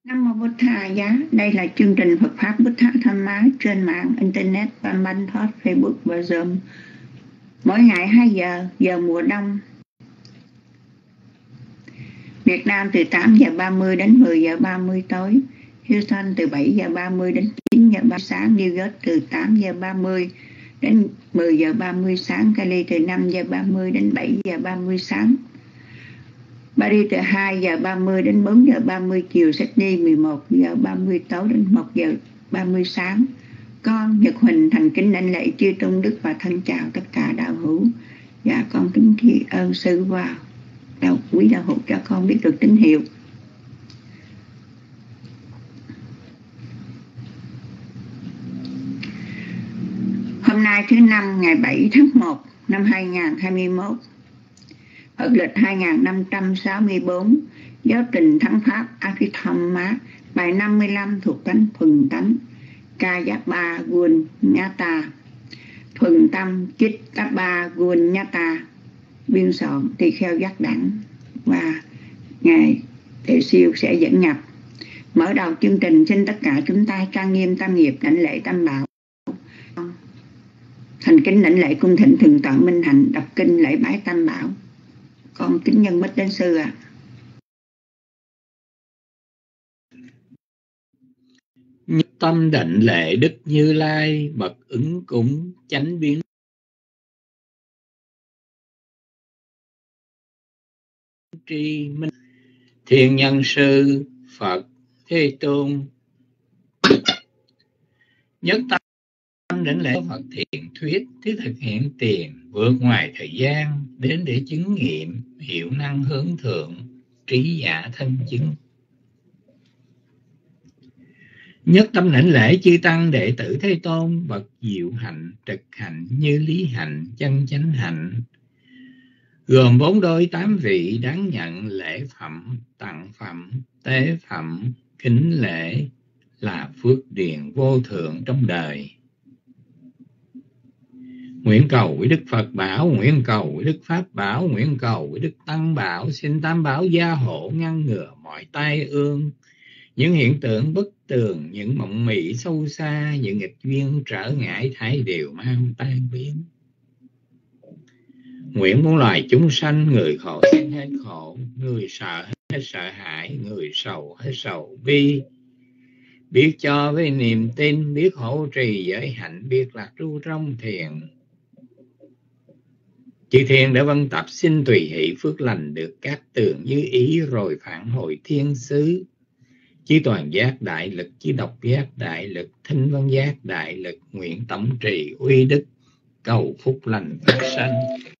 Nam Mô Bụt Thầy giá. Đây là chương trình Phật Pháp Bụt Thầy Tham Má trên mạng Internet, Fanpage, Facebook và Zoom. Mỗi ngày 2 giờ, giờ mùa đông. Việt Nam từ 8 giờ 30 đến 10 giờ 30 tối. Houston từ 7 giờ 30 đến 9 giờ 30 sáng. New York từ 8 giờ 30 đến 10 giờ 30 sáng. Cali từ 5 giờ 30 đến 7 giờ 30 sáng. Paris từ 2 giờ 30 đến 4 giờ 30 chiều. Sydney 11 giờ 30 tối đến 1 giờ 30 sáng. Con Nhật Huỳnh thành kính đảnh lễ chư tôn đức và thân chào tất cả đạo hữu. Và con kính tri ân sư và quý đạo hữu cho con biết được tín hiệu. Hôm nay thứ năm ngày 7 tháng 1 năm 2021, Phật lịch 2564, giáo trình thắng pháp Abhidhamma, bài 55 thuộc tánh thuần tánh, Kayapa Gunyata, thuần tâm Chittapa Gunyata, biên soạn Tỳ Kheo Giác Đẳng, và Ngài Tề Siêu sẽ dẫn nhập. Mở đầu chương trình, xin tất cả chúng ta trang nghiêm tam nghiệp, đảnh lễ tam bảo, thành kính đảnh lễ cung thịnh thường tọa minh hạnh, đọc kinh lễ bái tam bảo. Con kính nhân bích đến sư ạ. Nhất tâm đảnh lễ Đức Như Lai, bậc ứng cúng chánh biến tri minh, Thiên Nhân Sư Phật Thế Tôn. Nhất tâm đảnh lễ Phật thiện thuyết, thiết thực hiện tiền, vượt ngoài thời gian, đến để chứng nghiệm hiệu năng hướng thượng, trí giả thân chứng. Nhất tâm đảnh lễ chư tăng đệ tử Thế Tôn, bậc diệu hạnh, trực hạnh, như lý hạnh, chân chánh hạnh, gồm 4 đôi 8 vị đáng nhận lễ phẩm, tặng phẩm, tế phẩm, kính lễ, là phước điền vô thượng trong đời. Nguyện cầu với Đức Phật bảo, nguyện cầu với Đức Pháp bảo, nguyện cầu với Đức Tăng bảo, xin tam bảo gia hộ ngăn ngừa mọi tai ương, những hiện tượng bất tường, những mộng mị sâu xa, những nghịch duyên trở ngại thải đều mau tan biến. Nguyện muôn loài chúng sanh, người khổ sinh hết khổ, người sợ hết sợ hãi, người sầu hết sầu bi, biết cho với niềm tin, biết hộ trì giới hạnh, biết lạc tru trong thiền. Chư thiên đã vân tập xin tùy hỷ phước lành được các tường như ý, rồi phản hồi thiên xứ. Chư toàn giác đại lực, chư độc giác đại lực, thinh văn giác đại lực, nguyện tổng trì uy đức, cầu phúc lành phát sanh.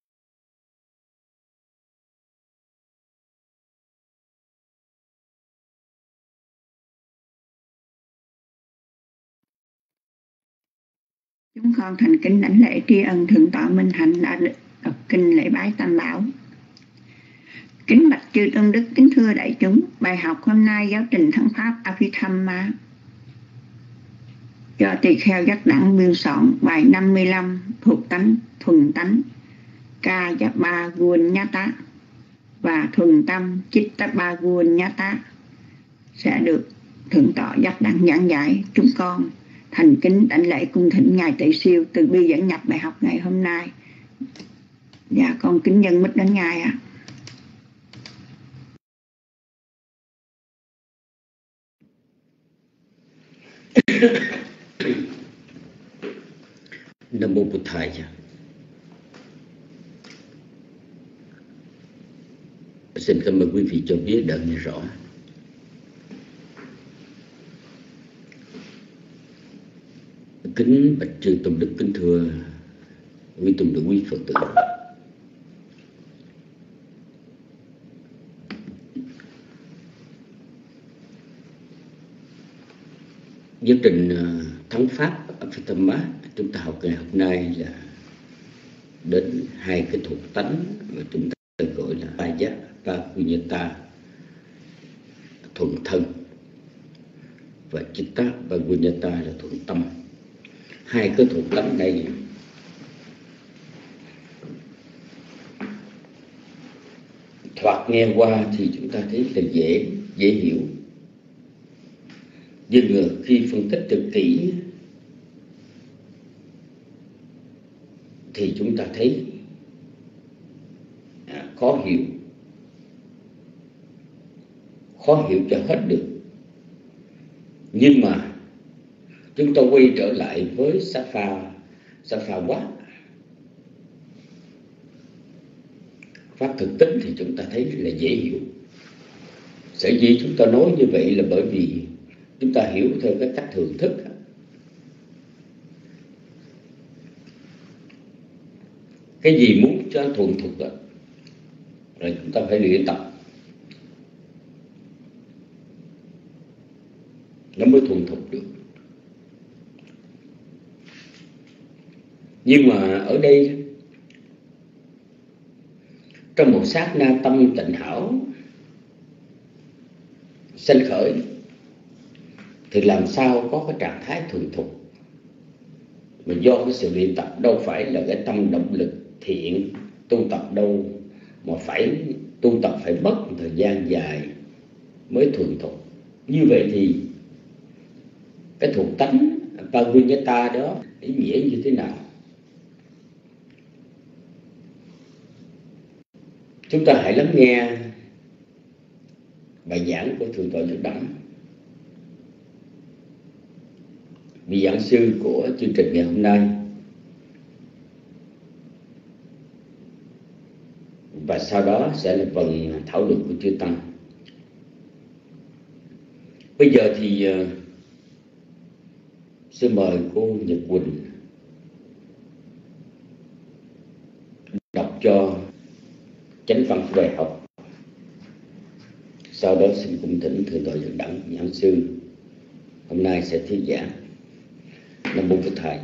Chúng con thành kính đảnh lễ tri ân thượng tọa minh hạnh đã đọc kinh lễ bái tam bảo. Kính bạch chư tôn đức, kính thưa đại chúng, bài học hôm nay giáo trình thắng pháp Abhidhamma do Tỳ Kheo Giác Đẳng biên soạn, bài 55 thuộc tánh thuần tánh, Kayapa Gunyata và thuần tâm Chittapa Gunyata sẽ được thượng tọa Giác Đẳng giảng giải. Chúng con thành kính đảnh lễ cung thỉnh Ngài Tề Siêu từ bi dẫn nhập bài học ngày hôm nay. Và con kính nhân mít đến Ngài ạ. Nam Mô Bụt Thầy. Xin cảm ơn quý vị cho biết đã nghe rõ. Kính bạch chư tôn đức, kính thưa quý tôn đức, quý Phật tử. Giáo trình thắng pháp Abhidhamma chúng ta học ngày hôm nay là đến 2 cái thuộc tánh mà chúng ta gọi là Kayapa Gunyata, thuần thân, và Chittapa Gunyata là thuần tâm. 2 cái thuộc tánh này thoạt nghe qua thì chúng ta thấy là dễ hiểu, Nhưng khi phân tích được kỹ thì chúng ta thấy khó hiểu cho hết được. Nhưng mà chúng ta quay trở lại với Sapphavat, pháp thực tính, thì chúng ta thấy là dễ hiểu. Sở dĩ chúng ta nói như vậy là bởi vì chúng ta hiểu theo cái cách thường thức. Cái gì muốn cho thuần thục đó, rồi chúng ta phải luyện tập nó mới thuần thục được. Nhưng mà ở đây, trong một sát na tâm tịnh hảo sanh khởi, thì làm sao có cái trạng thái thuần thục? Mà do cái sự luyện tập, đâu phải là cái tâm động lực thiện tu tập đâu, mà phải tu tập phải mất một thời gian dài mới thuần thục. Như vậy thì cái thuộc tánh Pavignata đó ý nghĩa như thế nào? Chúng ta hãy lắng nghe bài giảng của Thượng tọa Nhật Đẳng, vị giảng sư của chương trình ngày hôm nay, và sau đó sẽ là phần thảo luận của chư tăng. Bây giờ thì xin mời cô Nhật Quỳnh đọc cho chánh văn của bài học. Sau đó xin cung thỉnh Thượng tọa Nhật Đẳng giảng sư hôm nay sẽ thuyết giảng. Nam mô Phật Thầy.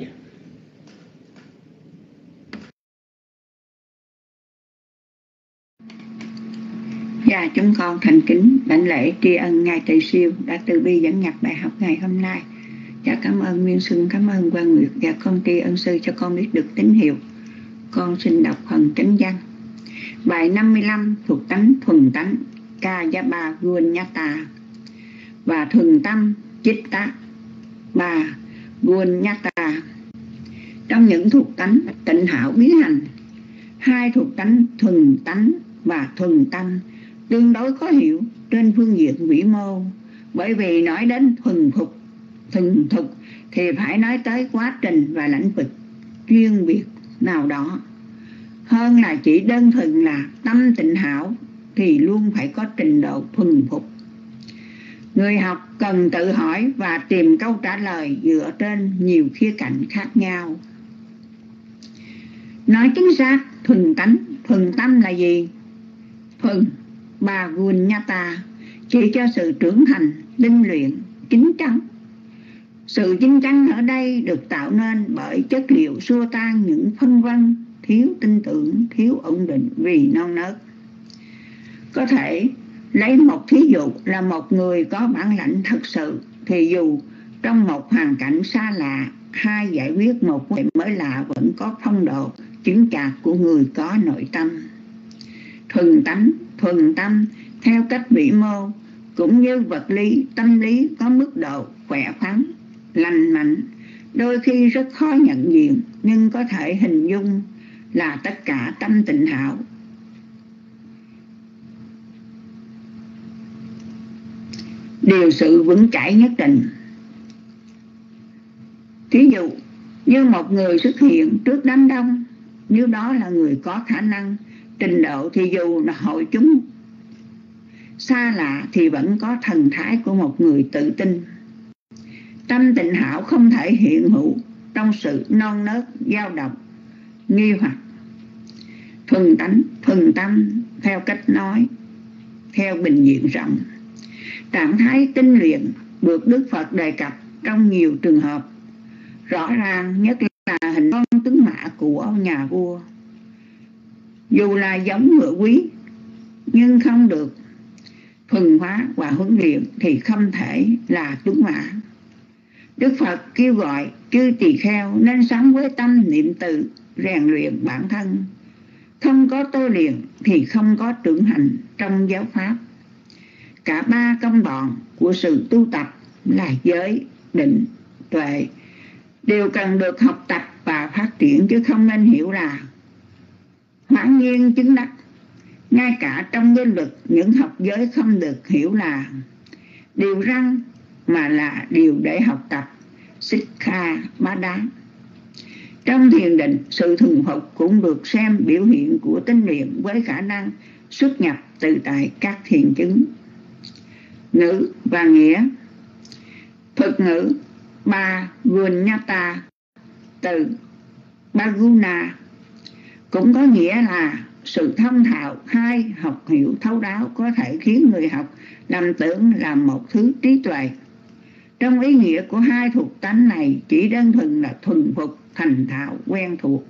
Dạ, chúng con thành kính đảnh lễ tri ân Ngài Tề Siêu đã từ bi dẫn nhập bài học ngày hôm nay. Dạ, cảm ơn Nguyên Xuân, cảm ơn Quang Nguyệt. Dạ, con tri ân sư cho con biết được tín hiệu. Con xin đọc phần chánh văn. Bài 55 thuộc tánh thuần tánh Kayapa Gunyata và thuần tâm Chitta và Gunyata. Trong những thuộc tánh tịnh hảo biến hành, hai thuộc tánh thuần tánh và thuần tâm tương đối khó hiểu trên phương diện vĩ mô, bởi vì nói đến thuần thục thì phải nói tới quá trình và lĩnh vực chuyên biệt nào đó, hơn là chỉ đơn thuần là tâm tịnh hảo thì luôn phải có trình độ thuần phục. Người học cần tự hỏi và tìm câu trả lời dựa trên nhiều khía cạnh khác nhau. Nói chính xác, thuần tánh, thuần tâm là gì? Thuần Bhagunyata chỉ cho sự trưởng thành, tinh luyện, chín chắn. Sự chín chắn ở đây được tạo nên bởi chất liệu xua tan những phân vân, thiếu tin tưởng, thiếu ổn định vì non nớt. Có thể lấy một thí dụ là một người có bản lãnh thật sự, thì dù trong một hoàn cảnh xa lạ hay giải quyết một vấn đề mới lạ vẫn có phong độ chứng chạc của người có nội tâm. Thuần tánh, thuần tâm theo cách vĩ mô cũng như vật lý, tâm lý có mức độ khỏe khoắn, lành mạnh, đôi khi rất khó nhận diện, nhưng có thể hình dung là tất cả tâm tịnh hảo. Điều sự vững chãi nhất định. Thí dụ như một người xuất hiện trước đám đông, nếu đó là người có khả năng, trình độ, thì dù là hội chúng xa lạ thì vẫn có thần thái của một người tự tin. Tâm tịnh hảo không thể hiện hữu trong sự non nớt, dao động, nghi hoặc. Thuần tánh, thuần tâm theo cách nói, theo bình diện rộng. Trạng thái tinh luyện được Đức Phật đề cập trong nhiều trường hợp, rõ ràng nhất là hình con tướng mã của nhà vua. Dù là giống ngựa quý nhưng không được thuần hóa và huấn luyện thì không thể là tuấn mã. Đức Phật kêu gọi chư tỳ kheo nên sống với tâm niệm từ, rèn luyện bản thân. Không có tôi luyện thì không có trưởng thành trong giáo pháp. Cả ba công đoạn của sự tu tập là giới, định, tuệ đều cần được học tập và phát triển, chứ không nên hiểu là hoãn nhiên chứng đắc. Ngay cả trong giới luật, những học giới không được hiểu là điều răn, mà là điều để học tập, Sikha bá đá. Trong thiền định, sự thuần phục cũng được xem biểu hiện của tinh luyện với khả năng xuất nhập từ tại các thiền chứng. Ngữ và nghĩa. Thuật ngữ Bhagavata từ Bhaguna cũng có nghĩa là sự thông thạo hay học hiểu thấu đáo, có thể khiến người học lầm tưởng là một thứ trí tuệ. Trong ý nghĩa của hai thuộc tánh này chỉ đơn thuần là thuần phục, thành thạo, quen thuộc.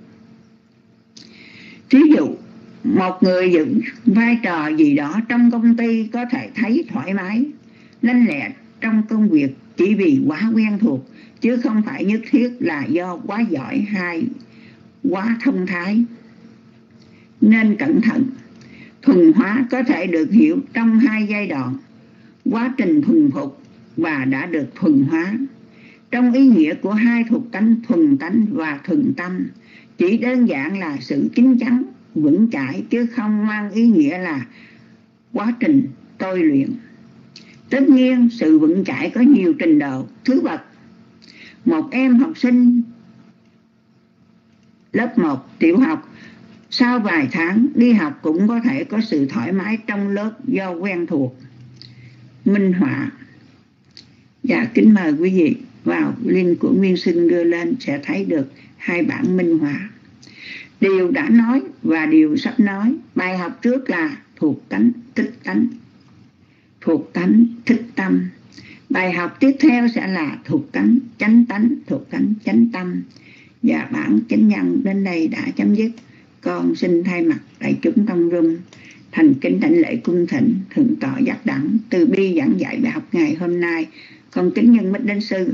Ví dụ, một người giữ vai trò gì đó trong công ty có thể thấy thoải mái, lanh lẹ trong công việc chỉ vì quá quen thuộc, chứ không phải nhất thiết là do quá giỏi hay quá thông thái. Nên cẩn thận. Thuần hóa có thể được hiểu trong hai giai đoạn: quá trình thuần phục và đã được thuần hóa. Trong ý nghĩa của hai thuộc tánh thuần tánh và thuần tâm, chỉ đơn giản là sự chín chắn, vững chãi, chứ không mang ý nghĩa là quá trình tôi luyện. Tất nhiên, sự vững chãi có nhiều trình độ, thứ bậc. Một em học sinh lớp 1 tiểu học sau vài tháng đi học cũng có thể có sự thoải mái trong lớp do quen thuộc. Minh họa. Dạ, kính mời quý vị vào link của Nguyên Sinh đưa lên sẽ thấy được hai bản minh họa. Điều đã nói và điều sắp nói. Bài học trước là thuộc tánh, thích tánh. Thuộc tánh, thích tâm. Bài học tiếp theo sẽ là thuộc tánh, chánh tánh, thuộc tánh, chánh tâm. Và bản chánh nhân đến đây đã chấm dứt. Con xin thay mặt đại chúng tông rung thành kính đảnh lễ cung thỉnh thượng tọa giác đẳng từ bi giảng dạy bài học ngày hôm nay. Con kính nhân mít đến sư.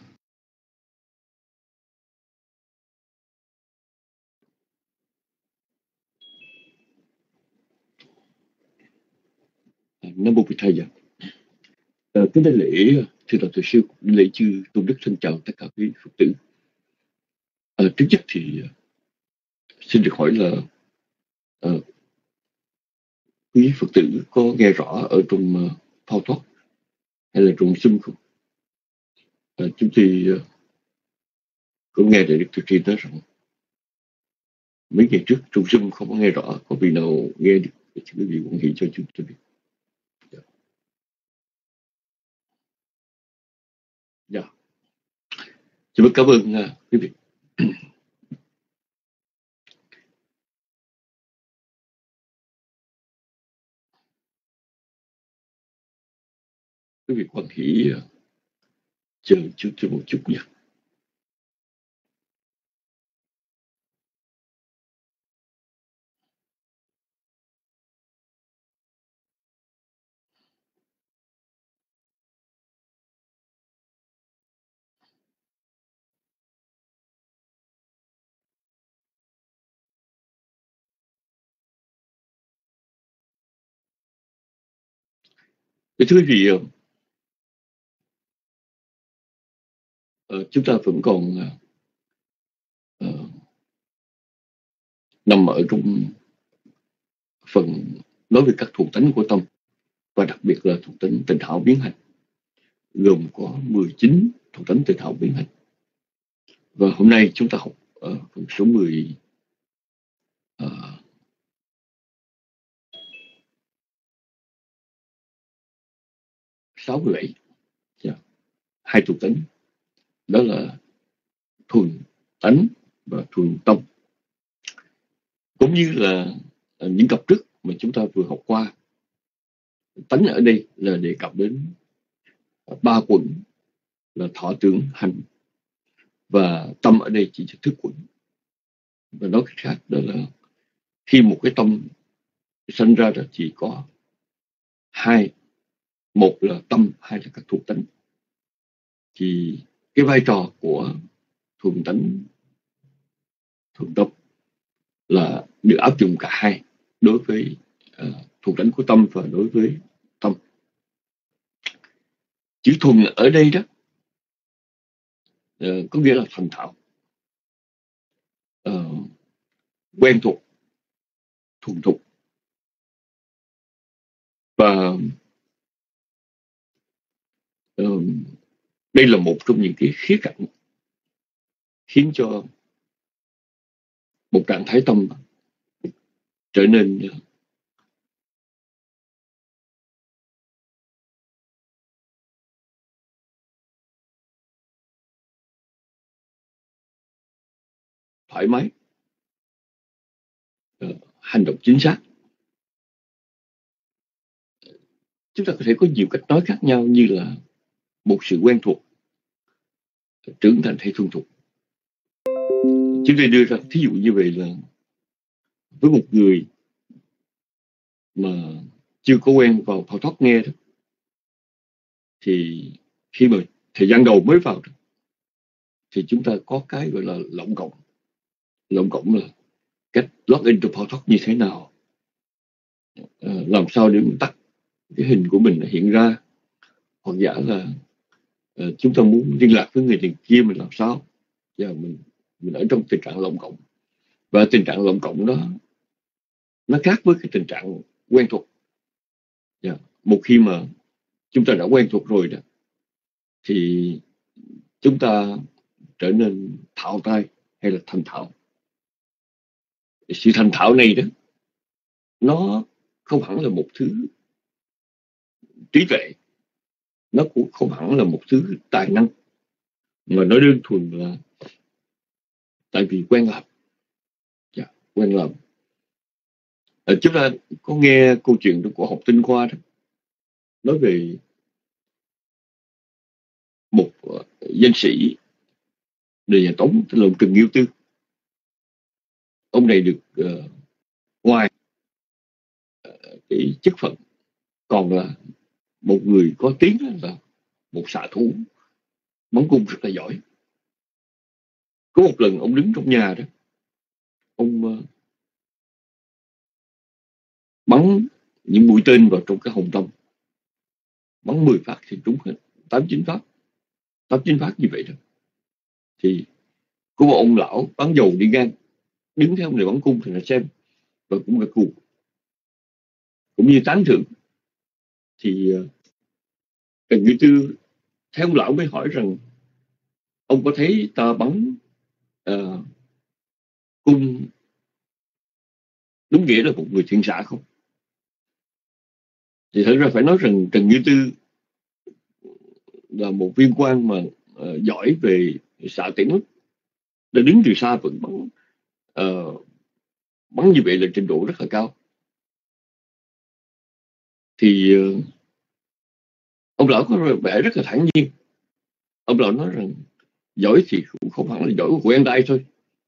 Nam mô Bụt Thầy. Kính đại lễ thưa đạo thầy sư, lễ chư tôn đức, xin chào tất cả quý Phật tử. Trước nhất thì xin được hỏi là quý Phật tử có nghe rõ ở trong Phao Thoát hay là trong Zoom không? Chúng tôi có nghe đại đức từ trên nói rằng mấy ngày trước trong Zoom không có nghe rõ, có vị nào nghe được thì quý vị cũng nghĩ cho chúng tôi biết. Dạ. Xin cảm ơn quý vị. Quý vị quan hỷ chờ chút cho một chút nha. Thưa quý vị, chúng ta vẫn còn nằm ở trong phần nói về các thuộc tánh của tâm, và đặc biệt là thuộc tánh tịnh thảo biến hành, gồm có 19 thuộc tánh tịnh thảo biến hành. Và hôm nay chúng ta học phần số 10 67, hai thuộc tánh, đó là thuần tánh và thuần tâm. Cũng như là những cặp trước mà chúng ta vừa học qua, tánh ở đây là đề cập đến 3 quận là thọ tưởng hành, và tâm ở đây chỉ là thức quận. Và nói cách khác đó là khi một cái tâm sinh ra là chỉ có hai, một là tâm, hai là các thuộc tánh. Thì cái vai trò của thuần tánh, thuần tâm là được áp dụng cả hai, đối với thuộc tánh của tâm và đối với tâm. Chữ thuần ở đây đó có nghĩa là thành thạo, quen thuộc, thuần thục. Và đây là một trong những cái khía cạnh khiến cho một trạng thái tâm trở nên thoải mái, hành động chính xác. Chúng ta có thể có nhiều cách nói khác nhau, như là một sự quen thuộc, trưởng thành hay thuần thục. Chúng tôi đưa ra thí dụ như vậy là với một người mà chưa có quen vào Phật Thoát nghe đó, thì khi mà thời gian đầu mới vào đó, thì chúng ta có cái gọi là lộng cộng. Lộng cộng là cách log into Phật Thoát như thế nào, làm sao để mình tắt cái hình của mình hiện ra, hoặc giả là chúng ta muốn liên lạc với người tiền kia mình làm sao. Và mình ở trong tình trạng lộng cộng, và tình trạng lộng cộng đó nó khác với cái tình trạng quen thuộc. Một khi mà chúng ta đã quen thuộc rồi đó, thì chúng ta trở nên thạo tay hay là thành thạo. Sự thành thạo này đó, nó không hẳn là một thứ trí tuệ, nó cũng không hẳn là một thứ tài năng, mà nó đơn thuần là tại vì quen làm. Quen làm. Chúng ta có nghe câu chuyện của học tinh khoa đó, nói về một danh sĩ đời nhà Tống tên là Trần Nghiêu Tư. Ông này được ngoài cái chức phận còn là một người có tiếng là một xạ thủ bắn cung rất là giỏi. Có một lần ông đứng trong nhà đó, ông bắn những mũi tên vào trong cái hồng tâm, bắn 10 phát thì trúng hết, 8-9 phát như vậy đó. Thì có một ông lão bán dầu đi ngang, đứng theo ông này bắn cung thì nó xem, và cũng gật gù, cũng như tán thưởng. Thì Trần Như Tư theo ông lão mới hỏi rằng: ông có thấy ta bắn cung đúng nghĩa là một người thiện xạ không? Thì thật ra phải nói rằng Trần Như Tư là một viên quan mà giỏi về xạ tiễn, đã đứng từ xa vẫn bắn như vậy là trình độ rất là cao. Thì ông lão có vẻ rất là thản nhiên. Ông lão nói rằng giỏi thì cũng không hẳn là giỏi của quen tay thôi.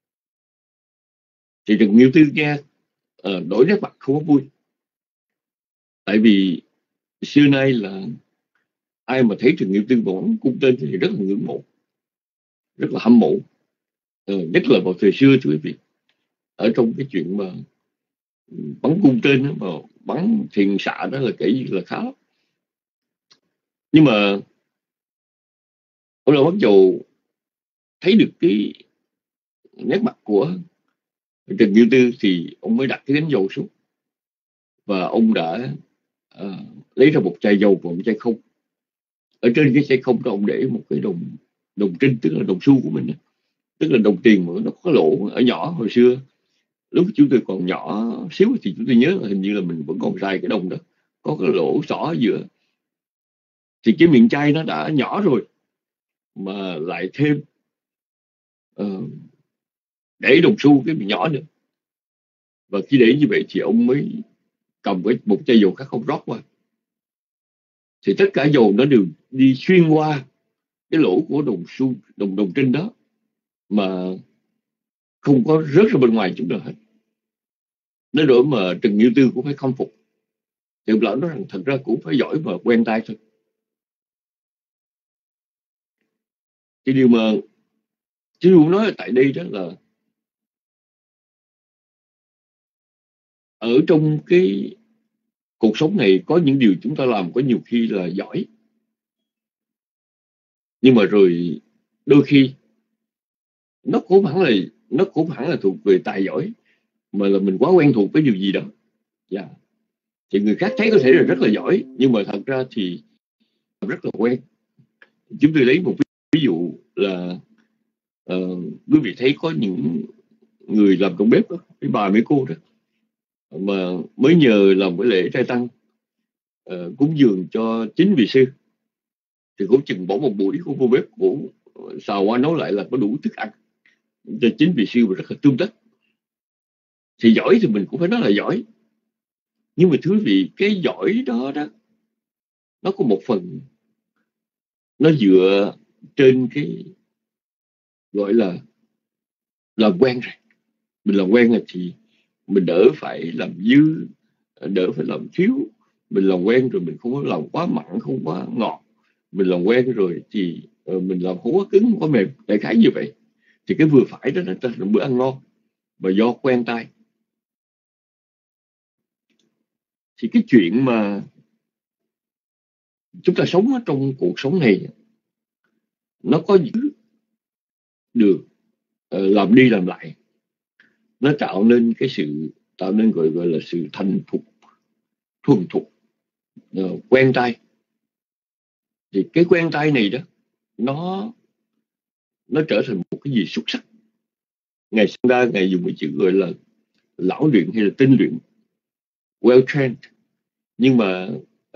Thì Trần Như Tư nghe đổi nét mặt không có vui. Tại vì xưa nay là ai mà thấy Trần Như Tư bắn cung tên thì rất là ngưỡng mộ, rất là hâm mộ. Nhất là vào thời xưa thưa quý vị, ở trong cái chuyện mà bắn cung tên đó, mà bắn thiền xạ đó là cái gì là khá lắm. Nhưng mà ông lão bắt đầu thấy được cái nét mặt của Trần Như Tư thì ông mới đặt cái gánh dầu xuống, và ông đã lấy ra một chai dầu và một chai không. Ở trên cái chai không đó ông để một cái đồng trinh, tức là đồng xu của mình, tức là đồng tiền mà nó có lỗ ở nhỏ. Hồi xưa lúc chúng tôi còn nhỏ xíu thì chúng tôi nhớ là hình như là mình vẫn còn xài cái đồng đó, có cái lỗ xỏ ở giữa. Thì cái miệng chai nó đã nhỏ rồi mà lại thêm để đồng xu cái miệng nhỏ nữa. Và khi để như vậy thì ông mới cầm một chai dầu khác không rót qua. Thì tất cả dầu nó đều đi xuyên qua cái lỗ của đồng trinh đó, mà không có rớt ra bên ngoài chút nào hết. Đến nỗi mà Trần Như Tư cũng phải khâm phục. Thì ông lão nói rằng thật ra cũng phải giỏi và quen tay thôi. Cái điều mà chứ muốn nói tại đây đó là ở trong cái cuộc sống này có những điều chúng ta làm có nhiều khi là giỏi, Nhưng mà rồi đôi khi nó cũng hẳn là thuộc về tài giỏi, mà là mình quá quen thuộc với điều gì đó. Dạ. Thì người khác thấy có thể là rất là giỏi, nhưng mà thật ra thì rất là quen. Chúng tôi lấy một ví dụ là quý vị thấy có những người làm trong bếp đó, mấy bà mấy cô đó, mà mới nhờ làm cái lễ trai tăng cúng dường cho chính vị sư, thì cũng chừng bỏ một buổi của vô bếp, cũng xào qua nấu lại là có đủ thức ăn cho chính vị sư và rất là tươm tất. Thì giỏi thì mình cũng phải nói là giỏi, nhưng mà thưa quý vị, cái giỏi đó nó có một phần nó dựa trên cái gọi là làm quen rồi. Mình làm quen rồi thì mình đỡ phải làm dư, đỡ phải làm thiếu. Mình làm quen rồi mình không có làm quá mặn, không quá ngọt. Mình làm quen rồi thì mình làm không quá cứng, không quá mềm, đại khái như vậy. Thì cái vừa phải đó nó trở thành bữa ăn ngon, và do quen tay. Thì cái chuyện mà chúng ta sống ở trong cuộc sống này, nó có được làm đi làm lại, nó tạo nên gọi là sự thành thục, thuần thục, quen tay. Thì cái quen tay này đó, nó trở thành một cái gì xuất sắc. Ngày xưa ta ngày dùng cái chữ gọi là lão luyện hay là tinh luyện, well trained. Nhưng mà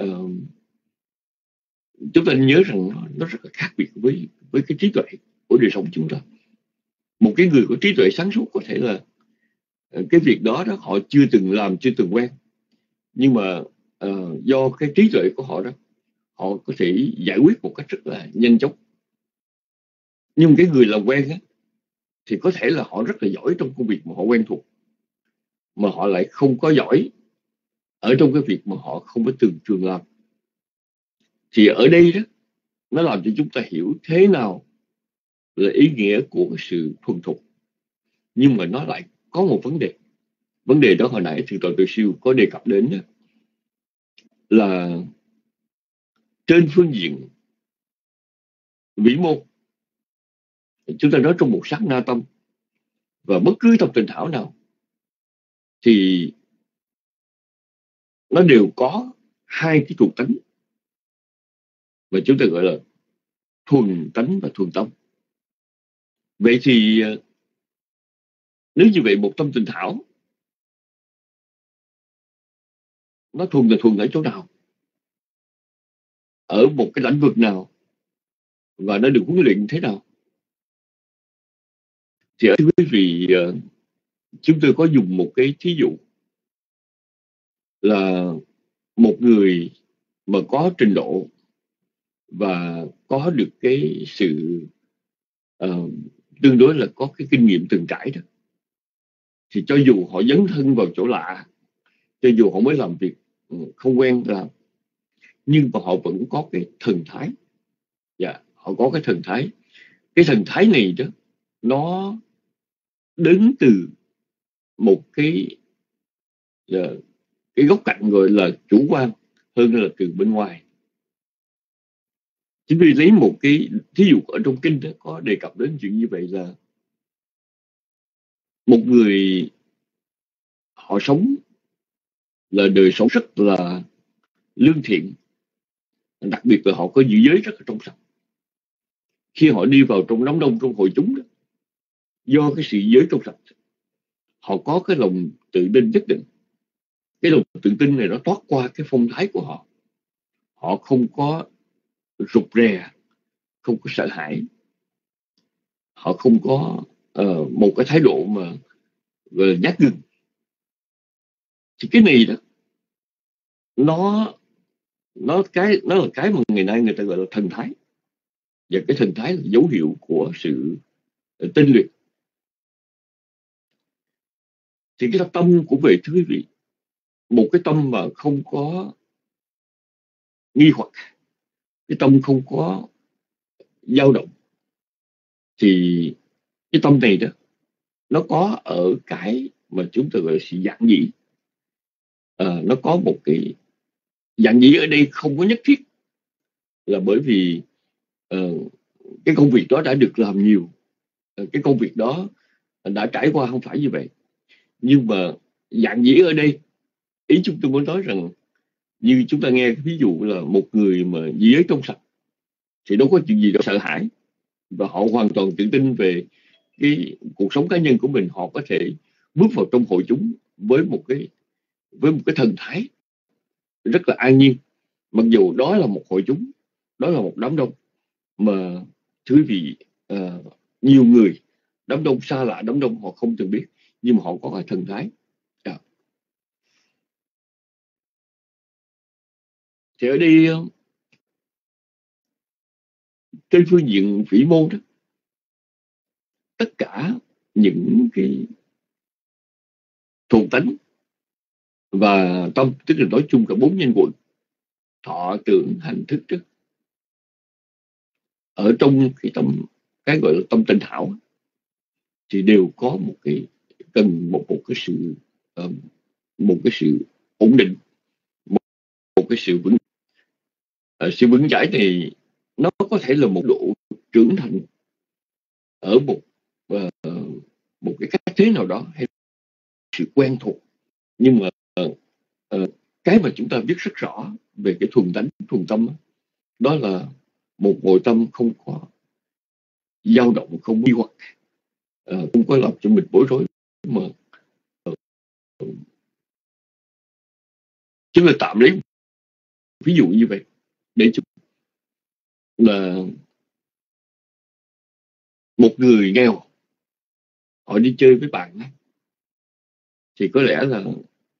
chúng ta nhớ rằng nó rất là khác biệt với cái trí tuệ của đời sống chúng ta. Một cái người có trí tuệ sáng suốt có thể là cái việc đó họ chưa từng làm, chưa từng quen, nhưng mà do cái trí tuệ của họ đó, họ có thể giải quyết một cách rất là nhanh chóng. Nhưng cái người làm quen á, thì có thể là họ rất là giỏi trong công việc mà họ quen thuộc, mà họ lại không có giỏi ở trong cái việc mà họ không có thường làm. Thì ở đây đó, nó làm cho chúng ta hiểu thế nào là ý nghĩa của cái sự thuần thục. Nhưng mà nó lại có một vấn đề đó hồi nãy thì Toàn Tuệ Siêu có đề cập đến đó, là trên phương diện vĩ mô, chúng ta nói trong một sát na tâm và bất cứ tâm tình thảo nào, thì nó đều có hai cái thuộc tánh mà chúng ta gọi là thuần tánh và thuần tâm. Vậy thì nếu như vậy, một tâm tình thảo nó thuần là thuần ở chỗ nào, ở một cái lĩnh vực nào, và nó được huấn luyện thế nào? Thì ở quý vị, chúng tôi có dùng một cái thí dụ là một người mà có trình độ và có được cái sự tương đối là có cái kinh nghiệm từng trải đó, thì cho dù họ dấn thân vào chỗ lạ, cho dù họ mới làm việc không quen làm, nhưng mà họ vẫn có cái thần thái. Dạ, họ có cái thần thái. Cái thần thái này đó, nó đến từ một cái góc cạnh gọi là chủ quan hơn là từ bên ngoài. Chính vì lấy một cái thí dụ ở trong kinh đó có đề cập đến chuyện như vậy, là một người họ sống là đời sống rất là lương thiện, đặc biệt là họ có giữ giới rất là trong sạch. Khi họ đi vào trong đám đông, trong hội chúng đó, do cái sự giới trong sạch, họ có cái lòng tự tin nhất định. Cái lòng tự tin này nó toát qua cái phong thái của họ. Họ không có rụt rè, không có sợ hãi, họ không có một cái thái độ mà gọi là nhát gừng. Thì cái này đó, nó là cái mà ngày nay người ta gọi là thần thái, và cái thần thái là dấu hiệu của sự tinh luyện. Thì cái tâm của về, thưa quý vị, một cái tâm mà không có nghi hoặc, cái tâm không có dao động, thì cái tâm này đó, nó có ở cái mà chúng ta gọi là sự giản dị. Nó có một cái giản dị ở đây không có nhất thiết là bởi vì cái công việc đó đã được làm nhiều, cái công việc đó đã trải qua, không phải như vậy. Nhưng mà dạng dĩ ở đây, ý chúng tôi muốn nói rằng, như chúng ta nghe ví dụ là một người mà dị giới trong sạch thì đâu có chuyện gì đâu sợ hãi, và họ hoàn toàn tự tin về cái cuộc sống cá nhân của mình. Họ có thể bước vào trong hội chúng với một cái thần thái rất là an nhiên, mặc dù đó là một hội chúng, đó là một đám đông mà thưa quý vị, nhiều người, đám đông xa lạ, đám đông họ không từng biết, nhưng mà họ có cái thần thái. Thì ở đây trên phương diện vĩ mô đó, tất cả những cái thuộc tánh và tâm, tức là nói chung cả 4 nhân quận, thọ tưởng hành thức đó, ở trong cái tâm, cái gọi là tâm tinh hảo, thì đều có một cái cần một cái sự ổn định, một cái sự vững. Sự vững chãi này nó có thể là một độ trưởng thành ở một cái cách thế nào đó, hay sự quen thuộc. Nhưng mà cái mà chúng ta biết rất rõ về cái thuần tánh, thuần tâm đó là một nội tâm không có dao động, không nghi hoặc, không có làm cho mình bối rối. Mà chúng ta tạm lấy ví dụ như vậy để chúng là một người nghèo, họ đi chơi với bạn thì có lẽ là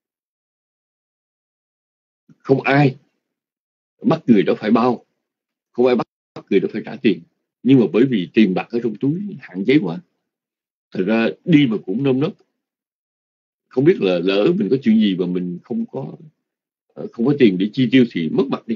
không ai bắt người đó phải bao, không ai bắt người đó phải trả tiền. Nhưng mà bởi vì tiền bạc ở trong túi hạn chế quá, thật ra đi mà cũng nơm nớp, không biết là lỡ mình có chuyện gì mà mình không có tiền để chi tiêu thì mất mặt đi.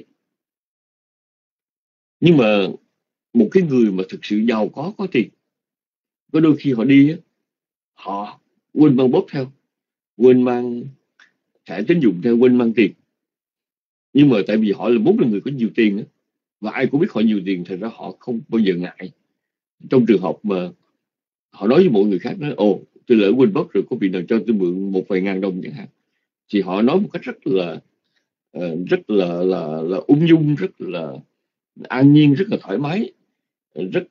Nhưng mà một cái người mà thực sự giàu có tiền, có đôi khi họ đi họ quên mang bóp theo, quên mang thẻ tín dụng theo, quên mang tiền. Nhưng mà tại vì họ là vốn là người có nhiều tiền và ai cũng biết họ nhiều tiền, thành ra họ không bao giờ ngại. Trong trường hợp mà họ nói với mọi người khác, nói ồ tôi lỡ quên bóp rồi, có vị nào cho tôi mượn một vài ngàn đồng chẳng hạn, thì họ nói một cách rất là ung dung, rất là an nhiên, rất là thoải mái, rất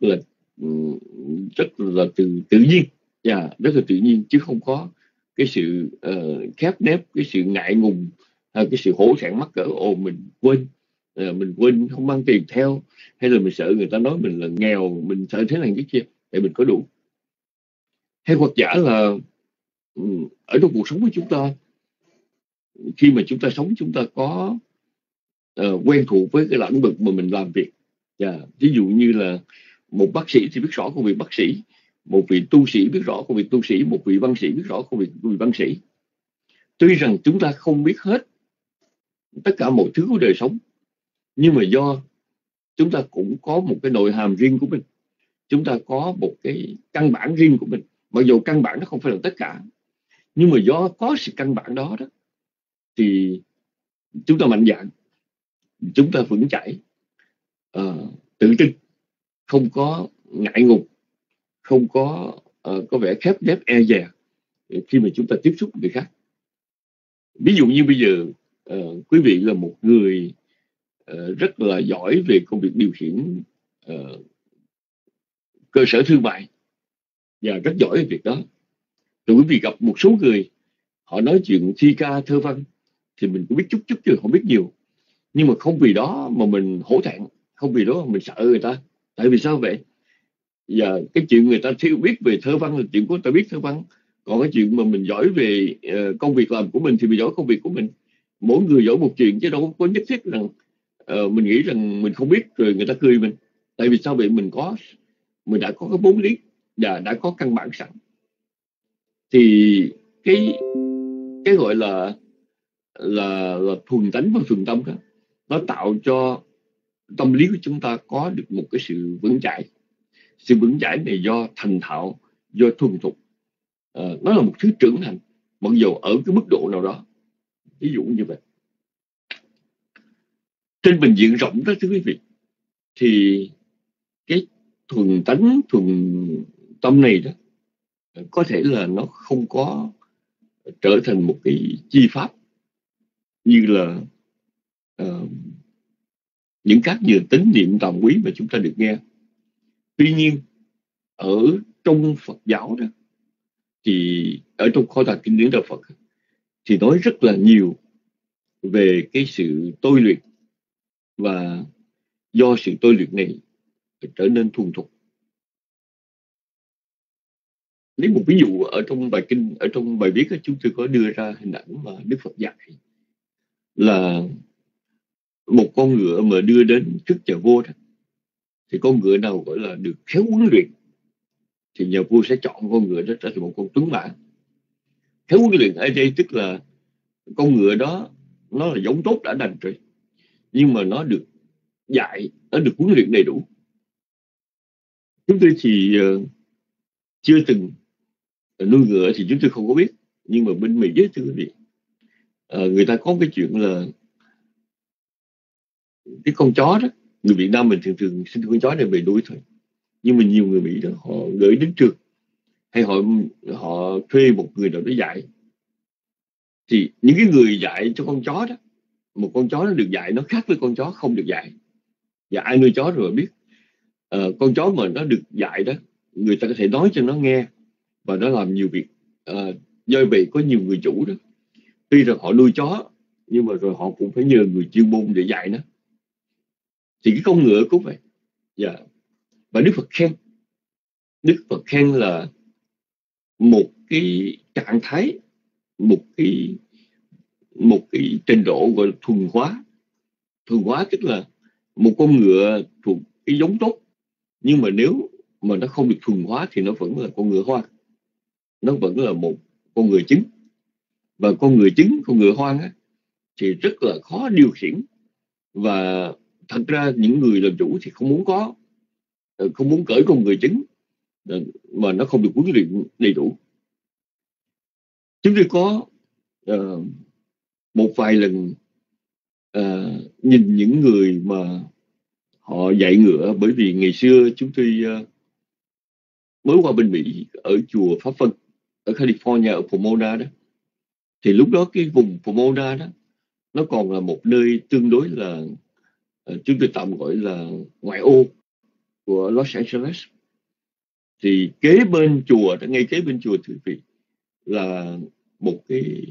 là tự nhiên, rất là tự nhiên, chứ không có cái sự khép nép, cái sự ngại ngùng, hay cái sự hổ thẹn mắc cỡ. Ồ mình quên không mang tiền theo, hay là mình sợ người ta nói mình là nghèo, mình sợ thế này cái kia để mình có đủ. Hay hoặc giả là ở trong cuộc sống của chúng ta, khi mà chúng ta sống, chúng ta có quen thuộc với cái lĩnh vực mà mình làm việc. Ví dụ như là một bác sĩ thì biết rõ công việc bác sĩ, một vị tu sĩ biết rõ công việc tu sĩ, một vị văn sĩ biết rõ công việc văn sĩ. Tuy rằng chúng ta không biết hết tất cả mọi thứ của đời sống, nhưng mà do chúng ta cũng có một cái nội hàm riêng của mình, chúng ta có một cái căn bản riêng của mình. Mặc dù căn bản nó không phải là tất cả, nhưng mà do có sự căn bản đó thì chúng ta mạnh dạn, chúng ta vững chãi, tự tin, không có ngại ngùng, không có vẻ khép nép e dè khi mà chúng ta tiếp xúc với người khác. Ví dụ như bây giờ quý vị là một người rất là giỏi về công việc điều khiển cơ sở thương mại và rất giỏi về việc đó, rồi quý vị gặp một số người họ nói chuyện thi ca thơ văn thì mình cũng biết chút chứ không biết nhiều. Nhưng mà không vì đó mà mình hổ thẹn, không vì đó mà mình sợ người ta. Tại vì sao vậy? Và cái chuyện người ta thiếu biết về thơ văn là chuyện của người ta biết thơ văn, còn cái chuyện mà mình giỏi về công việc làm của mình thì mình giỏi công việc của mình. Mỗi người giỏi một chuyện, chứ đâu có nhất thiết rằng mình nghĩ rằng mình không biết rồi người ta cười mình. Tại vì sao vậy? Mình đã có cái vốn liếng và đã có căn bản sẵn. Thì cái gọi là thuần tánh và thuần tâm đó, nó tạo cho tâm lý của chúng ta có được một cái sự vững chãi. Sự vững chãi này do thành thạo, do thuần thục, nó là một thứ trưởng thành, mặc dù ở cái mức độ nào đó. Ví dụ như vậy, trên bình diện rộng đó thưa quý vị, thì thuần tánh, thuần tâm này đó, có thể là nó không có trở thành một cái chi pháp như là những các giờ tín niệm tàm quý mà chúng ta được nghe. Tuy nhiên ở trong Phật giáo đó, thì ở trong kho tàng kinh điển đạo Phật thì nói rất là nhiều về cái sự tôi luyện, và do sự tôi luyện này trở nên thuần thục. Lấy một ví dụ ở trong bài kinh, ở trong bài viết chúng tôi có đưa ra hình ảnh mà Đức Phật dạy là một con ngựa mà đưa đến trước nhà vua đó, thì con ngựa nào gọi là được khéo huấn luyện thì nhà vua sẽ chọn con ngựa đó trở thành một con tuấn mã. Khéo huấn luyện ở đây tức là con ngựa đó nó là giống tốt đã đành rồi, nhưng mà nó được dạy, nó được huấn luyện đầy đủ. Chúng tôi thì chưa từng nuôi ngựa thì chúng tôi không có biết, nhưng mà bên Mỹ thưa quý vị, người ta có cái chuyện là cái con chó đó, người Việt Nam mình thường thường xin con chó này về nuôi thôi, nhưng mà nhiều người Mỹ đó họ gửi đến trường, hay họ thuê một người nào đó dạy. Thì những cái người dạy cho con chó đó, một con chó nó được dạy nó khác với con chó không được dạy. Và ai nuôi chó rồi biết, con chó mà nó được dạy đó, người ta có thể nói cho nó nghe và nó làm nhiều việc. Do vậy có nhiều người chủ đó, tuy rằng họ nuôi chó nhưng mà rồi họ cũng phải nhờ người chuyên môn để dạy nó. Thì cái con ngựa cũng vậy. Và Đức Phật khen là một cái trạng thái, một cái trình độ gọi là thuần hóa. Thuần hóa tức là một con ngựa thuộc cái giống tốt, nhưng mà nếu mà nó không được thuần hóa thì nó vẫn là con ngựa hoang, nó vẫn là một con ngựa trứng. Và con ngựa trứng, con ngựa hoang á, thì rất là khó điều khiển. Và thật ra những người làm chủ thì không muốn cởi con ngựa trứng mà nó không được huấn luyện đầy đủ. Chúng tôi có một vài lần nhìn những người mà họ dạy ngựa, bởi vì ngày xưa chúng tôi mới qua bên Mỹ ở chùa Pháp Vân ở California, ở Pomona đó. Thì lúc đó cái vùng Pomona đó nó còn là một nơi tương đối là chúng tôi tạm gọi là ngoại ô của Los Angeles. Thì kế bên chùa, ngay kế bên chùa thưa quý vị, là một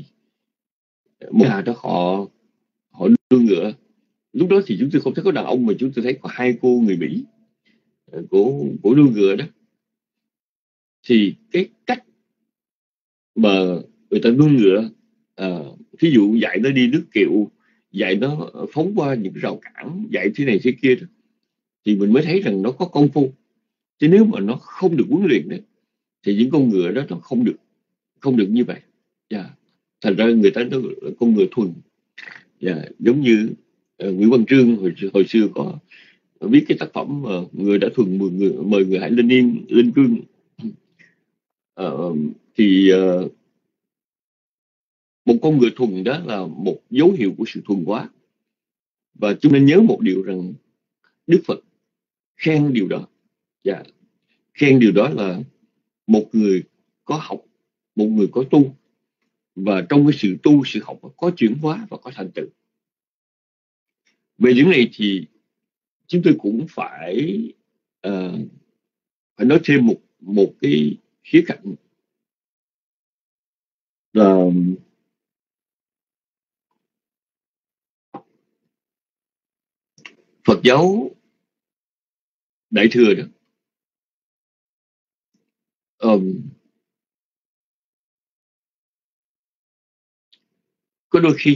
nhà đó họ nuôi ngựa. Lúc đó thì chúng tôi không thấy có đàn ông, mà chúng tôi thấy có hai cô người Mỹ của nuôi ngựa đó. Thì cái cách mà người ta nuôi ngựa, ví dụ dạy nó đi nước kiệu, dạy nó phóng qua những rào cản, dạy thế này thế kia đó, thì mình mới thấy rằng nó có công phu. Chứ nếu mà nó không được huấn luyện đấy, thì những con ngựa đó nó không được như vậy. Thành ra người ta nói là con ngựa thuần. Giống như Nguyễn Văn Trương hồi xưa có viết cái tác phẩm Người đã thuần, mời người hãy lên cương. Một con ngựa thuần đó là một dấu hiệu của sự thuần hóa. Và chúng nên nhớ một điều rằng Đức Phật khen điều đó. Khen điều đó là một người có học, một người có tu, và trong cái sự tu, sự học có chuyển hóa và có thành tựu. Về điểm này thì chúng tôi cũng phải nói thêm một cái khía cạnh là Phật giáo Đại thừa đó, có đôi khi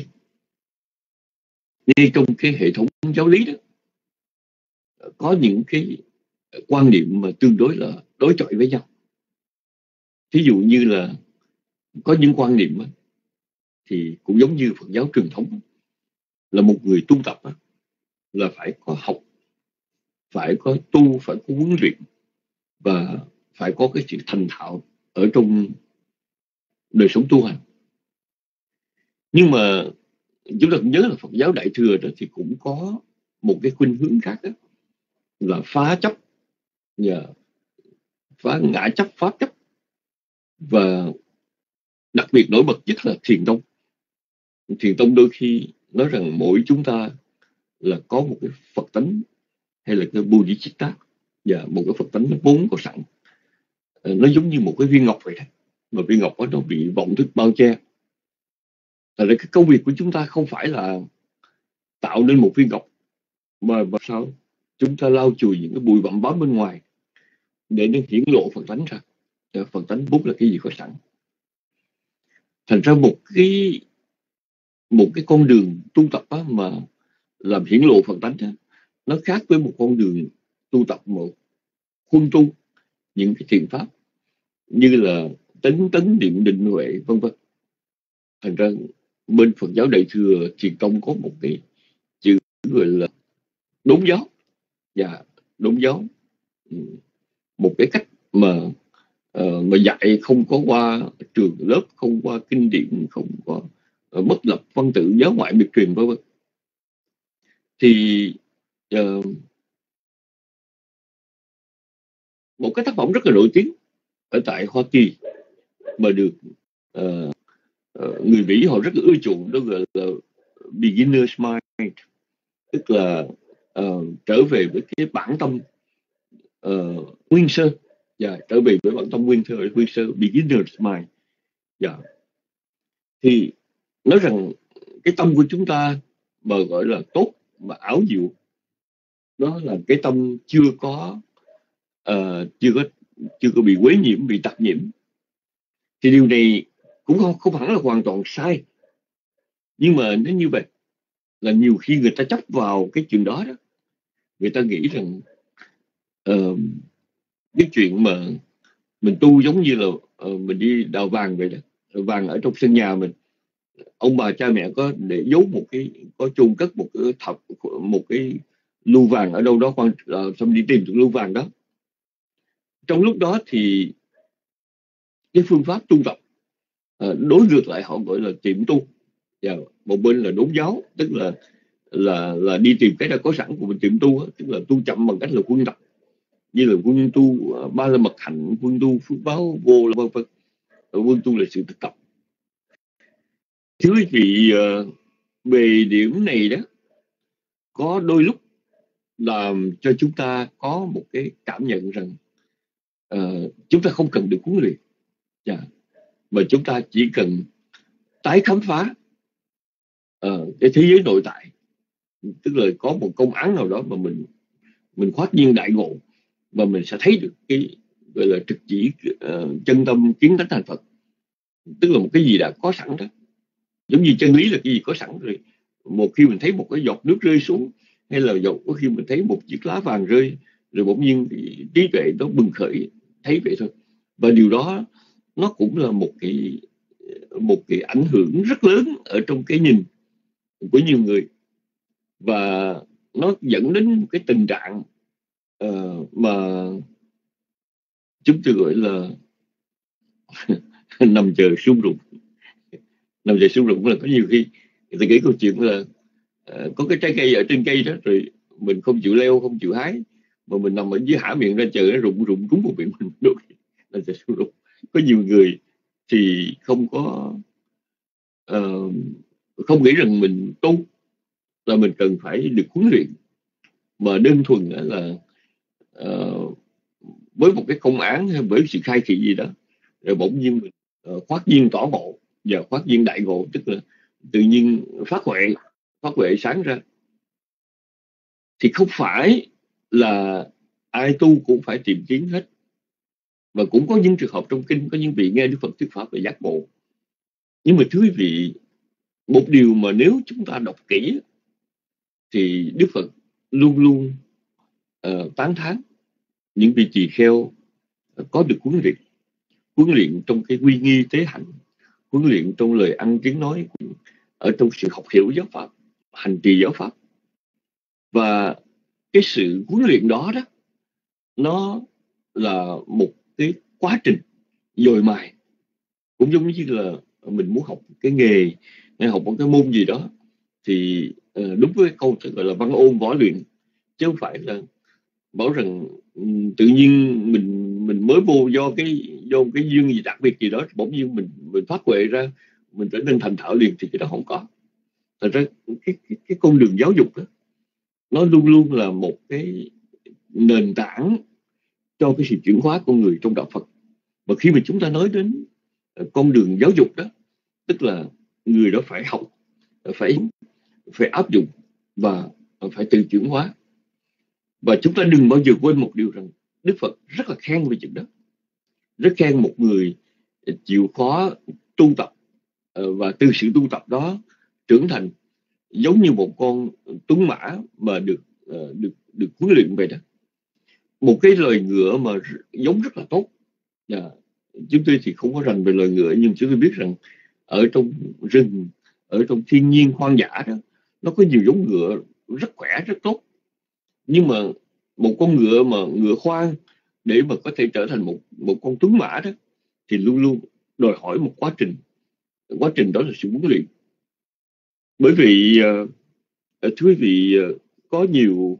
ngay trong cái hệ thống giáo lý đó có những cái quan niệm mà tương đối là đối chọi với nhau. Ví dụ như là có những quan niệm thì cũng giống như Phật giáo truyền thống, là một người tu tập là phải có học, phải có tu, phải có huấn luyện, và phải có cái sự thành thạo ở trong đời sống tu hành. Nhưng mà chúng ta cũng nhớ là Phật giáo Đại thừa đó thì cũng có một cái khuynh hướng khác đó, là phá chấp phá ngã chấp, pháp chấp. Và đặc biệt nổi bật nhất là Thiền tông. Thiền tông đôi khi nói rằng mỗi chúng ta là có một cái Phật tánh hay là cái Bodhicitta, và một cái Phật tánh nó vốn có sẵn. Nó giống như một cái viên ngọc vậy đó, mà viên ngọc đó nó bị vọng thức bao che. Tại cái công việc của chúng ta không phải là tạo nên một viên ngọc, mà sao chúng ta lau chùi những cái bụi bặm bám bên ngoài để nó hiển lộ Phật tánh ra. Phật tánh vốn là cái gì có sẵn. Thành ra một cái con đường tu tập á, mà làm hiển lộ Phật tánh á, nó khác với một con đường tu tập một khuôn tu những cái thiền pháp như là tấn tấn niệm định huệ vân vân. Thành ra bên Phật giáo Đại thừa Thiền tông có một cái chữ gọi là đốn giáo. Và đốn giáo, một cái cách mà dạy không có qua trường lớp, không qua kinh điển, không có bất lập văn tự, giáo ngoại biệt truyền vân vân. Thì một cái tác phẩm rất là nổi tiếng ở tại Hoa Kỳ mà được người Mỹ họ rất là ưa chuộng, đó gọi là Beginner's Mind, tức là trở về với cái bản tâm nguyên sơ, và trở về với bản tâm nguyên sơ, Beginner's Mind. Thì nói rằng cái tâm của chúng ta mà gọi là tốt, mà ảo diệu, đó là cái tâm chưa có bị quấy nhiễm, bị tạp nhiễm. Thì điều này cũng không hẳn là hoàn toàn sai, nhưng mà nếu như vậy là nhiều khi người ta chấp vào cái chuyện đó, người ta nghĩ rằng cái chuyện mà mình tu giống như là mình đi đào vàng vậy đó. Vàng ở trong sân nhà mình, ông bà cha mẹ có để giấu có chôn cất một cái lưu vàng ở đâu đó, xong đi tìm được lưu vàng đó. Trong lúc đó thì cái phương pháp tu tập đối ngược lại, họ gọi là tiệm tu. Một bên là đốn giáo, tức là đi tìm cái đã có sẵn của mình. Tiệm tu tức là tu chậm bằng cách là quân tập, như là quân tu ba la mật hạnh, quân tu phước báo vô là vân vân. Quân tu là sự thực tập. Thưa quý vị, về điểm này đó, có đôi lúc làm cho chúng ta có một cái cảm nhận rằng chúng ta không cần được huấn luyện, mà chúng ta chỉ cần tái khám phá cái thế giới nội tại. Tức là có một công án nào đó mà mình khoát nhiên đại ngộ, và mình sẽ thấy được cái gọi là trực chỉ chân tâm kiến tánh thành Phật. Tức là một cái gì đã có sẵn đó, giống như chân lý là cái gì có sẵn rồi. Một khi mình thấy một cái giọt nước rơi xuống, hay là có khi mình thấy một chiếc lá vàng rơi, rồi bỗng nhiên trí tuệ nó bừng khởi, thấy vậy thôi. Và điều đó nó cũng là một cái ảnh hưởng rất lớn ở trong cái nhìn của nhiều người, và nó dẫn đến một cái tình trạng mà chúng tôi gọi là nằm chờ sung rụng. Nằm chờ sung rụng là có nhiều khi người ta kể câu chuyện là có cái trái cây ở trên cây đó, rồi mình không chịu leo, không chịu hái, mà mình nằm ở dưới hả miệng ra chờ nó rụng trúng một miệng mình. Đúng, là chờ sung rụng. Có nhiều người thì không nghĩ rằng mình tu là mình cần phải được huấn luyện, mà đơn thuần là với một cái công án hay với sự khai thị gì đó, rồi bỗng nhiên mình khoát nhiên tỏ ngộ và khoát nhiên đại ngộ, tức là tự nhiên phát huệ sáng ra. Thì không phải là ai tu cũng phải tìm kiếm hết, và cũng có những trường hợp trong kinh, có những vị nghe Đức Phật thuyết pháp về giác ngộ. Nhưng mà thưa quý vị, một điều mà nếu chúng ta đọc kỹ thì Đức Phật luôn luôn tán thán những vị tỳ kheo có được huấn luyện trong cái quy nghi tế hạnh, huấn luyện trong lời ăn tiếng nói, ở trong sự học hiểu giáo pháp, hành trì giáo pháp. Và cái sự huấn luyện đó nó là một cái quá trình dồi mài, cũng giống như là mình muốn học cái nghề hay học một cái môn gì đó, thì đúng với câu gọi là văn ôn võ luyện, chứ không phải là bảo rằng tự nhiên mình mới vô do cái duyên gì đặc biệt gì đó, bỗng nhiên mình phát huệ ra, mình trở nên thành thạo liền, thì cái đó không có. Thật ra cái con đường giáo dục đó, nó luôn luôn là một cái nền tảng cho cái sự chuyển hóa con người trong đạo Phật. Và khi mà chúng ta nói đến con đường giáo dục đó, tức là người đó phải học, phải áp dụng và phải tự chuyển hóa. Và chúng ta đừng bao giờ quên một điều rằng Đức Phật rất là khen về chuyện đó, rất khen một người chịu khó tu tập, và từ sự tu tập đó trưởng thành giống như một con tuấn mã mà được huấn luyện về đó. Một cái loài ngựa mà giống rất là tốt. Chúng tôi thì không có rành về loài ngựa, nhưng chúng tôi biết rằng ở trong rừng, ở trong thiên nhiên hoang dã đó, nó có nhiều giống ngựa rất khỏe, rất tốt. Nhưng mà một con ngựa mà ngựa khoan để mà có thể trở thành một con tuấn mã đó, thì luôn luôn đòi hỏi một quá trình. Quá trình đó là sự huấn luyện. Bởi vì thưa quý vị, có nhiều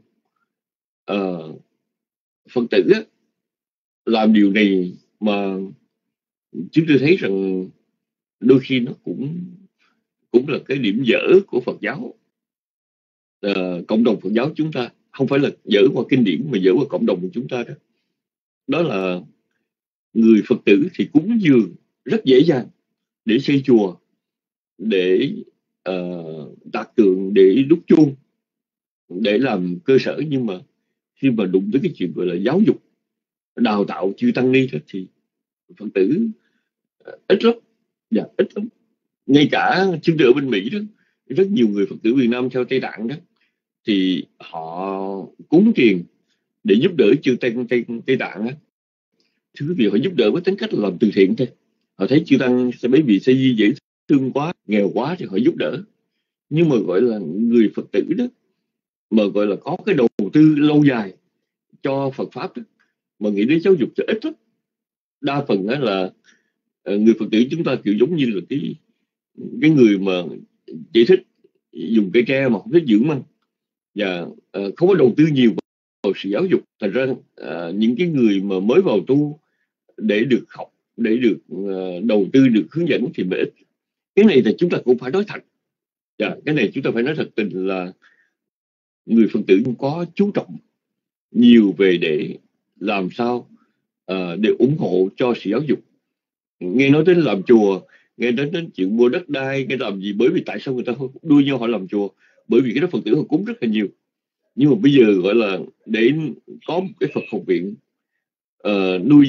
Phật tử á, làm điều này mà chúng tôi thấy rằng đôi khi nó cũng là cái điểm dở của Phật giáo. Cộng đồng Phật giáo chúng ta không phải là dở qua kinh điển, mà dở qua cộng đồng của chúng ta đó. Đó là người Phật tử thì cúng dường rất dễ dàng, để xây chùa, để tạc tượng, để đúc chuông, để làm cơ sở. Nhưng mà khi mà đụng tới cái chuyện gọi là giáo dục, đào tạo chư tăng ni đó, thì Phật tử ít lắm. Ít lắm. Ngay cả chúng tôi ở bên Mỹ đó, rất nhiều người Phật tử Việt Nam theo Tây Tạng đó, thì họ cúng tiền để giúp đỡ chư tăng Tây Tạng á. Thưa quý vị, họ giúp đỡ với tính cách là làm từ thiện thôi. Họ thấy chư tăng sẽ mấy vị sa di dễ thương quá, nghèo quá, thì họ giúp đỡ. Nhưng mà gọi là người Phật tử đó, mà gọi là có cái đầu tư lâu dài cho Phật pháp đó, mà nghĩ đến giáo dục thì ít lắm. Đa phần đó là người Phật tử chúng ta kiểu giống như là cái người mà chỉ thích dùng cây tre mà không thích dưỡng măng, và không có đầu tư nhiều vào sự giáo dục. Thành ra những cái người mà mới vào tu để được học, để được đầu tư, được hướng dẫn thì mới ít. Cái này thì chúng ta cũng phải nói thật. Cái này chúng ta phải nói thật tình là người Phật tử có chú trọng nhiều về để làm sao để ủng hộ cho sự giáo dục. Nghe nói đến làm chùa, nghe đến chuyện mua đất đai, nghe làm gì? Bởi vì tại sao người ta đua nhau họ làm chùa? Bởi vì cái đó Phật tử họ cúng rất là nhiều. Nhưng mà bây giờ gọi là để có một cái Phật học viện nuôi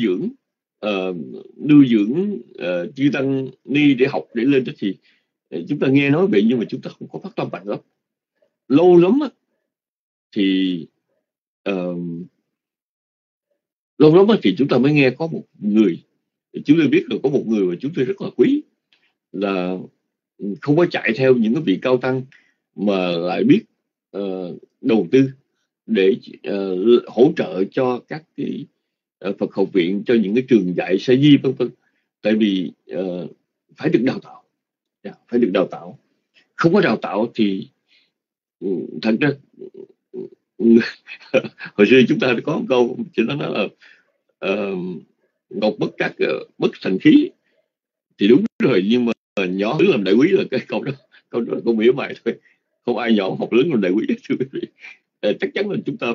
dưỡng chư tăng ni để học, để lên đó, thì chúng ta nghe nói vậy nhưng mà chúng ta không có phát tâm mạnh lắm. Lâu lắm thì chúng ta mới nghe có một người. Chúng tôi biết là có một người mà chúng tôi rất là quý, là không có chạy theo những cái vị cao tăng, mà lại biết đầu tư để hỗ trợ cho các cái Phật học viện, cho những cái trường dạy sa di vân vân. Tại vì phải được đào tạo, phải được đào tạo. Không có đào tạo thì thật ra hồi xưa chúng ta có một câu chỉ nó nói là ngọc bất trắc bất thành khí, thì đúng rồi. Nhưng mà nhỏ lớn làm đại quý là cái câu đó câu mỉa mai thôi. Không ai nhỏ học lớn làm đại quý. Thưa quý vị, chắc chắn là chúng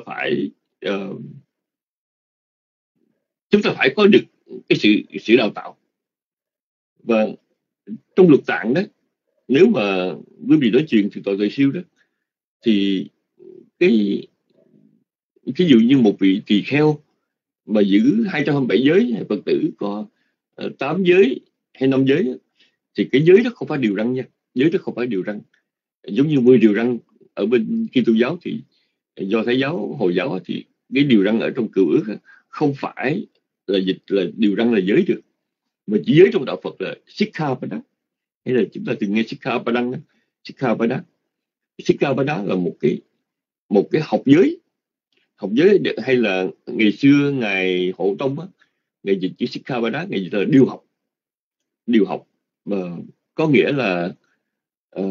ta phải có được cái sự đào tạo. Và trong luật tạng đó, nếu mà quý vị nói chuyện thì tội tội siêu đó, thì cái ví dụ như một vị tỳ kheo mà giữ 227 giới, hay Phật tử có 8 giới hay 5 giới, thì cái giới đó không phải điều răn nha. Giới đó không phải điều răn. Giống như 10 điều răn ở bên Kitô giáo, thì Do Thái giáo, Hồi giáo thì cái điều răn ở trong Cựu Ước không phải là dịch là điều răn là giới được, mà chỉ giới trong đạo Phật là Sikkhapada. Hay là chúng ta từng nghe Sikkhapada. Sikkhapada là một cái học giới. Học giới hay là ngày xưa ngài Hộ Tông á, ngài dịch chữ Sikkhapada, ngài dịch là điều học, mà có nghĩa là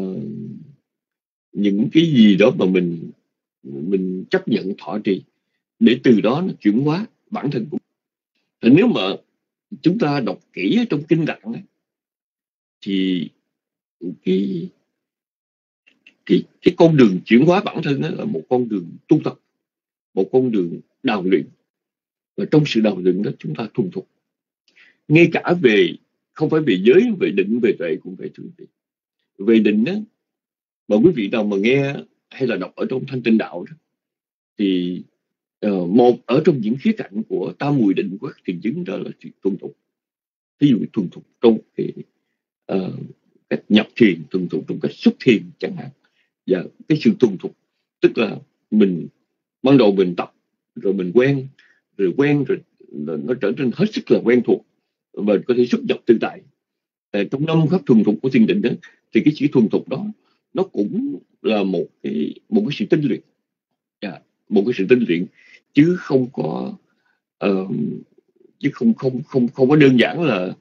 những cái gì đó mà mình chấp nhận thọ trì. để từ đó nó chuyển hóa bản thân của mình. Nếu mà chúng ta đọc kỹ ở trong kinh Tạng thì cái con đường chuyển hóa bản thân là một con đường tu tập, một con đường đào luyện, và trong sự đào luyện đó chúng ta thuần thục, ngay cả về không phải về giới, về định, về tuệ cũng vậy. Về định đó, mà quý vị nào mà nghe hay là đọc ở trong Thanh Tịnh Đạo đó, thì một ở trong những khía cạnh của tam muội định của các thiền chứng đó là sự thuần thục. Ví dụ thuần thục trong cách nhập thiền, thuần thục trong cách xuất thiền chẳng hạn. Và cái sự thuần thục tức là mình ban đầu mình tập, rồi mình quen rồi nó trở nên hết sức là quen thuộc, và có thể xuất nhập tự tại. Trong 5 pháp thuần thục của thiền định đó, thì cái sự thuần thục đó nó cũng là một cái sự tinh luyện, một cái sự tinh luyện, chứ không có không có đơn giản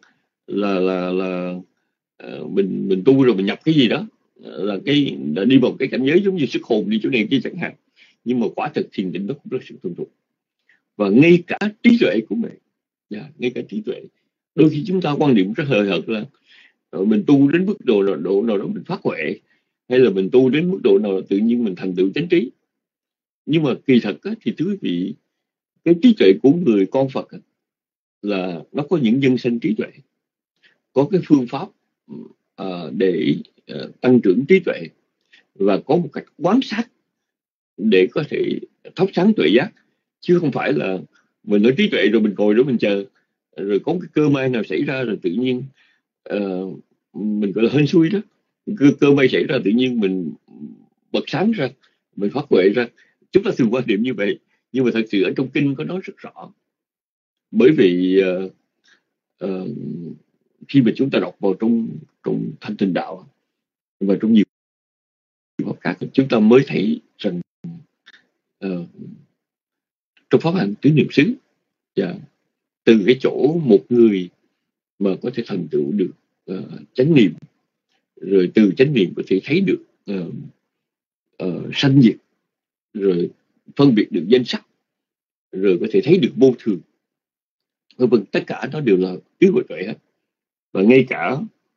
là mình tu rồi mình nhập cái gì đó, là đi vào cái cảnh giới giống như xuất hồn đi chỗ này kia chẳng hạn. Nhưng mà quả thực thiền định nó cũng là sự thuần thục, và ngay cả trí tuệ của mình, ngay cả trí tuệ, đôi khi chúng ta quan điểm rất hời hợt là mình tu đến mức độ nào đó mình phát huệ, hay là mình tu đến mức độ nào tự nhiên mình thành tựu chánh trí. Nhưng mà kỳ thật thì thưa quý vị, cái trí tuệ của người con Phật là nó có những nhân sinh trí tuệ, có cái phương pháp để tăng trưởng trí tuệ, và có một cách quan sát để có thể thắp sáng tuệ giác, chứ không phải là mình nói trí tuệ rồi mình ngồi đó mình chờ, rồi có cái cơ may nào xảy ra rồi tự nhiên mình gọi là hên xui đó, cơ may xảy ra tự nhiên mình bật sáng ra, mình phát huệ ra. Chúng ta thường quan điểm như vậy, nhưng mà thật sự ở trong kinh có nói rất rõ. Bởi vì khi mà chúng ta đọc vào trong Thanh Tịnh Đạo và trong nhiều pháp khác, chúng ta mới thấy rằng trong pháp hành tứ niệm xứ, từ cái chỗ một người mà có thể thành tựu được chánh niệm, rồi từ chánh niệm có thể thấy được sanh diệt, rồi phân biệt được danh sắc, rồi có thể thấy được vô thường, vân, tất cả nó đều là tứ huệ tuệ hết. Và ngay cả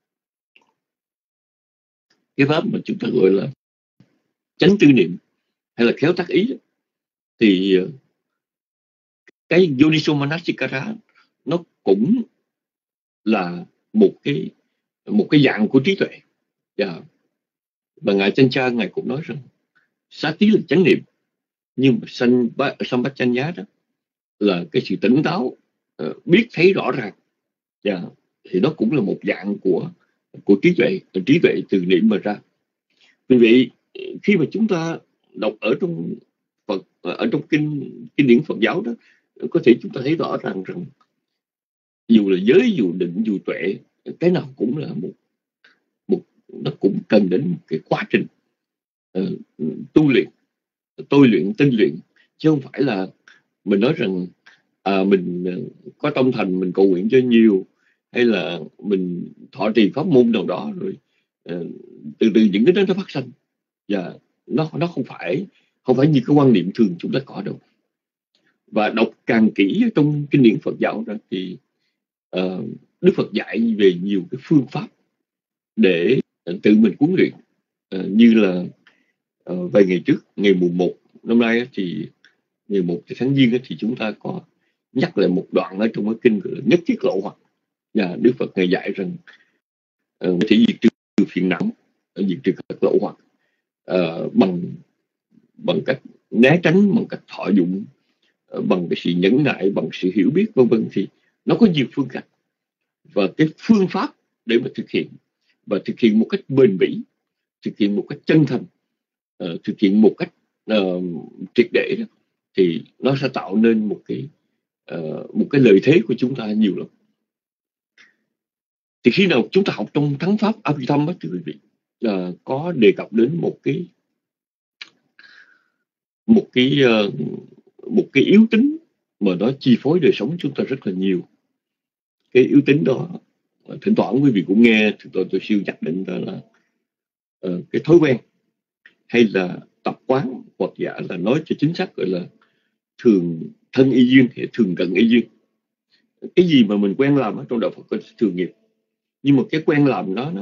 cái pháp mà chúng ta gọi là chánh tư niệm hay là khéo tác ý, thì cái Yoniso Manasikara nó cũng là một cái dạng của trí tuệ. Và ngài Chanh Cha ngài cũng nói rằng xá tí là chánh niệm, nhưng mà Sampachanya đó là cái sự tỉnh táo, biết thấy rõ ràng. Thì nó cũng là một dạng của trí tuệ từ niệm mà ra. Vì vậy khi mà chúng ta đọc ở trong kinh điển Phật giáo đó, có thể chúng ta thấy rõ ràng rằng dù là giới, dù định, dù tuệ, cái nào cũng là nó cũng cần đến một cái quá trình tu luyện, tôi luyện, tinh luyện, chứ không phải là mình nói rằng mình có tâm thành mình cầu nguyện cho nhiều, hay là mình thọ trì pháp môn nào đó rồi từ những cái đó nó phát sinh. Và nó không phải như cái quan niệm thường chúng ta có đâu. Và đọc càng kỹ trong kinh điển Phật giáo đó thì Đức Phật dạy về nhiều cái phương pháp để tự mình huấn luyện. Như là vài ngày trước, ngày mùng 1 năm nay thì ngày 1 tháng Giêng thì chúng ta có nhắc lại một đoạn ở trong cái kinh Nhất Thiết Lộ Hoặc. Và Đức Phật ngài dạy rằng có thể diệt trừ phiền não, diệt trừ các lỗ hoặc bằng cách né tránh, bằng cách thọ dụng, bằng cái sự nhẫn nại, bằng sự hiểu biết, vân vân. Thì nó có nhiều phương cách và cái phương pháp để mà thực hiện, và thực hiện một cách bền bỉ, thực hiện một cách chân thành, thực hiện một cách triệt để đó, thì nó sẽ tạo nên một cái lợi thế của chúng ta nhiều lắm. Thì khi nào chúng ta học trong Thắng Pháp Abhidhamma thì quý vị có đề cập đến một cái yếu tính mà nó chi phối đời sống chúng ta rất là nhiều. Cái yếu tính đó thỉnh thoảng quý vị cũng nghe tôi siêu nhắc định là cái thói quen hay là tập quán, hoặc giả là nói cho chính xác gọi là thường thân y duyên hay thường cận y duyên. Cái gì mà mình quen làm ở trong đạo Phật có thường nghiệp, nhưng mà cái quen làm đó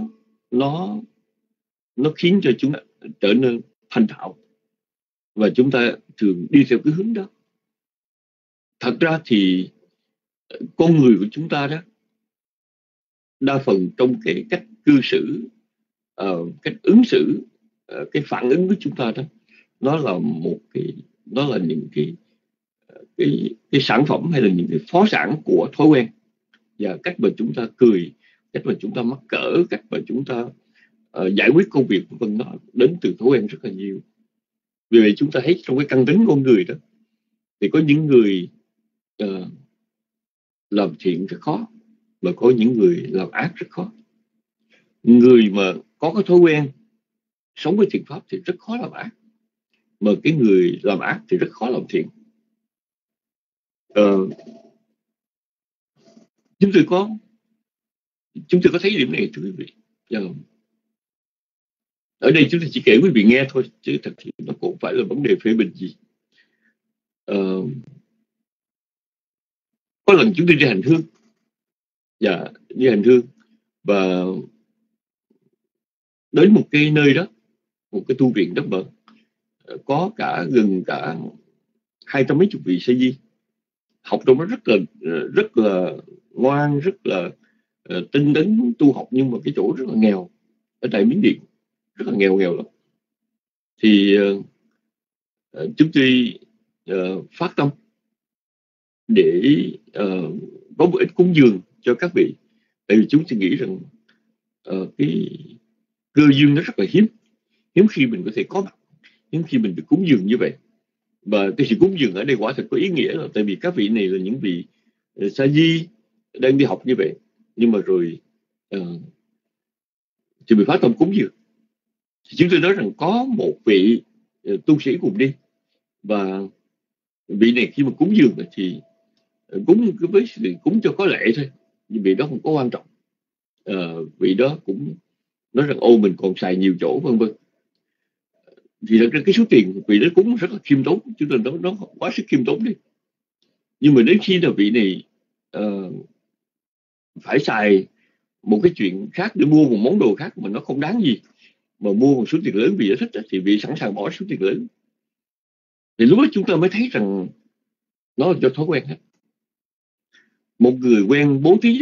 nó khiến cho chúng ta trở nên thành thạo, và chúng ta thường đi theo cái hướng đó. Thật ra thì con người của chúng ta đó, đa phần trong cái cách cư xử, cách ứng xử, cái phản ứng của chúng ta đó, nó là những cái sản phẩm hay là những cái phó sản của thói quen, và cách mà chúng ta cười, cách mà chúng ta mắc cỡ, cách mà chúng ta giải quyết công việc của vân đó đến từ thói quen rất là nhiều. Vì vậy chúng ta thấy trong cái căn tính con người đó, thì có những người làm thiện rất khó, mà có những người làm ác rất khó. Người mà có cái thói quen sống với thiện pháp thì rất khó làm ác, mà cái người làm ác thì rất khó làm thiện. Chúng tôi có thấy điểm này, thưa quý vị. Ở đây chúng tôi chỉ kể quý vị nghe thôi, chứ thật sự nó cũng phải là vấn đề phê bình gì. Có lần chúng tôi đi hành hương, và đến một cái nơi đó, một cái tu viện đó mà có gần cả 200 mấy chục vị sa di học trong đó, rất là ngoan, rất là tinh tấn tu học, nhưng mà cái chỗ rất là nghèo ở tại Miến Điện, rất là nghèo lắm. Thì chúng tôi phát tâm để có một ít cúng dường cho các vị, tại vì chúng tôi nghĩ rằng cái cơ duyên nó rất là hiếm khi mình có thể có mặt, hiếm khi mình được cúng dường như vậy. Và cái sự cúng dường ở đây quả thật có ý nghĩa, là tại vì các vị này là những vị sa di đang đi học như vậy, nhưng mà rồi thì bị phát tâm cúng dường. Thì chúng tôi nói rằng có một vị tu sĩ cùng đi, và vị này khi mà cúng dường thì cúng với sự cúng cho có lệ thôi, nhưng vị đó không có quan trọng. Vị đó cũng nói rằng ô mình còn xài nhiều chỗ vân vân. Thì thật ra cái số tiền vị đó cúng rất là khiêm tốn, chúng tôi nói nó quá sức khiêm tốn đi. Nhưng mà đến khi là vị này phải xài một cái chuyện khác để mua một món đồ khác mà nó không đáng gì, mà mua một số tiền lớn vì đã thích, thì vị sẵn sàng bỏ số tiền lớn. Thì lúc đó chúng ta mới thấy rằng nó là do thói quen hết. Một người quen bố thí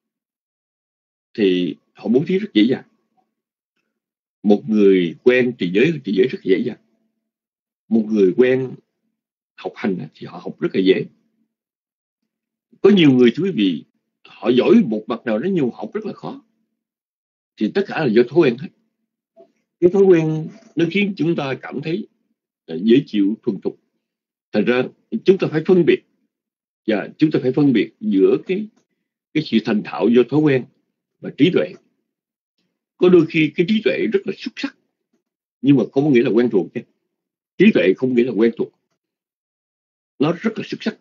thì họ bố thí rất dễ dàng. Một người quen trì giới rất dễ dàng. Một người quen học hành thì họ học rất là dễ. Có nhiều người, thưa quý vị, họ giỏi một mặt nào đó nhưng học rất là khó. Thì tất cả là do thói quen hết. Cái thói quen nó khiến chúng ta cảm thấy dễ chịu, thuần thục. Thành ra chúng ta phải phân biệt, và chúng ta phải phân biệt giữa cái sự thành thạo do thói quen và trí tuệ. Có đôi khi cái trí tuệ rất là xuất sắc, nhưng mà không có nghĩa là quen thuộc. Trí tuệ không nghĩa là quen thuộc, nó rất là xuất sắc.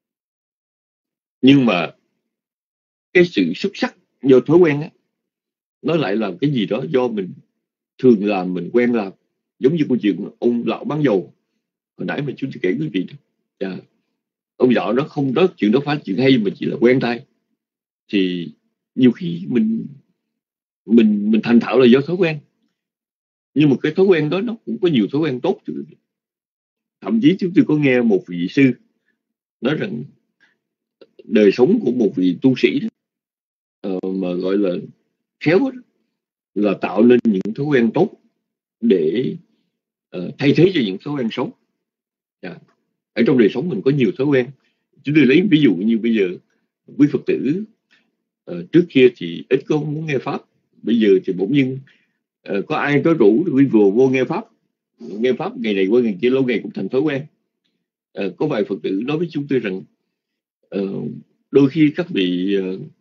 Nhưng mà cái sự xuất sắc do thói quen nó lại làm cái gì đó do mình thường làm, mình quen làm. Giống như câu chuyện ông lão bán dầu hồi nãy mà chúng tôi kể quý vị đó. Ông lão đó không đó, chuyện đó phải chuyện hay, mà chỉ là quen tay. Thì nhiều khi mình thành thạo là do thói quen, nhưng mà cái thói quen đó nó cũng có nhiều thói quen tốt. Thậm chí chúng tôi có nghe một vị sư nói rằng đời sống của một vị tu sĩ đó, mà gọi là khéo đó, là tạo nên những thói quen tốt để thay thế cho những thói quen xấu. Ở trong đời sống mình có nhiều thói quen. Chúng tôi lấy ví dụ như bây giờ quý Phật tử trước kia thì ít có muốn nghe pháp, bây giờ thì bỗng nhiên có ai có rủ quý vừa vô nghe pháp ngày này qua ngày kia, lâu ngày cũng thành thói quen. Có vài Phật tử nói với chúng tôi rằng đôi khi các vị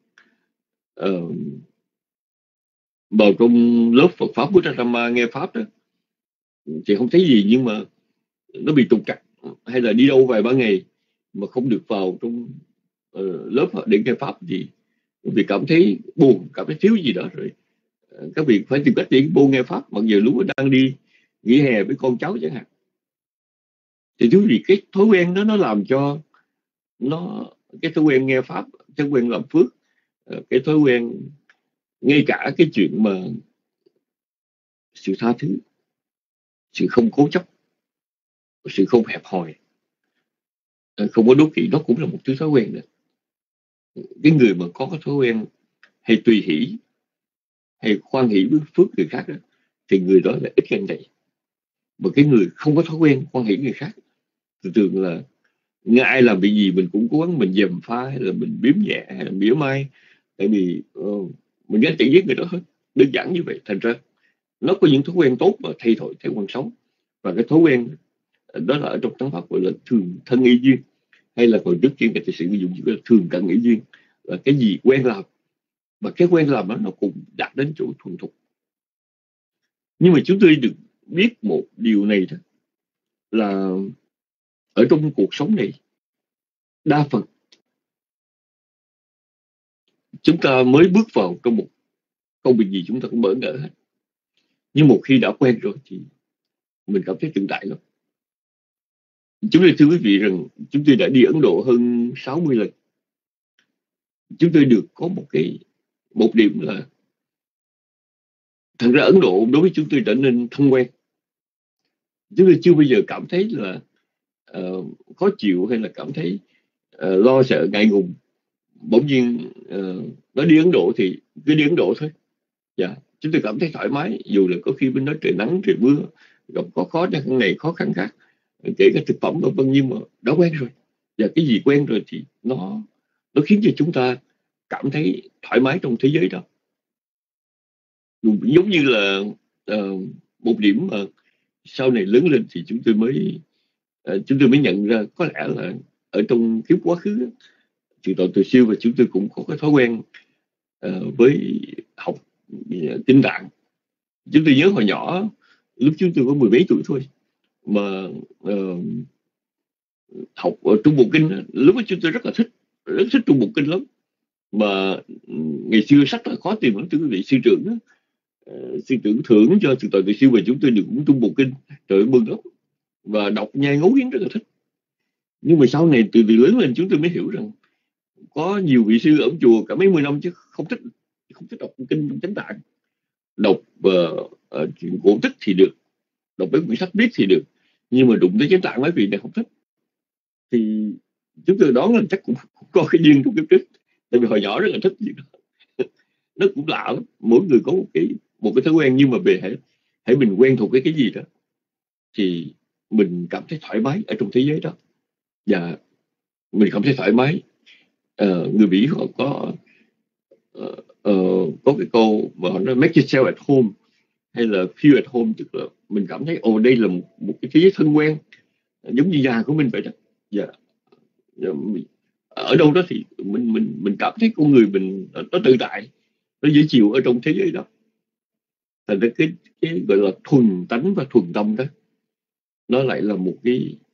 vào trong lớp Phật pháp của Rama nghe pháp đó thì không thấy gì, nhưng mà nó bị trục trặc, hay là đi đâu vài ba ngày mà không được vào trong lớp để nghe pháp thì vì cảm thấy buồn, cảm thấy thiếu gì đó, rồi các vị phải tìm cách để vô nghe pháp, mặc dù lúc đang đi nghỉ hè với con cháu chẳng hạn. Thì thú vị, cái thói quen đó nó làm cho cái thói quen nghe pháp, thói quen làm phước, cái thói quen, ngay cả cái chuyện mà sự tha thứ, sự không cố chấp, sự không hẹp hòi, không có đố kỵ, nó cũng là một thứ thói quen đó. Cái người mà có cái thói quen hay tùy hỷ, hay khoan hỷ với phước người khác đó, thì người đó là ít ganh tị. Mà cái người không có thói quen khoan hỷ người khác, thường là nghe ai làm việc gì mình cũng cố gắng mình gièm pha, hay là mình biếm nhẹ, hay là mỉa mai, tại vì mình ganh tị với người đó hết, đơn giản như vậy. Thành ra nó có những thói quen tốt và thay đổi thói quen xấu. Và cái thói quen đó là ở trong Tăng Pháp gọi là thường thân y duyên, hay là còn trước kia người ta sử dụng chữ là thường cận y duyên, là cái gì quen làm, và cái quen làm đó nó cũng đạt đến chỗ thuần thục. Nhưng mà chúng tôi được biết một điều này thôi, là ở trong cuộc sống này, đa phần chúng ta mới bước vào trong một công việc gì chúng ta cũng bỡ ngỡ hết, nhưng một khi đã quen rồi thì mình cảm thấy tự tại lắm. Chúng tôi thưa quý vị rằng chúng tôi đã đi Ấn Độ hơn 60 lần. Chúng tôi được có một điểm là thật ra Ấn Độ đối với chúng tôi trở nên thân quen. Chúng tôi chưa bao giờ cảm thấy là khó chịu, hay là cảm thấy lo sợ ngại ngùng. Bỗng nhiên nó đi Ấn Độ thì cứ đi Ấn Độ thôi. Dạ, chúng tôi cảm thấy thoải mái, dù là có khi bên đó trời nắng trời mưa, gặp có khó khăn này khó khăn khác, kể cả thực phẩm vân vân, nhưng mà đã quen rồi. Và cái gì quen rồi thì nó khiến cho chúng ta cảm thấy thoải mái trong thế giới đó. Giống như là một điểm mà sau này lớn lên thì chúng tôi mới nhận ra, có lẽ là ở trong kiếp quá khứ, từ tội từ siêu, và chúng tôi cũng có cái thói quen với học kinh tạng. Chúng tôi nhớ hồi nhỏ, lúc chúng tôi có 10 mấy tuổi thôi, mà học Trung Bộ Kinh, lúc đó chúng tôi rất thích Trung Bộ Kinh lắm. Mà ngày xưa sách là khó tìm lắm, thưa quý vị. Sư trưởng thưởng cho từ tội từ siêu, và chúng tôi được cũng Trung Bộ Kinh, trời ơi mừng lắm, và đọc nhai ngấu nghiến rất là thích. Nhưng mà sau này từ từ lớn lên chúng tôi mới hiểu rằng có nhiều vị sư ở chùa cả mấy mươi năm chứ không thích đọc kinh trong Chánh Tạng. Đọc chuyện cổ tích thì được, đọc mấy quyển sách viết thì được, nhưng mà đụng tới Chánh Tạng mấy vị này không thích. Thì chúng tôi đoán là chắc cũng có cái duyên trong kiếp trước, tại vì hồi nhỏ rất là thích gì đó. Nó cũng lạ lắm, mỗi người có một cái thói quen, nhưng mà về hãy mình quen thuộc với cái gì đó thì mình cảm thấy thoải mái ở trong thế giới đó, và mình cảm thấy thoải mái. Người Mỹ họ có cái câu mà họ nói make yourself at home, hay là feel at home, tức là mình cảm thấy đây là một cái thế giới thân quen, giống như nhà của mình vậy đó. Ở đâu đó thì mình cảm thấy con người mình nó tự tại, nó dễ chịu ở trong thế giới đó. Thành ra cái gọi là thuần tánh và thuần tâm đó, nó lại là một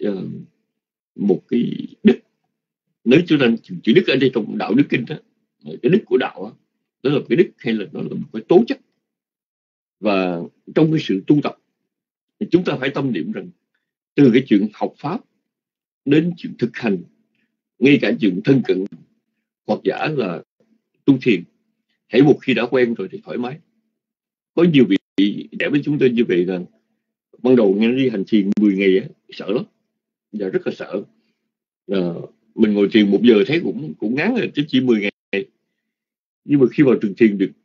cái đức. Nếu chúng ta chữ đức ở đây trong đạo đức kinh đó, cái đức của đạo đó là cái đức, hay là nó là một cái tố chất. Và trong cái sự tu tập thì chúng ta phải tâm niệm rằng, từ cái chuyện học pháp đến chuyện thực hành, ngay cả chuyện thân cận hoặc giả là tu thiền, hãy một khi đã quen rồi thì thoải mái. Có nhiều vị trẻ với chúng tôi như vậy là ban đầu nghe đi hành thiền 10 ngày sợ lắm, và rất là sợ. Mình ngồi thiền 1 giờ thấy cũng ngán rồi, chứ chỉ 10 ngày. Nhưng mà khi vào trường thiền được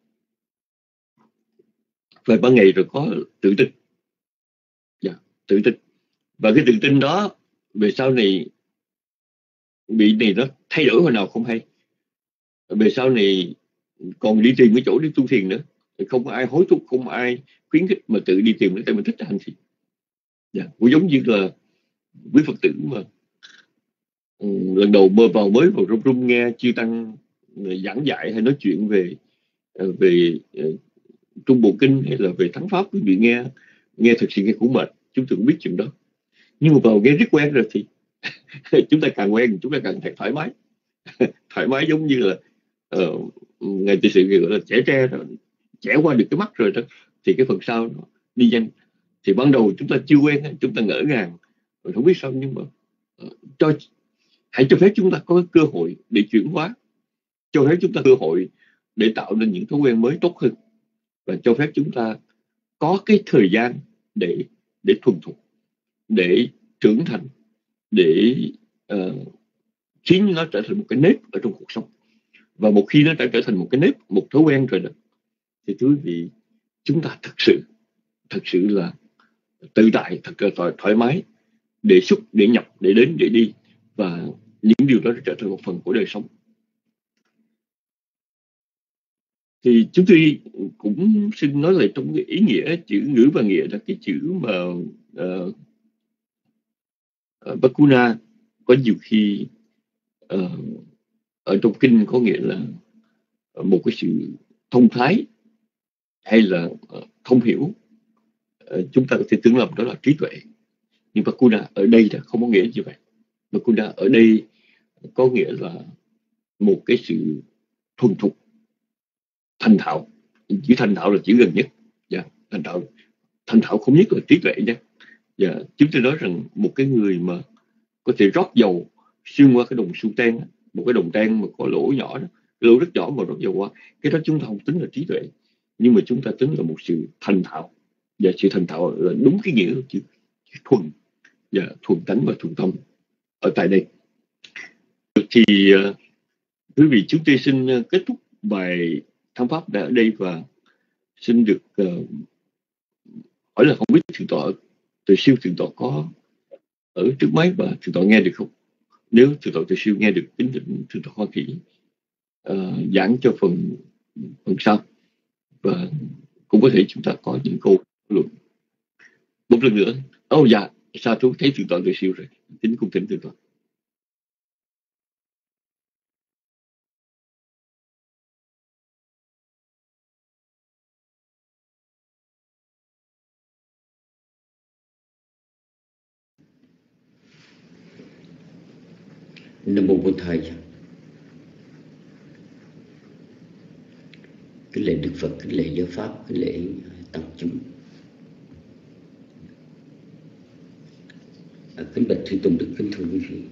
vài ba ngày rồi có tự tin. Tự tin. Và cái tự tin đó về sau này bị này nó thay đổi hồi nào không hay. Về sau này còn đi tìm cái chỗ đi tu thiền nữa, không có ai hối thúc, không có ai khuyến khích, mà tự đi tìm, tại mình thích hành thiền. Cũng giống như là quý Phật tử mà lần đầu mới vào rung nghe chư tăng giảng dạy hay nói chuyện về Trung Bộ Kinh hay là về Thắng Pháp, quý vị nghe thực sự nghe cũng mệt, chúng tôi cũng biết chuyện đó. Nhưng mà vào nghe rất quen rồi thì chúng ta càng quen, chúng ta càng thấy thoải mái. Thoải mái giống như là ngày từ sự gọi là trẻ qua được cái mắt rồi đó, thì cái phần sau nó đi nhanh. Thì ban đầu chúng ta chưa quen, chúng ta ngỡ ngàng, Mình không biết sao, nhưng mà hãy cho phép chúng ta có cơ hội để chuyển hóa, cho phép chúng ta cơ hội để tạo nên những thói quen mới tốt hơn, và cho phép chúng ta có cái thời gian để thuần thục, để trưởng thành, để khiến nó trở thành một cái nếp ở trong cuộc sống. Và một khi nó đã trở thành một cái nếp, một thói quen rồi đó, thì thưa quý vị, chúng ta thật sự là tự tại, thật là thoải mái để xuất, để nhập, để đến, để đi, và những điều đó trở thành một phần của đời sống. Thì chúng tôi cũng xin nói lại trong cái ý nghĩa chữ ngữ và nghĩa là cái chữ mà Bakuna có nhiều khi ở trong kinh có nghĩa là một cái sự thông thái hay là thông hiểu. Chúng ta có thể tưởng lầm đó là trí tuệ, nhưng Bakuna ở đây là không có nghĩa như vậy. Bakuna ở đây có nghĩa là một cái sự thuần thục, thành thạo. Chữ thành thạo là chữ gần nhất. Thành thạo không nhất là trí tuệ nhé. Chúng tôi nói rằng một cái người mà có thể rót dầu xuyên qua cái đồng xu ten, một cái đồng ten mà có lỗ nhỏ đó, lỗ rất nhỏ mà rót dầu qua, cái đó chúng ta không tính là trí tuệ, nhưng mà chúng ta tính là một sự thành thạo. Và sự thành thạo là đúng cái nghĩa của chữ thuần, thuần tánh và thuần tâm ở tại đây. Thì quý vị, chúng tôi xin kết thúc bài tham pháp ở đây, và xin được hỏi là không biết thượng tọa Từ Siêu thượng tọa có ở trước máy và thượng tọa nghe được không? Nếu thượng tọa Từ Siêu nghe được, kính thỉnh thượng tọa Hoa Kỳ giảng cho phần sau, và cũng có thể chúng ta có những câu luận. Một lần nữa, dạ, sao chú thấy thượng tọa Từ Siêu rồi, kính cung thỉnh thượng tọa. Nam mô Bổn Thầy. Kính lễ Đức Phật, kính lễ giáo pháp, kính lễ tăng chúng. Kính bạch Thủy Tùng Đức, kính thưa quý vị.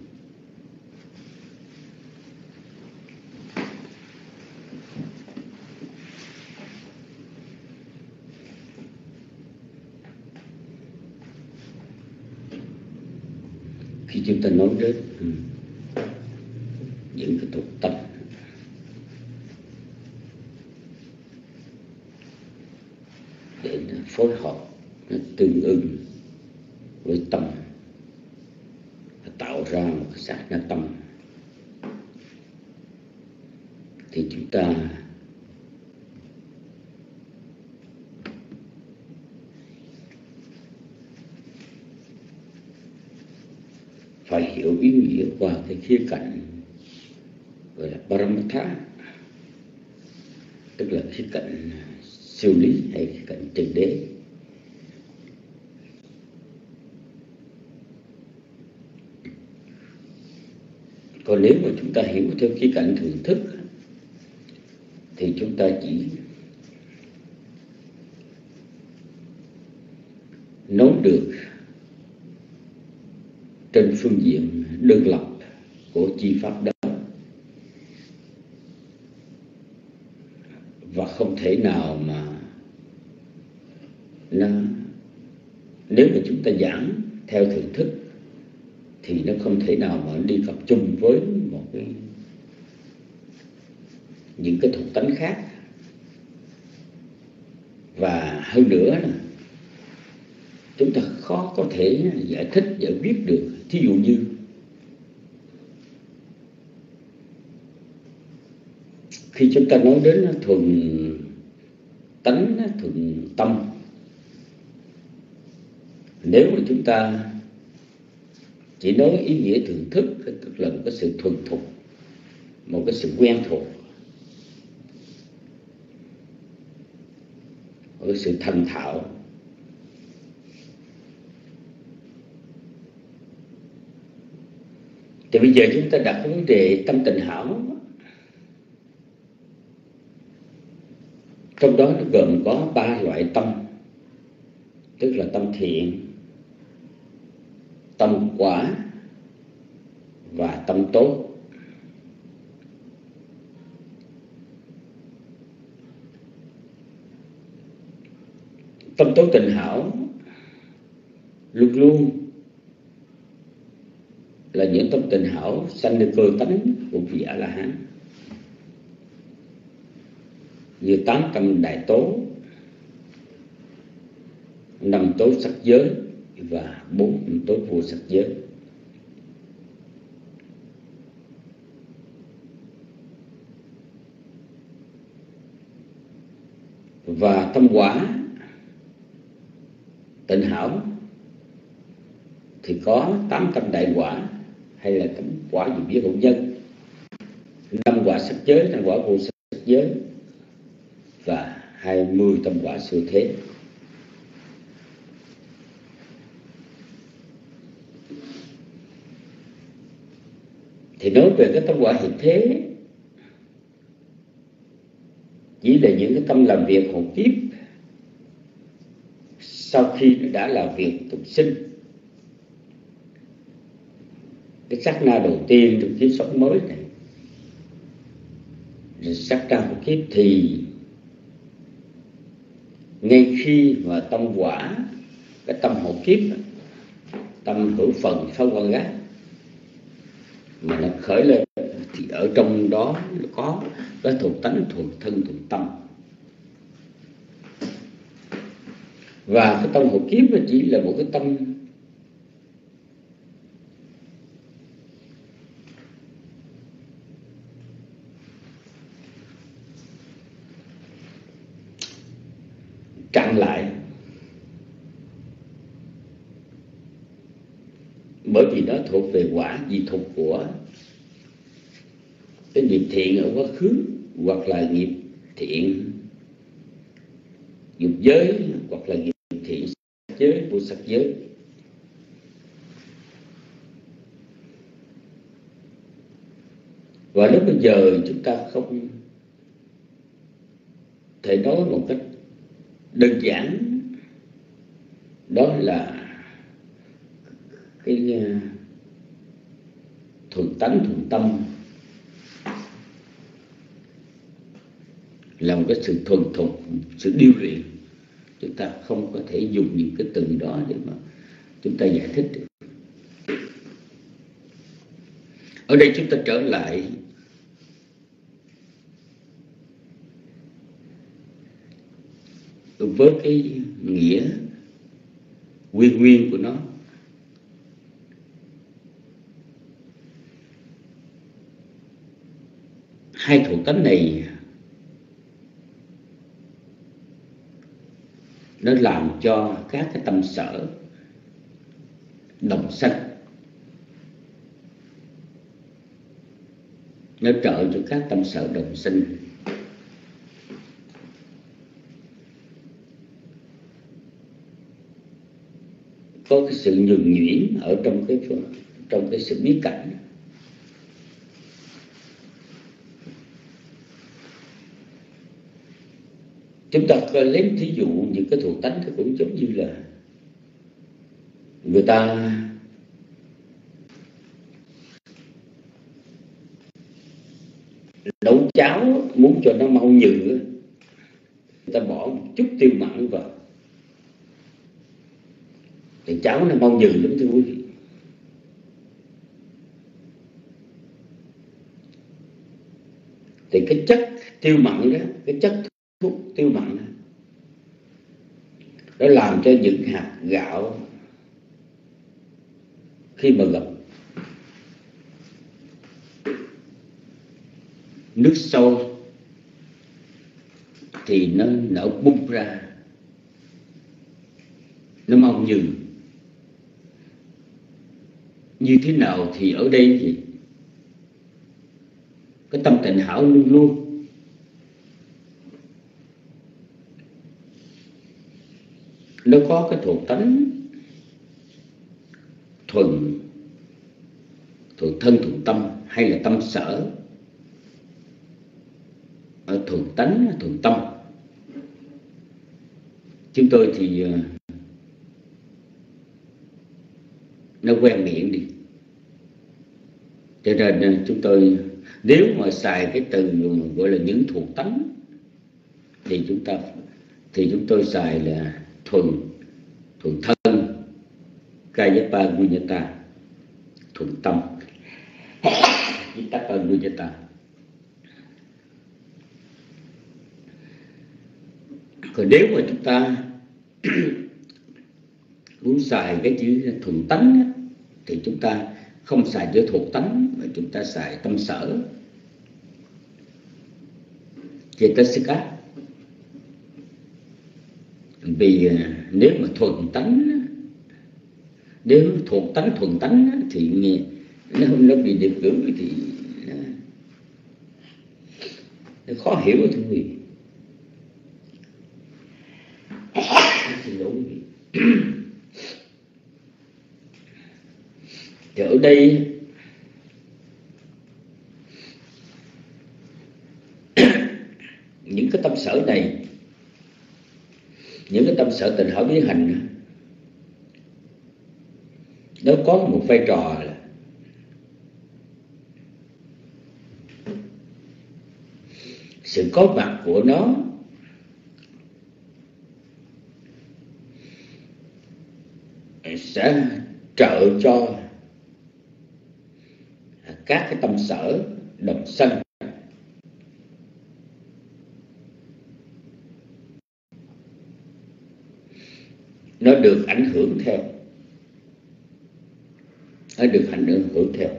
Khi chúng ta nói đến những cái thuộc tánh để phối hợp, nó tương ưng với tâm, tạo ra một cái sát na tâm, thì chúng ta phải hiểu ý nghĩa qua cái khía cạnh gọi là Paramatha, tức là khía cạnh siêu lý hay khía cạnh trần đế. Còn nếu mà chúng ta hiểu theo khía cạnh thưởng thức thì chúng ta chỉ nói được trên phương diện đơn lập của chi pháp đó, và không thể nào mà nếu mà chúng ta giảng theo thưởng thức thì nó không thể nào mà đi cặp chung với những cái thuộc tánh khác. Và hơn nữa là chúng ta khó có thể giải thích, giải quyết được. Thí dụ như khi chúng ta nói đến thuần tánh, thuần tâm, nếu mà chúng ta chỉ nói ý nghĩa thưởng thức, tức là một cái sự thuần thục, một cái sự quen thuộc, một cái sự thành thạo, thì bây giờ chúng ta đặt vấn đề tâm tình hảo. Trong đó nó gồm có 3 loại tâm, tức là tâm thiện, tâm quả và tâm tốt. Tâm tốt tình hảo luôn luôn là những tâm tình hảo sanh được cơ tánh của vị A La Hán, như 8 tâm đại tố, 5 tố sắc giới và 4 tố vô sắc giới. Và tâm quả tịnh hảo thì có 8 tâm đại quả, hay là tâm quả dụng giới hữu nhân, 5 quả sắc giới, 5 quả vô sắc giới và 20 tâm quả siêu thế. Thì nói về cái tâm quả hiện thế, chỉ là những cái tâm làm việc hồn kiếp sau khi đã làm việc tục sinh. Cái sát na đầu tiên trong kiếp sống mới này, rồi sát na hồn kiếp, thì ngay khi mà tâm quả, cái tâm hồn kiếp, tâm hữu phần phân quan gác mà nó khởi lên, thì ở trong đó có cái thuộc tánh, thuộc thân, thuộc tâm. Và cái tâm hồn kiếp chỉ là một cái tâm chặn lại, bởi vì nó thuộc về quả dị thục của cái nghiệp thiện ở quá khứ, hoặc là nghiệp thiện dục giới, hoặc là nghiệp thiện sắc giới, vô sắc giới. Và lúc bây giờ chúng ta không thể nói một cách đơn giản, đó là cái thuần tánh, thuần tâm, là một cái sự thuần thục, sự điêu luyện. Chúng ta không có thể dùng những cái từ đó để mà chúng ta giải thích được. Ở đây chúng ta trở lại với cái nghĩa nguyên của nó. Hai thuộc tánh này nó làm cho các cái tâm sở đồng sanh, nó trợ cho các tâm sở đồng sinh có cái sự nhường nhuyễn ở trong cái sự biết cảnh. Chúng ta lấy thí dụ những cái thuộc tánh thì cũng giống như là người ta nấu cháo muốn cho nó mau nhừ, người ta bỏ một chút tiêu mặn vào thì cháo nó mau nhừ lắm thưa quý vị. Thì cái chất tiêu mặn đó, cái chất thuốc tiêu mặn đó, nó làm cho những hạt gạo khi mà gặp nước sôi thì nó nở bung ra, nó mau nhừ. Như thế nào thì ở đây thì cái tâm tịnh hảo luôn luôn nó có cái thuộc tánh thuần thân, thuần tâm, hay là tâm sở ở thuần tánh, thuần tâm. Chúng tôi thì nó quen miệng đi. Cho nên chúng tôi nếu mà xài cái từ gọi là những thuộc tánh thì chúng tôi xài là thuần thân Kayapa Gunyata, thuần tâm Vittaka Gunyata. Còn nếu mà chúng ta muốn xài cái chữ thuần tánh thì chúng ta không xài chữ thuộc tánh mà chúng ta xài tâm sở Cetasika. Vì nếu mà thuần tánh, nếu thuộc tánh thuần tánh thì nghe nó bị điều ngữ thì nó khó hiểu thưa quý vị. Xin lỗi quý vị. Thì ở đây những cái tâm sở này, những cái tâm sở tịnh hỏi biến hành, nó có một vai trò là sự có mặt của nó sẽ trợ cho các cái tâm sở đồng sanh nó được ảnh hưởng theo, nó được ảnh hưởng theo.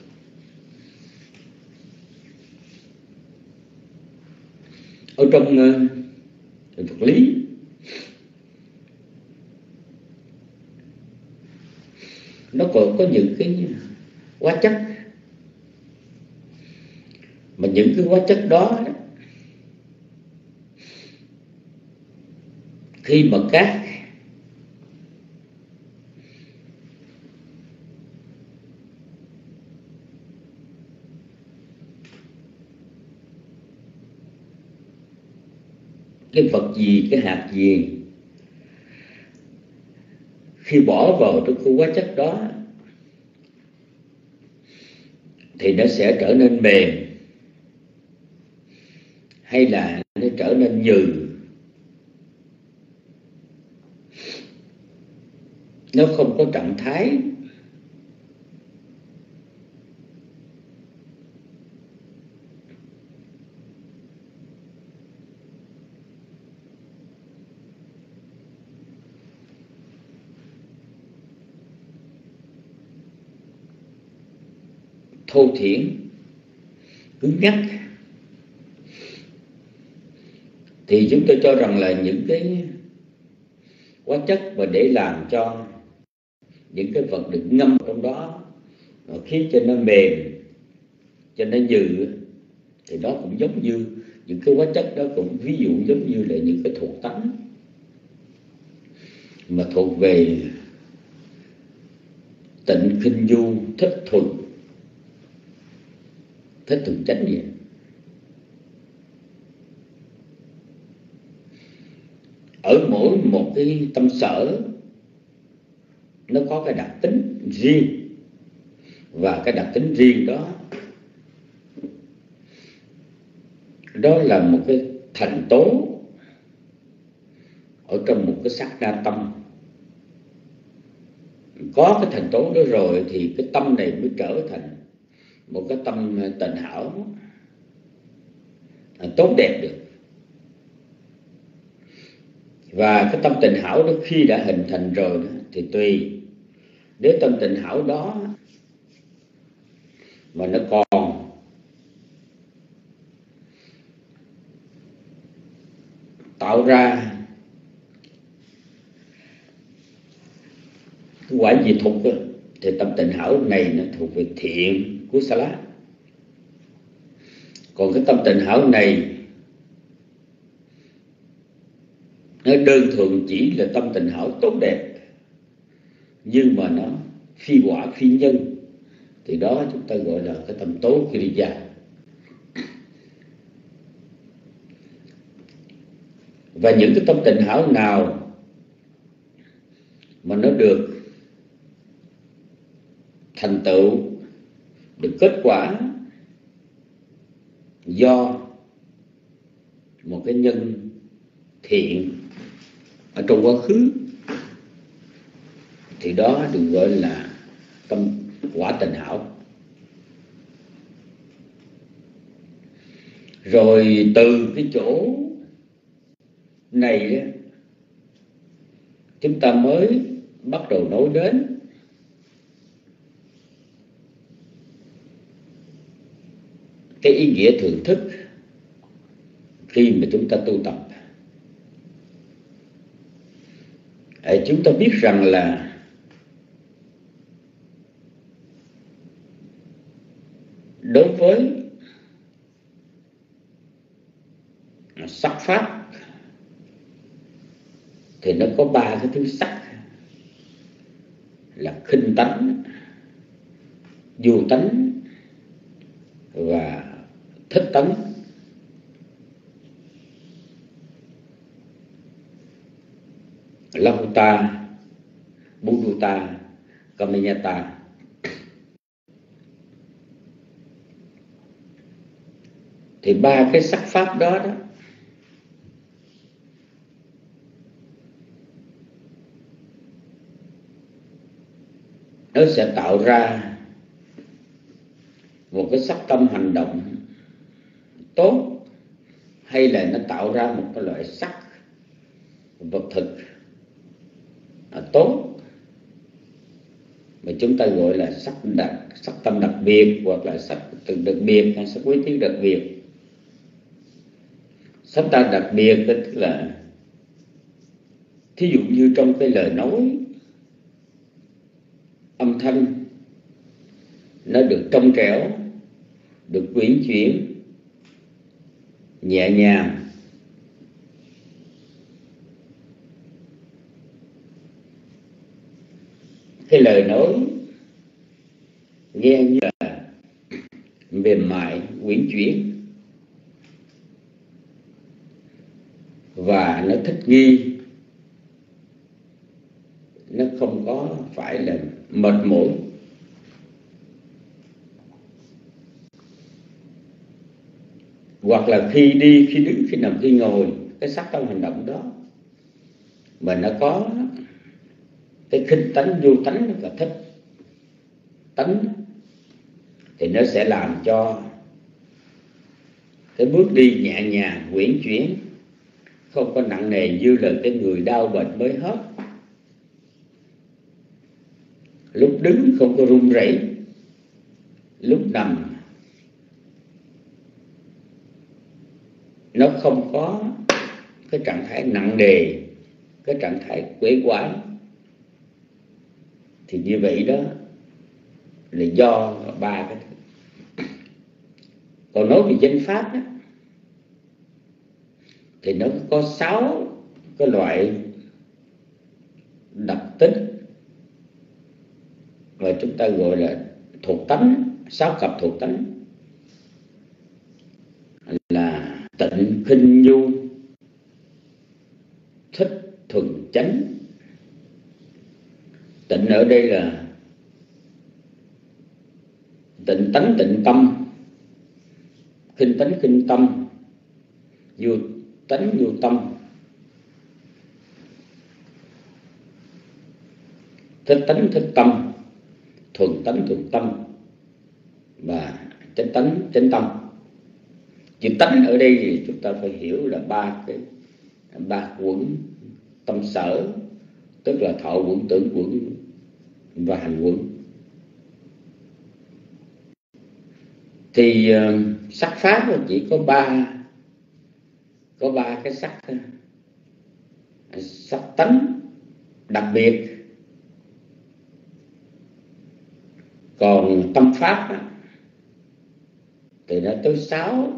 Ở trong vật lý nó còn có những cái hóa chất, mà những cái hóa chất đó khi mà các cái vật gì, cái hạt gì khi bỏ vào trong cái hóa chất đó thì nó sẽ trở nên mềm hay là nó trở nên nhừ. Nó không có trạng thái thô thiển, cứng nhắc, thì chúng tôi cho rằng là những cái hóa chất mà để làm cho những cái vật được ngâm trong đó khiến cho nó mềm, cho nó nhừ, thì đó cũng giống như những cái hóa chất đó, cũng ví dụ giống như là những cái thuộc tánh mà thuộc về tịnh khinh nhu thích thuần chánh vậy. Ở mỗi một cái tâm sở nó có cái đặc tính riêng, và cái đặc tính riêng đó là một cái thành tố ở trong một cái sát na tâm. Có cái thành tố đó rồi thì cái tâm này mới trở thành một cái tâm tịnh hảo tốt đẹp được. Và cái tâm tịnh hảo đó khi đã hình thành rồi đó, thì tùy nếu tâm tịnh hảo đó mà nó còn tạo ra cái quả diệt thục đó, thì tâm tịnh hảo này nó thuộc về thiện kusala. Còn cái tâm tịnh hảo này nó đơn thuần chỉ là tâm tịnh hảo tốt đẹp, nhưng mà nó phi quả phi nhân, thì đó chúng ta gọi là cái tâm tố Kriya. Và những cái tâm tịnh hảo nào mà nó được thành tựu được kết quả do một cái nhân thiện ở trong quá khứ, thì đó được gọi là tâm quả tình hảo. Rồi từ cái chỗ này chúng ta mới bắt đầu nói đến cái ý nghĩa thưởng thức khi mà chúng ta tu tập. Chúng ta biết rằng là đối với sắc pháp thì nó có ba cái thứ sắc, là khinh tánh, vô tánh và thích tánh. Lahuta, Buddhuta, Kamanyata. Thì ba cái sắc pháp đó nó sẽ tạo ra một cái sắc tâm hành động tốt, hay là nó tạo ra một cái loại sắc vật thực tốt mà chúng ta gọi là sắc tâm đặc biệt, hoặc là sắc từ đặc biệt, hay sắc quý tiếng đặc biệt. Sắc tâm đặc biệt tức là thí dụ như trong cái lời nói, âm thanh nó được trong trẻo, được uyển chuyển, nhẹ nhàng. Cái lời nói nghe như là mềm mại, uyển chuyển, và nó thích nghi, nó không có phải là mệt mỏi. Hoặc là khi đi, khi đứng, khi nằm, khi ngồi, cái sắc tâm hành động đó mà nó có cái khinh tánh, vô tánh và thích tánh, thì nó sẽ làm cho cái bước đi nhẹ nhàng, uyển chuyển, không có nặng nề như là cái người đau bệnh mới hết. Lúc đứng không có run rẩy, lúc nằm nó không có cái trạng thái nặng nề, cái trạng thái quể quải. Thì như vậy đó là do ba cái thứ. Còn nói về danh pháp đó, thì nó có 6 cái loại đặc tính mà chúng ta gọi là thuộc tánh, 6 cặp thuộc tánh, là tịnh, khinh, nhu, thích, thuần, chánh. Tịnh ở đây là tịnh tánh, tịnh tâm, khinh tánh, khinh tâm, vô tánh, vô tâm, thích tánh, thích tâm, thuần tánh, thuần tâm, và chánh tánh, chánh tâm. Chữ tánh ở đây thì chúng ta phải hiểu là ba quẩn tâm sở, tức là thọ quẩn, tưởng quẩn và hành quẩn. Thì sắc pháp chỉ có ba cái sắc thôi. Sắc tánh đặc biệt. Còn tâm pháp thì nó tới 6.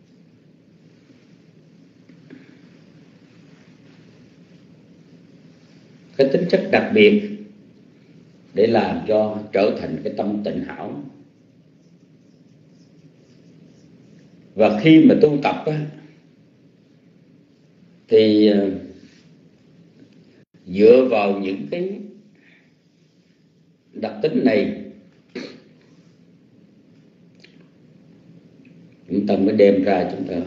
Cái tính chất đặc biệt để làm cho trở thành cái tâm tịnh hảo. Và khi mà tu tập thì dựa vào những cái đặc tính này chúng ta mới đem ra chúng ta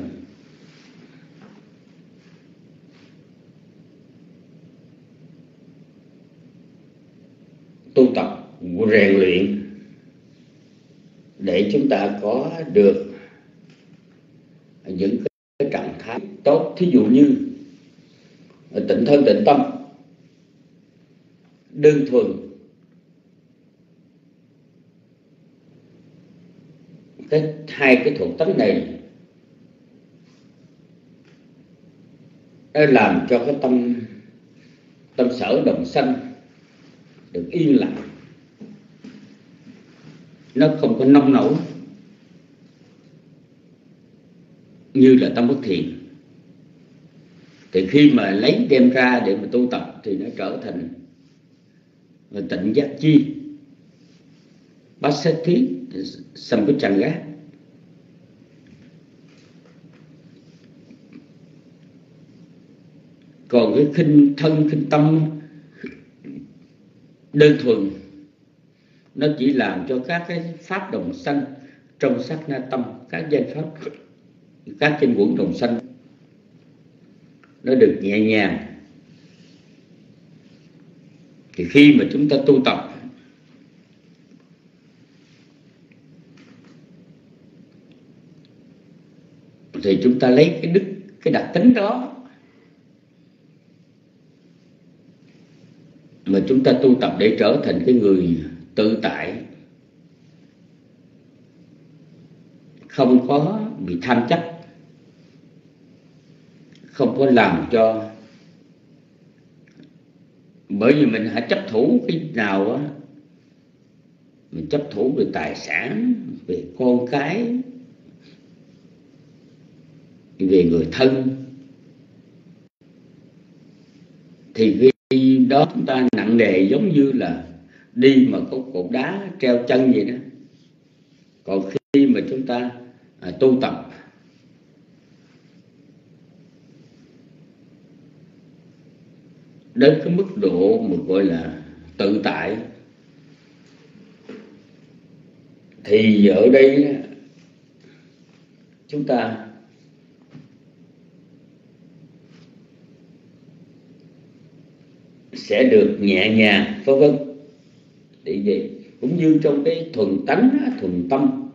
tu tập, rèn luyện để chúng ta có được những cái trạng thái tốt. Thí dụ như tịnh thân tịnh tâm, đơn thuần hai cái thuộc tánh này nó làm cho cái tâm sở đồng sanh được yên lặng, nó không có nông nổi như là tâm bất thiện. Thì khi mà lấy đem ra để mà tu tập thì nó trở thành tịnh giác chi, Passathi Sampuchanga. Còn cái khinh thân khinh tâm đơn thuần, nó chỉ làm cho các cái pháp đồng sanh trong sát na tâm, các danh pháp, các chân quẩn đồng sanh nó được nhẹ nhàng. Thì khi mà chúng ta tu tập thì chúng ta lấy cái đặc tính đó mà chúng ta tu tập để trở thành cái người tự tại, không có bị tham chấp, không có làm cho, bởi vì mình hãy chấp thủ cái nào á, mình chấp thủ về tài sản, về con cái, về người thân, thì khi đó chúng ta nặng nề giống như là đi mà có cột đá treo chân vậy đó. Còn khi mà chúng ta tu tập đến cái mức độ mà gọi là tự tại, thì ở đây chúng ta sẽ được nhẹ nhàng, vân vân. Thì vậy cũng như trong cái thuần tánh, thuần tâm,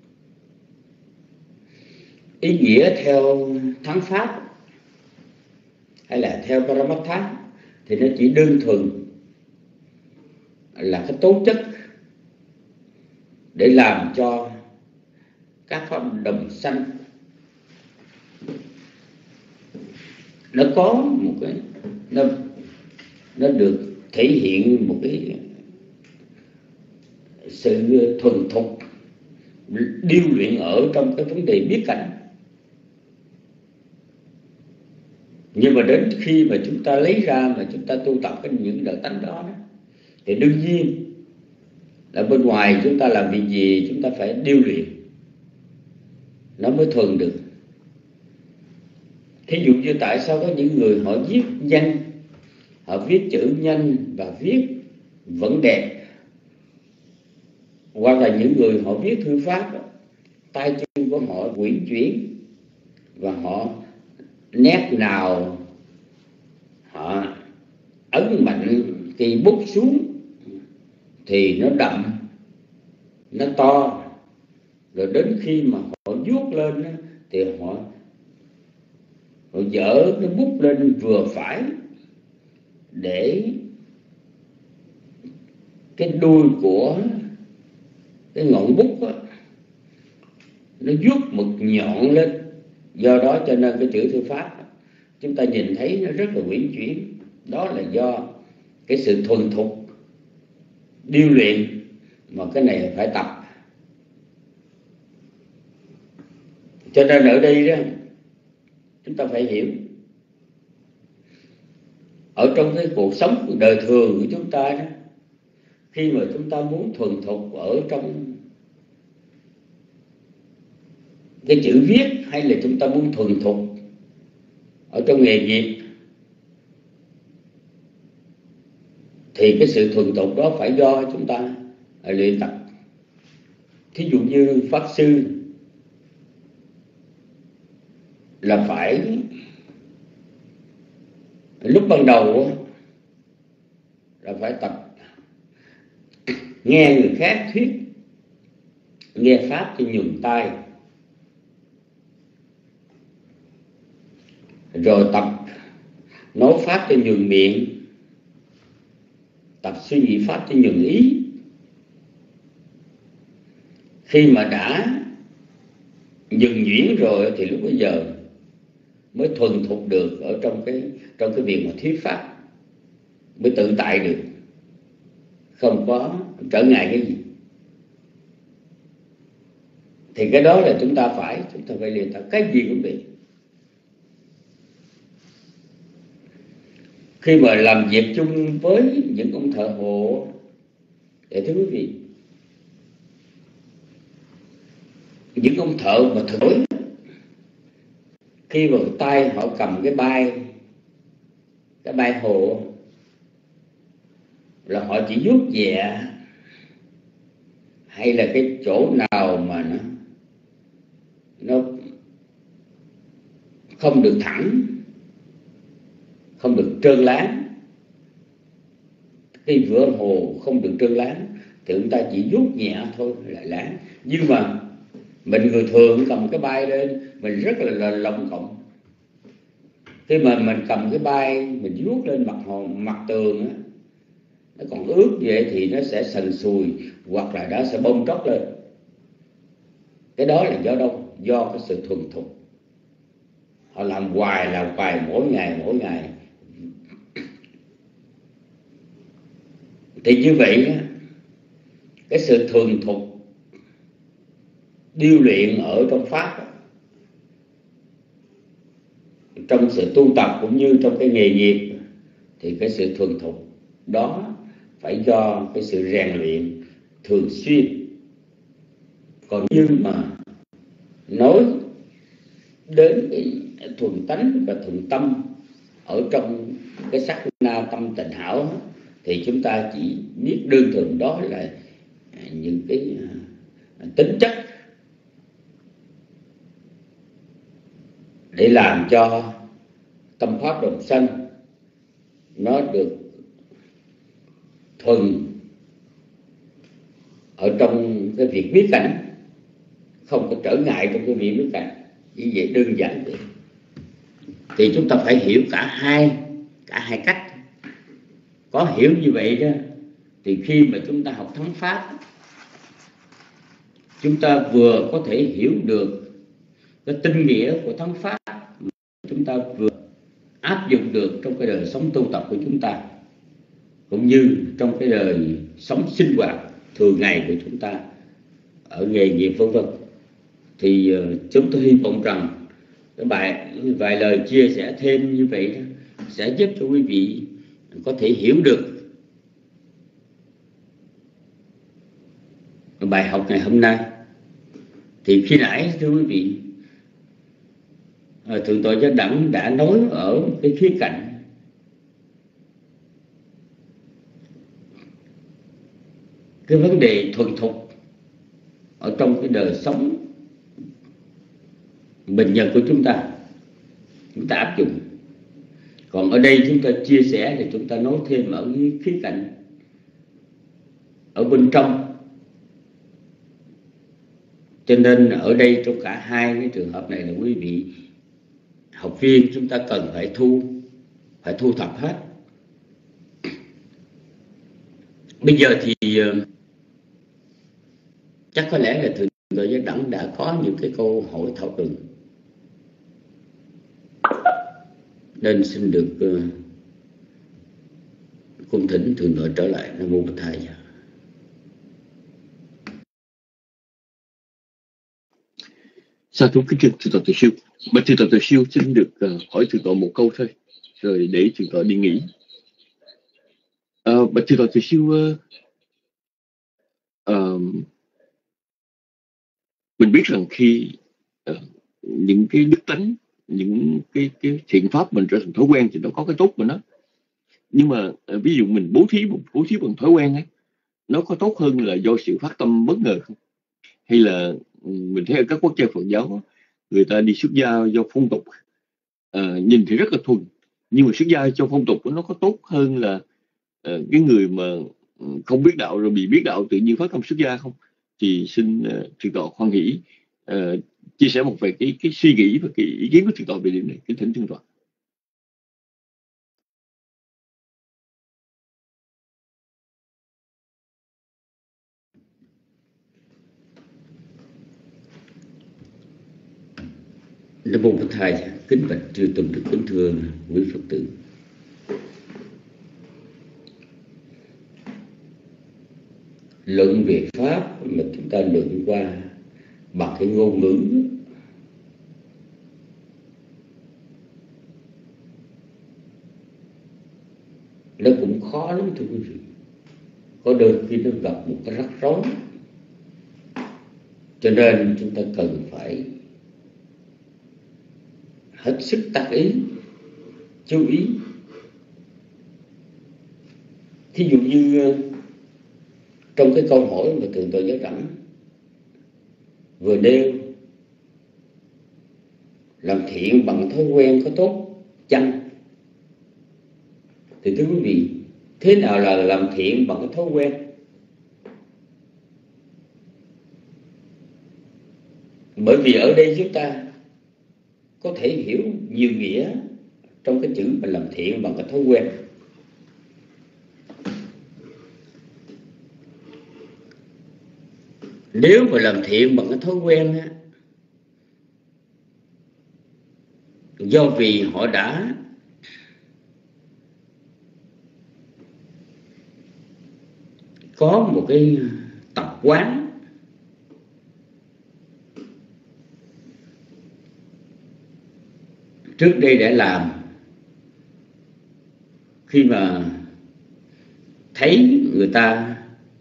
ý nghĩa theo thắng pháp hay là theo Paramatha thì nó chỉ đơn thuần là cái tố chất để làm cho các pháp đồng sanh nó có một cái, nó được thể hiện một cái sự thuần thục, điêu luyện ở trong cái vấn đề biết cảnh. Nhưng mà đến khi mà chúng ta lấy ra mà chúng ta tu tập những đặc tánh đó, thì đương nhiên là bên ngoài chúng ta làm việc gì chúng ta phải điêu luyện nó mới thuần được. Thí dụ như tại sao có những người họ viết văn, họ viết chữ nhanh và viết vẫn đẹp, hoặc là những người họ viết thư pháp, tay chân của họ uyển chuyển và họ nét nào họ ấn mạnh cây bút xuống thì nó đậm, nó to, rồi đến khi mà họ vuốt lên thì họ dở cái bút lên vừa phải để cái đuôi của cái ngọn bút đó, nó vuốt mực nhọn lên. Do đó cho nên cái chữ thư pháp chúng ta nhìn thấy nó rất là uyển chuyển. Đó là do cái sự thuần thục điêu luyện mà cái này phải tập. Cho nên ở đây đó chúng ta phải hiểu, ở trong cái cuộc sống đời thường của chúng ta đó, khi mà chúng ta muốn thuần thục ở trong cái chữ viết, hay là chúng ta muốn thuần thục ở trong nghề nghiệp, thì cái sự thuần thục đó phải do chúng ta luyện tập. Thí dụ như pháp sư là phải lúc ban đầu là phải tập nghe người khác thuyết, nghe pháp cho nhường tai, rồi tập nói pháp cho nhường miệng, tập suy nghĩ pháp cho nhường ý. Khi mà đã nhường nhuyễn rồi thì lúc bây giờ mới thuần thục được ở trong cái việc mà thuyết pháp, mới tự tại được, không có trở ngại cái gì. Thì cái đó là chúng ta phải luyện tập, cái gì cũng bị. Khi mà làm việc chung với những ông thợ hộ, để thưa quý vị, những ông thợ mà thổi, khi mà tay họ cầm cái bay hộ, là họ chỉ vuốt nhẹ, hay là cái chỗ nào mà nó không được thẳng, không được trơn láng, cái vữa hồ không được trơn láng, thì chúng ta chỉ vuốt nhẹ thôi là láng. Nhưng mà mình người thường cầm cái bay lên, mình rất là lộng cộng. Khi mà mình cầm cái bay, mình vuốt lên mặt tường á, nó còn ướt vậy thì nó sẽ sần sùi, hoặc là nó sẽ bong tróc lên. Cái đó là do đâu? Do cái sự thuần thục. Họ làm hoài mỗi ngày. Thì như vậy, cái sự thuần thục điêu luyện ở trong pháp, trong sự tu tập cũng như trong cái nghề nghiệp, thì cái sự thuần thục đó phải do cái sự rèn luyện thường xuyên. Còn như mà nói đến cái thuần tánh và thuần tâm ở trong cái sắc na tâm tịnh hảo, thì chúng ta chỉ biết đơn thuần đó là những cái tính chất để làm cho tâm pháp đồng sanh nó được thuần ở trong cái việc biết cảnh, không có trở ngại trong cái việc biết cảnh. Như vậy đơn giản vậy. Thì chúng ta phải hiểu cả hai cách. Có hiểu như vậy đó, thì khi mà chúng ta học thắng pháp, chúng ta vừa có thể hiểu được cái tinh nghĩa của thắng pháp, chúng ta vừa áp dụng được trong cái đời sống tu tập của chúng ta, cũng như trong cái đời sống sinh hoạt thường ngày của chúng ta ở nghề nghiệp vân vân. Thì chúng tôi hy vọng rằng vài lời chia sẻ thêm như vậy đó, sẽ giúp cho quý vị có thể hiểu được bài học ngày hôm nay. Thì khi nãy thưa quý vị, Thượng tọa Giác Đẳng đã nói ở cái khía cạnh cái vấn đề thuần thục ở trong cái đời sống bình dân của chúng ta áp dụng. Còn ở đây chúng ta chia sẻ thì chúng ta nói thêm ở cái khía cạnh ở bên trong. Cho nên ở đây trong cả hai cái trường hợp này là quý vị học viên chúng ta cần phải thu thập hết. Bây giờ thì chắc có lẽ là Thượng tọa Giác Đẳng đã có những cái câu hỏi thảo luận, nên xin được cung thỉnh Thượng tọa trở lại. Nam mô Bổn Thầy. Sa thú kính Thượng tọa Từ Siêu. Bạch Thượng tọa Từ Siêu xin được hỏi Thượng tọa một câu thôi, rồi để Thượng tọa đi nghỉ. Bạch Thượng tọa Từ Siêu, mình biết rằng khi những cái đức tánh, những cái thiện pháp mình trở thành thói quen thì nó có cái tốt của nó. Nhưng mà ví dụ mình bố thí bằng thói quen ấy, nó có tốt hơn là do sự phát tâm bất ngờ không? Hay là mình thấy ở các quốc gia Phật giáo người ta đi xuất gia do phong tục, nhìn thì rất là thuần, nhưng mà xuất gia cho phong tục nó có tốt hơn là cái người mà không biết đạo rồi bị biết đạo tự nhiên phát tâm xuất gia không? Thì xin thượng tọa hoan hỷ chia sẻ một vài cái suy nghĩ và cái ý kiến của thượng tọa về điểm này. Kính thỉnh thượng tọa. Nam mô Bổn Thầy, kính bạch chư tôn đức, kính thưa quý Phật tử. Luận về pháp mà chúng ta luận qua bằng cái ngôn ngữ nó cũng khó lắm thưa quý vị. Có đôi khi nó gặp một cái rắc rối, cho nên chúng ta cần phải hết sức tác ý, chú ý. Thí dụ như trong cái câu hỏi mà Thượng tọa Giáo Đẳng vừa nêu, làm thiện bằng thói quen có tốt chăng? Thì thưa quý vị, thế nào là làm thiện bằng cái thói quen? Bởi vì ở đây chúng ta có thể hiểu nhiều nghĩa trong cái chữ mà làm thiện bằng cái thói quen. Nếu mà làm thiện bằng cái thói quen á, do vì họ đã có một cái tập quán trước đây đã làm, khi mà thấy người ta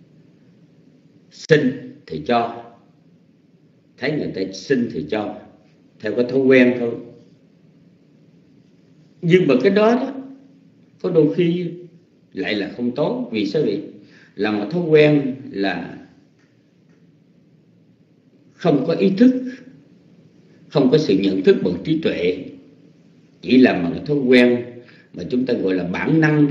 xin thì cho, thấy người ta xin thì cho, theo cái thói quen thôi. Nhưng mà cái đó có đôi khi lại là không tốt. Vì sao vậy? Là một thói quen là không có ý thức, không có sự nhận thức bằng trí tuệ, chỉ làm bằng cái thói quen mà chúng ta gọi là bản năng.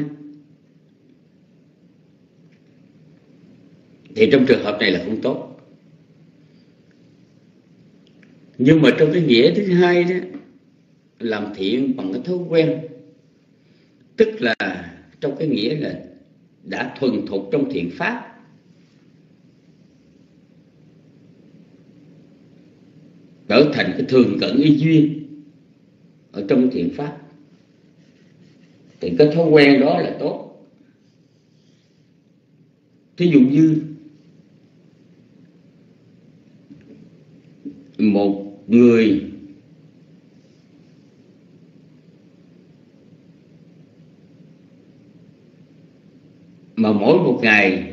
Thì trong trường hợp này là không tốt. Nhưng mà trong cái nghĩa thứ hai đó, làm thiện bằng cái thói quen, tức là trong cái nghĩa là đã thuần thục trong thiện pháp, trở thành cái thường cận y duyên ở trong thiện pháp, thì cái thói quen đó là tốt. Thí dụ như một người mà mỗi một ngày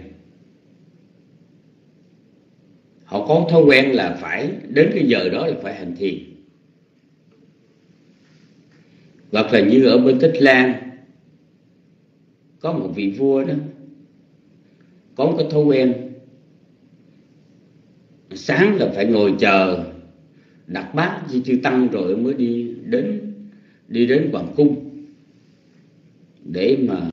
họ có thói quen là phải đến cái giờ đó là phải hành thiền. Hoặc là như ở bên Tích Lan có một vị vua đó, có một cái thói quen sáng là phải ngồi chờ đặt bát với chư tăng rồi mới đi đến hoàng cung để mà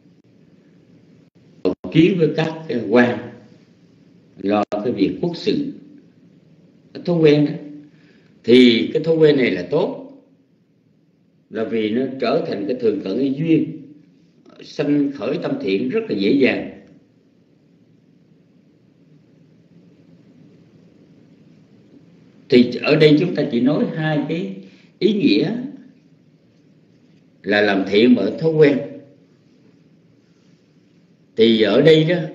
kiến với các quan lo cái việc quốc sự. Cái thói quen đó, thì cái thói quen này là tốt, là vì nó trở thành cái thường cận y duyên, sanh khởi tâm thiện rất là dễ dàng. Thì ở đây chúng ta chỉ nói hai cái ý nghĩa là làm thiện bởi thói quen. Thì ở đây đó,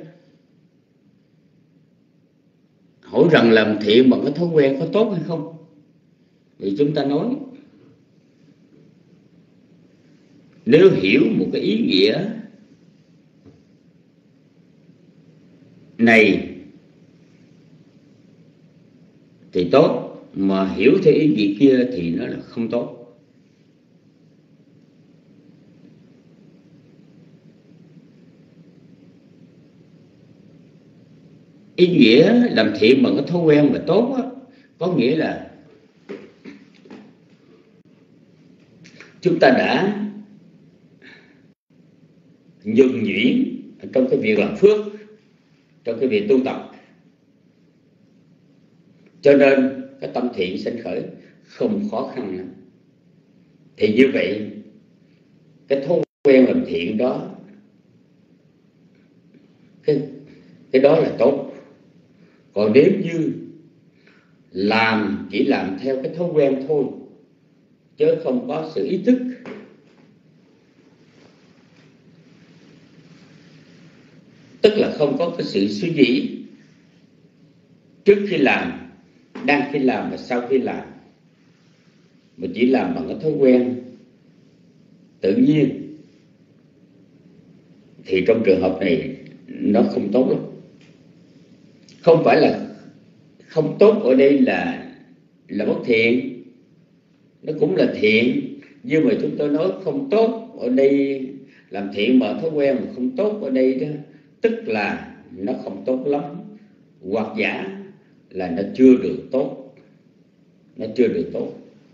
hỏi rằng làm thiện bằng cái thói quen có tốt hay không? Thì chúng ta nói, nếu hiểu một cái ý nghĩa này thì tốt, mà hiểu theo ý nghĩa kia thì nó là không tốt. Ý nghĩa làm thiện bằng cái thói quen mà tốt á, có nghĩa là chúng ta đã nhuần nhuyễn trong cái việc làm phước, trong cái việc tu tập, cho nên cái tâm thiện sinh khởi không khó khăn lắm. Thì như vậy cái thói quen làm thiện đó, cái đó là tốt. Còn nếu như chỉ làm theo cái thói quen thôi, chứ không có sự ý thức, tức là không có cái sự suy nghĩ trước khi làm, đang khi làm và sau khi làm, mà chỉ làm bằng cái thói quen tự nhiên, thì trong trường hợp này nó không tốt lắm. Không phải là không tốt ở đây là bất thiện, nó cũng là thiện, nhưng mà chúng tôi nói không tốt ở đây, làm thiện mà thói quen mà không tốt ở đây đó, tức là nó không tốt lắm, hoặc giả là nó chưa được tốt. Nó chưa được tốt.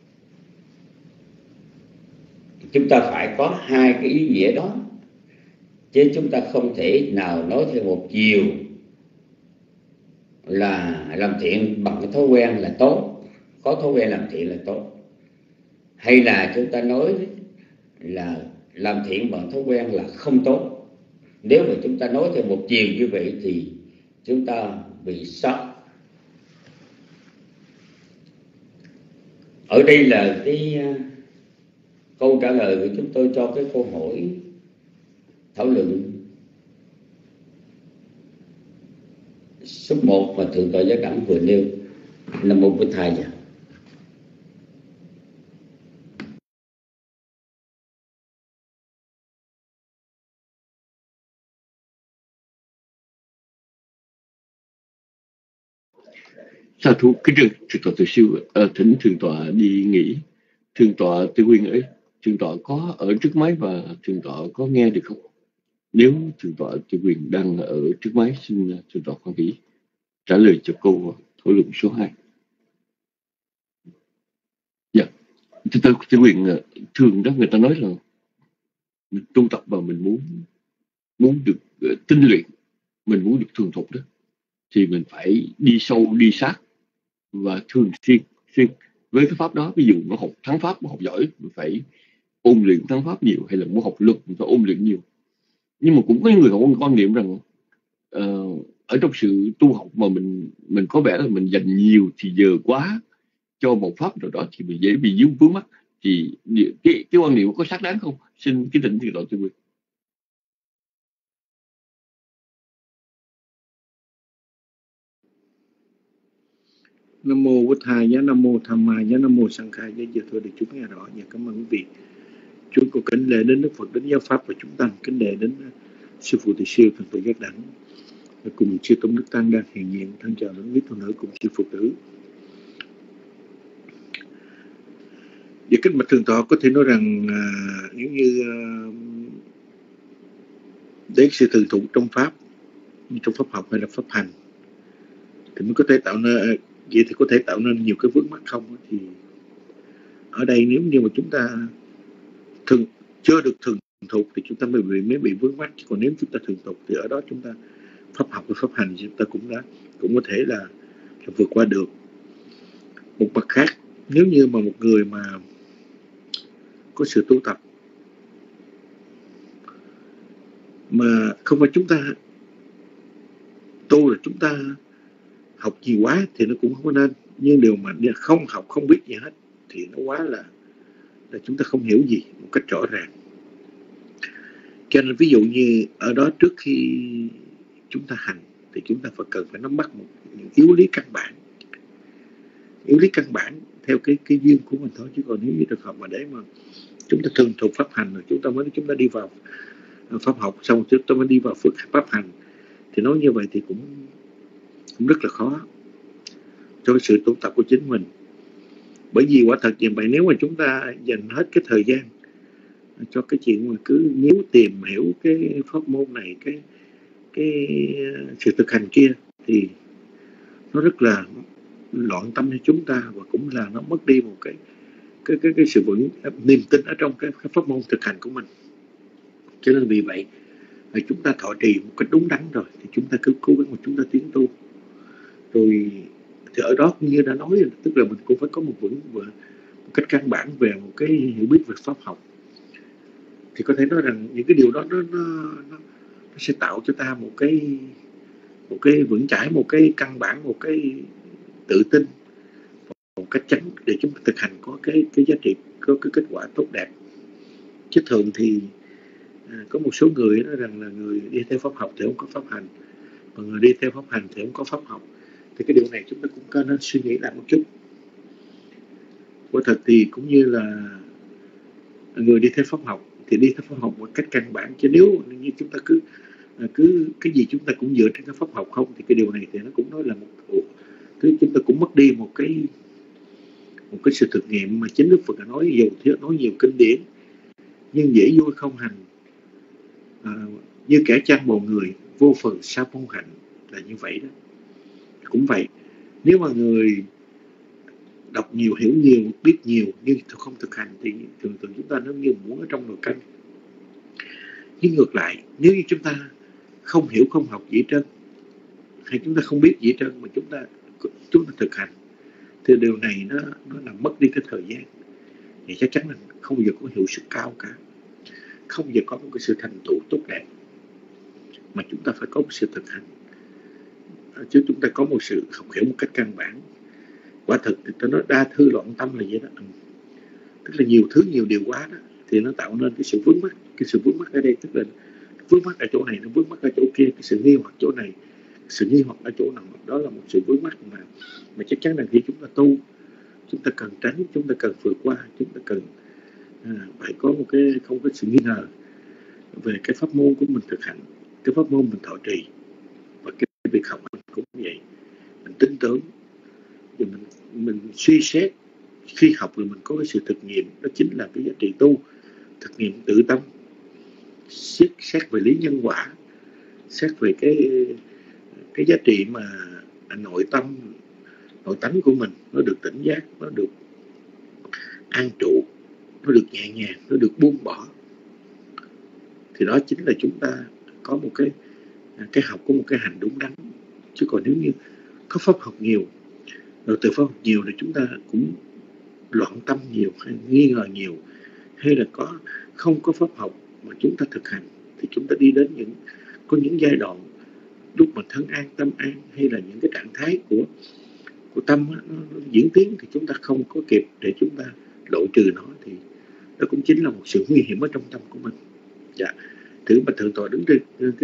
Chúng ta phải có hai cái ý nghĩa đó, chứ chúng ta không thể nào nói theo một chiều là làm thiện bằng cái thói quen là tốt, có thói quen làm thiện là tốt, hay là chúng ta nói là làm thiện bằng thói quen là không tốt. Nếu mà chúng ta nói theo một chiều như vậy thì chúng ta bị sót. Ở đây là cái câu trả lời của chúng tôi cho cái câu hỏi thảo luận số 1 mà Thượng tọa Giác Đẳng vừa nêu. Nam mô Bổn Thầy. Sa thú kính thượng tọa Từ Siêu, thỉnh thượng tọa đi nghỉ. Thượng tọa Tư Quyên ấy, thượng tọa có ở trước máy và thượng tọa có nghe được không? Nếu thượng tọa Tư Quyên đang ở trước máy, xin thượng tọa quan hỷ trả lời cho câu thảo luận số 2. Dạ, thượng tọa Tư Quyên, thường đó người ta nói là mình tu tập và mình muốn được tinh luyện, mình muốn được thuần thục đó, thì mình phải đi sâu đi sát và thường xuyên với cái pháp đó. Ví dụ nó học thắng pháp, nó học giỏi, mình phải ôn luyện thắng pháp nhiều, hay là muốn học luật mình phải ôn luyện nhiều. Nhưng mà cũng có những người họ quan niệm rằng ở trong sự tu học mà mình có vẻ là mình dành nhiều thì giờ quá cho một pháp nào đó thì mình dễ bị vướng mắc. Thì cái quan niệm có xác đáng không? Xin cái thỉnh thượng tọa Tư Quyên. Nam mô Bổn Thầy, giá Nam mô Tham Ma, giá Nam mô Sang Khai, giá giờ thôi để chúng nghe rõ. Và cảm ơn quý vị. Chúng có kính lễ đến Đức Phật, đến giáo pháp, và chúng ta kính lễ đến sư phụ Từ Siêu, Thượng tọa Giác Đẳng, và cùng sư Tôn Đức Tăng đang hiện diện. Thân chào đến quý tôn nữ cùng sư phụ tử. Và kính bạch thượng tọa, có thể nói rằng nếu như đến sự thường thụ trong pháp học hay là pháp hành thì mới có thể tạo nên, vậy thì có thể tạo nên nhiều cái vướng mắc không? Thì ở đây nếu như mà chúng ta chưa được thường thục thì chúng ta mới bị vướng mắc. Còn nếu chúng ta thường thục thì ở đó chúng ta pháp học và pháp hành chúng ta cũng có thể là vượt qua được. Một mặt khác, nếu như mà một người mà có sự tu tập mà không phải chúng ta tu là chúng ta học nhiều quá thì nó cũng không có nên. Nhưng điều mà không học không biết gì hết thì nó quá là chúng ta không hiểu gì một cách rõ ràng. Cho nên ví dụ như ở đó, trước khi chúng ta hành thì chúng ta cần phải nắm bắt những yếu lý căn bản theo cái duyên của mình thôi. Chứ còn nếu như trường hợp mà để mà chúng ta thường thuộc pháp hành rồi chúng ta đi vào pháp học, xong chúng ta mới đi vào pháp hành, thì nói như vậy thì cũng rất là khó cho cái sự tu tập của chính mình. Bởi vì quả thật như vậy, nếu mà chúng ta dành hết cái thời gian cho cái chuyện mà cứ níu tìm hiểu cái pháp môn này, cái sự thực hành kia, thì nó rất là loạn tâm cho chúng ta, và cũng là nó mất đi một cái sự vững niềm tin ở trong cái pháp môn thực hành của mình. Cho nên vì vậy chúng ta thọ trì một cách đúng đắn rồi thì chúng ta cứ cố gắng mà chúng ta tiến tu rồi. Thì ở đó cũng như đã nói, tức là mình cũng phải có một cách căn bản về một cái hiểu biết về pháp học. Thì có thể nói rằng những cái điều đó nó sẽ tạo cho ta một cái vững chãi, một cái căn bản, một cái tự tin, một cách chánh để chúng ta thực hành có cái giá trị, có cái kết quả tốt đẹp. Chứ thường thì có một số người nói rằng là người đi theo pháp học thì không có pháp hành, và người đi theo pháp hành thì không có pháp học. Thì cái điều này chúng ta cũng có nên suy nghĩ lại một chút. Quả thật thì cũng như là người đi theo pháp học thì đi theo pháp học một cách căn bản, chứ nếu như chúng ta cứ cái gì chúng ta cũng dựa trên cái pháp học không thì cái điều này thì nó cũng nói là chúng ta cũng mất đi một cái sự thực nghiệm mà chính Đức Phật đã nói, dù nói nhiều kinh điển nhưng dễ vui không hành, như kẻ chăn bồ người vô phần sao phong hạnh, là như vậy đó. Cũng vậy, nếu mà người đọc nhiều, hiểu nhiều, biết nhiều nhưng không thực hành thì thường chúng ta nó như muốn ở trong nồi canh. Nhưng ngược lại, nếu như chúng ta không hiểu, không học gì trơn, hay chúng ta không biết gì trơn mà chúng ta thực hành thì điều này nó làm mất đi cái thời gian, thì chắc chắn là không bao giờ có hiệu suất cao cả, không bao giờ có một cái sự thành tựu tốt đẹp. Mà chúng ta phải có một sự thực hành, chứ chúng ta có một sự học hiểu một cách căn bản. Quả thực thì tôi nói đa thư loạn tâm là vậy đó, tức là nhiều thứ nhiều điều quá đó thì nó tạo nên cái sự vướng mắc. Cái sự vướng mắc ở đây tức là vướng mắc ở chỗ này, nó vướng mắc ở chỗ kia, cái sự nghi hoặc chỗ này, sự nghi hoặc ở chỗ nào, đó là một sự vướng mắc mà chắc chắn là khi chúng ta tu, chúng ta cần tránh, chúng ta cần vượt qua, chúng ta cần phải có một cái không có sự nghi ngờ về cái pháp môn của mình thực hành, cái pháp môn mình thọ trì, và cái việc học cũng vậy. Mình tin tưởng rồi mình suy xét, khi học rồi mình có cái sự thực nghiệm, đó chính là cái giá trị tu, thực nghiệm tự tâm, xét về lý nhân quả, xét về cái giá trị mà nội tánh của mình nó được tỉnh giác, nó được an trụ, nó được nhẹ nhàng, nó được buông bỏ. Thì đó chính là chúng ta có một cái học, có một cái hành đúng đắn. Chứ còn nếu như có pháp học nhiều, rồi từ pháp học nhiều thì chúng ta cũng loạn tâm nhiều, hay nghi ngờ nhiều, hay là không có pháp học mà chúng ta thực hành, thì chúng ta đi đến có những giai đoạn lúc mà thân an, tâm an, hay là những cái trạng thái của tâm nó diễn tiến thì chúng ta không có kịp để chúng ta lộ trừ nó, thì đó cũng chính là một sự nguy hiểm ở trong tâm của mình. Dạ, thử mà thượng tọa đứng trên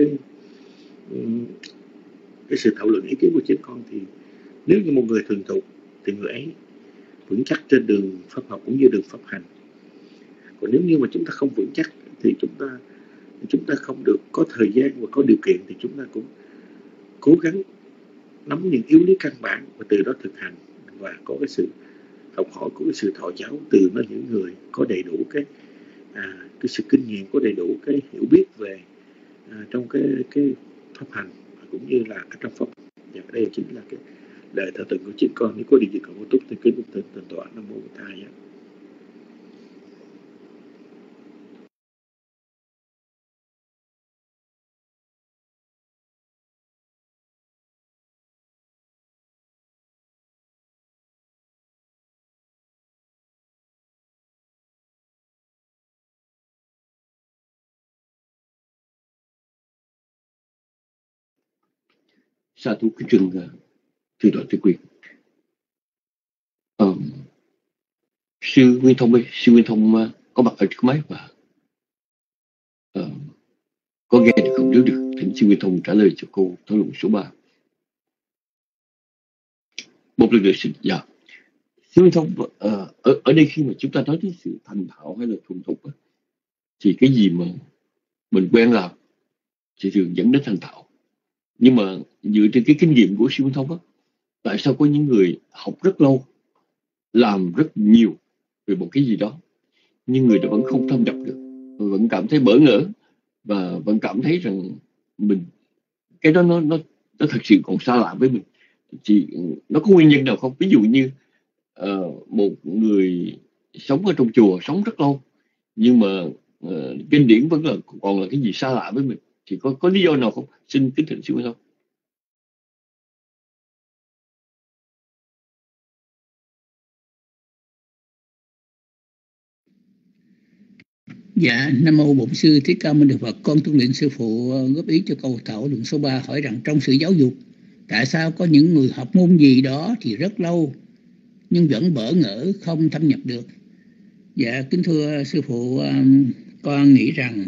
cái sự thảo luận ý kiến của chính con, thì nếu như một người thường thục thì người ấy vững chắc trên đường pháp học cũng như đường pháp hành. Còn nếu như mà chúng ta không vững chắc thì chúng ta không được có thời gian và có điều kiện, thì chúng ta cũng cố gắng nắm những yếu lý căn bản và từ đó thực hành, và có cái sự học hỏi, có cái sự thọ giáo từ những người có đầy đủ cái sự kinh nghiệm, có đầy đủ cái hiểu biết về trong cái pháp hành cũng như là ở trong pháp. Và đây chính là cái lời thờ tự của chính con. Nếu có điều gì còn có túc thì kính thượng tọa Nam Mô Bổn Thầy. Sa thú kính trừng thưa Đại Tư Quyền. Sư Nguyên Thông có mặt ở trước máy và có nghe được không? Nếu được, thỉnh sư Nguyên Thông trả lời cho cô thảo luận số 3. Một lần nữa xin dạ. Sư Nguyên Thông, ở đây khi mà chúng ta nói đến sự thành thạo hay là thuần thục thì cái gì mà mình quen làm thì thường dẫn đến thành thạo. Nhưng mà dựa trên cái kinh nghiệm của sư Nguyên Thông tại sao có những người học rất lâu, làm rất nhiều về một cái gì đó, nhưng người đó vẫn không thâm nhập được, vẫn cảm thấy bỡ ngỡ và vẫn cảm thấy rằng mình cái đó nó thật sự còn xa lạ với mình. Thì nó có nguyên nhân nào không? Ví dụ như một người sống ở trong chùa sống rất lâu, nhưng mà kinh điển vẫn là còn là cái gì xa lạ với mình, thì có lý do nào không? Xin kính thỉnh sư không? Dạ, Nam Mô Bổn Sư Thích Ca Mâu Ni Phật. Con tuân lệnh sư phụ góp ý cho câu thảo luận số 3, hỏi rằng trong sự giáo dục, tại sao có những người học môn gì đó thì rất lâu nhưng vẫn bỡ ngỡ không thâm nhập được? Dạ, kính thưa sư phụ, con nghĩ rằng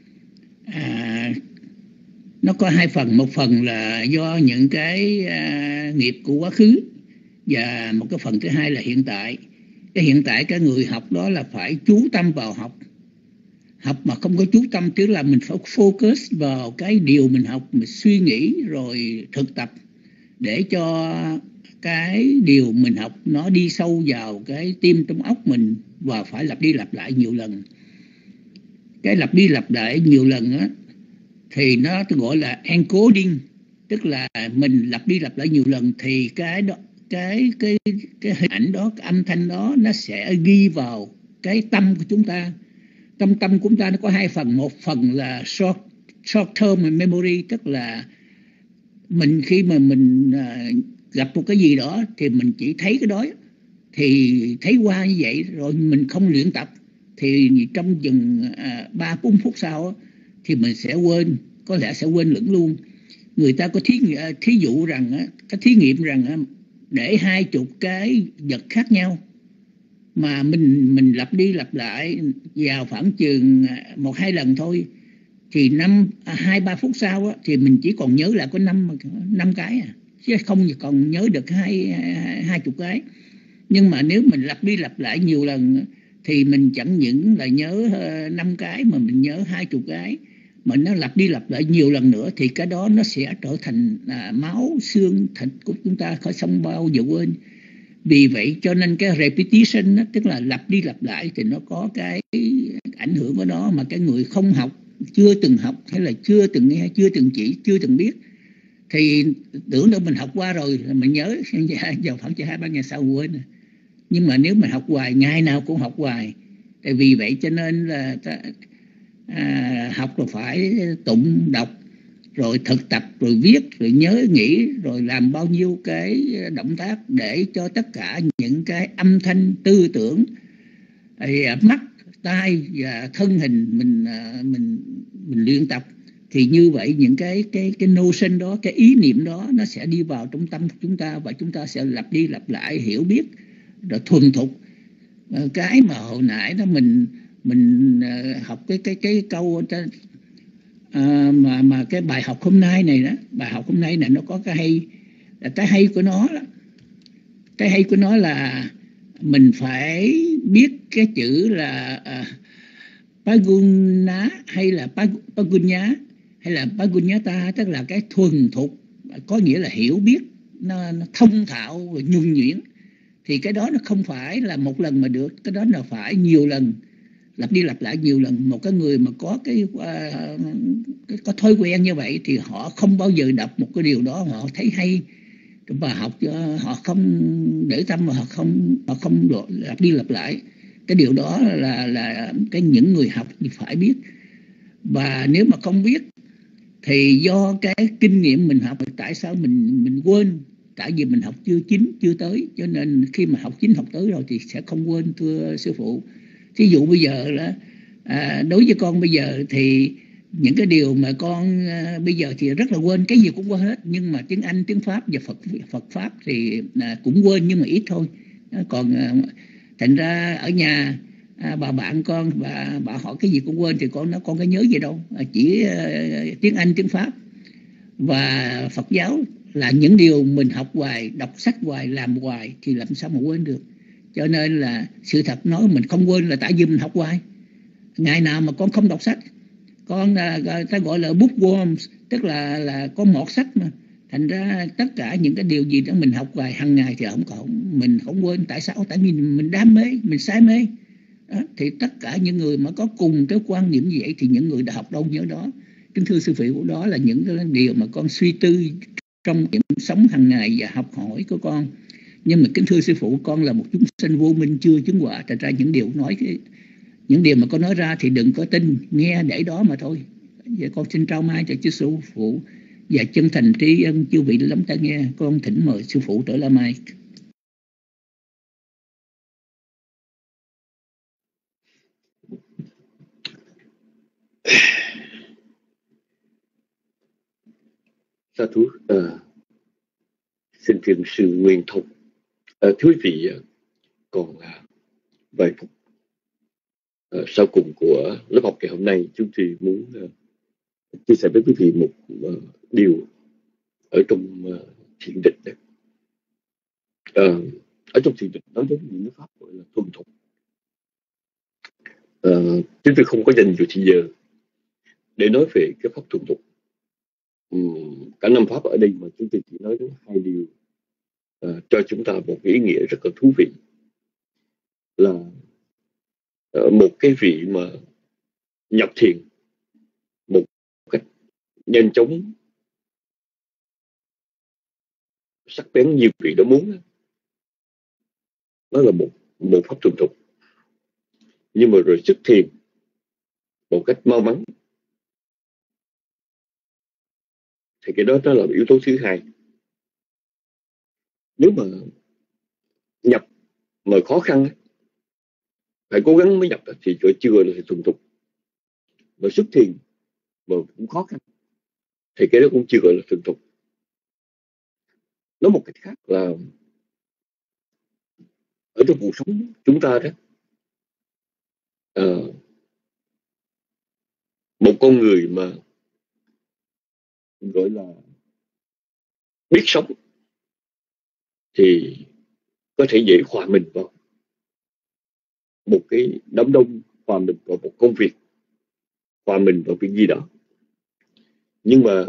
nó có hai phần. Một phần là do những cái nghiệp của quá khứ, và một cái phần thứ hai là hiện tại. Cái hiện tại cái người học đó là phải chú tâm vào học. Học mà không có chú tâm, tức là mình phải focus vào cái điều mình học, mình suy nghĩ rồi thực tập để cho cái điều mình học nó đi sâu vào cái tim trong óc mình, và phải lặp đi lặp lại nhiều lần. Cái lặp đi lặp lại nhiều lần á thì nó gọi là encoding, tức là mình lặp đi lặp lại nhiều lần thì cái đó, cái hình ảnh đó, cái âm thanh đó nó sẽ ghi vào cái tâm của chúng ta. Tâm của chúng ta nó có hai phần. Một phần là short term memory, tức là mình khi mà mình gặp một cái gì đó thì mình chỉ thấy cái đó, thì thấy qua như vậy rồi mình không luyện tập thì trong vòng 3-4 phút sau thì mình sẽ quên, có lẽ sẽ quên lẫn luôn. Người ta có thí dụ rằng, cái thí nghiệm rằng để 20 cái vật khác nhau mà mình lặp đi lặp lại vào khoảng chừng 1-2 lần thôi, thì 2-3 phút sau thì mình chỉ còn nhớ lại có 5 cái chứ không còn nhớ được 20 cái. Nhưng mà nếu mình lặp đi lặp lại nhiều lần thì mình chẳng những là nhớ 5 cái mà mình nhớ 20 cái, mà nó lặp đi lặp lại nhiều lần nữa thì cái đó nó sẽ trở thành máu xương thịt của chúng ta, khỏi không bao giờ quên. Vì vậy cho nên cái repetition đó, tức là lặp đi lặp lại, thì nó có cái ảnh hưởng của nó mà cái người không học, chưa từng học hay là chưa từng nghe, chưa từng chỉ, chưa từng biết thì tưởng đâu mình học qua rồi mình nhớ, giờ khoảng 2-3 ngày sau quên. Nhưng mà nếu mình học hoài, ngày nào cũng học hoài, tại vì vậy cho nên là học là phải tụng đọc rồi thực tập rồi viết rồi nhớ nghĩ rồi làm bao nhiêu cái động tác để cho tất cả những cái âm thanh tư tưởng, mắt, tai và thân hình mình luyện tập, thì như vậy những cái notion đó, cái ý niệm đó nó sẽ đi vào trong tâm của chúng ta, và chúng ta sẽ lặp đi lặp lại, hiểu biết rồi thuần thục. Cái mà hồi nãy đó mình học cái câu mà cái bài học hôm nay này đó, bài học hôm nay này nó có cái hay của nó đó. Cái hay của nó là mình phải biết cái chữ là Paguna hay là Pagunya hay là Pagunyata, tức là cái thuần thục, có nghĩa là hiểu biết, nó thông thạo và nhuần nhuyễn. Thì cái đó nó không phải là một lần mà được, cái đó là phải nhiều lần, lặp đi lặp lại nhiều lần. Một cái người mà có có thói quen như vậy thì họ không bao giờ đọc một cái điều đó họ thấy hay và học, họ không để tâm, mà họ không lặp đi lặp lại. Cái điều đó là cái những người học thì phải biết. Và nếu mà không biết thì do cái kinh nghiệm mình học, tại sao mình quên? Tại vì mình học chưa chín, chưa tới, cho nên khi mà học chín, học tới rồi thì sẽ không quên, thưa sư phụ. Thí dụ bây giờ là đối với con bây giờ thì những cái điều mà con bây giờ thì rất là quên, cái gì cũng quên hết. Nhưng mà tiếng Anh, tiếng Pháp và Phật Pháp thì cũng quên, nhưng mà ít thôi. Còn thành ra ở nhà bà bạn con và bà hỏi cái gì cũng quên thì con có nhớ gì đâu. Chỉ tiếng Anh, tiếng Pháp và Phật giáo là những điều mình học hoài, đọc sách hoài, làm hoài thì làm sao mà quên được. Cho nên là sự thật nói mình không quên là tại vì mình học hoài. Ngày nào mà con không đọc sách, con ta gọi là bookworms, tức là có một sách mà. Thành ra tất cả những cái điều gì đó mình học hoài hàng ngày thì mình không quên. Tại sao? Tại vì mình đam mê, mình say mê đó. Thì tất cả những người mà có cùng cái quan niệm như vậy thì những người đã học đâu nhớ đó. Kính thưa sư phụ, đó là những cái điều mà con suy tư trong cuộc sống hàng ngày và học hỏi của con. Nhưng mà kính thưa sư phụ, con là một chúng sanh vô minh chưa chứng quả, thành ra những điều mà con nói ra thì đừng có tin, nghe để đó mà thôi. Vậy con xin trao mai cho chư sư phụ và chân thành tri ân chư vị lắm ta nghe. Con thỉnh mời sư phụ trở lại mai. Sa thú. Xin thiền sư Nguyên Thông. Thưa quý vị, còn vài phút sau cùng của lớp học ngày hôm nay, chúng tôi muốn chia sẻ với quý vị một điều ở trong thiền định. Ở trong thiền định nói đến những pháp gọi là thuần thục. Chúng tôi không có dành nhiều thời giờ để nói về cái pháp thuần thục. Cả năm pháp ở đây mà chúng tôi chỉ nói đến hai điều cho chúng ta một ý nghĩa rất là thú vị, là một cái vị mà nhập thiền một cách nhanh chóng, sắc bén như vị đó muốn, nó là một pháp thuần thục. Nhưng mà rồi xuất thiền một cách mau mắn thì cái đó nó là yếu tố thứ hai. Nếu mà nhập mà khó khăn, phải cố gắng mới nhập thì chưa là thuần thục. Mà xuất thiền mà cũng khó khăn thì cái đó cũng chưa gọi là thuần thục. Nói một cách khác là ở trong cuộc sống chúng ta đó, một con người mà gọi là biết sống thì có thể dễ hòa mình vào một cái đám đông, hòa mình vào một công việc, hòa mình vào việc gì đó. Nhưng mà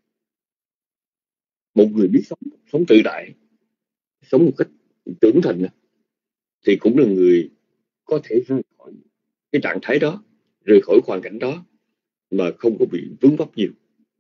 một người biết sống tự tại, sống một cách trưởng thành thì cũng là người có thể rời khỏi cái trạng thái đó, rời khỏi hoàn cảnh đó mà không có bị vướng vấp nhiều.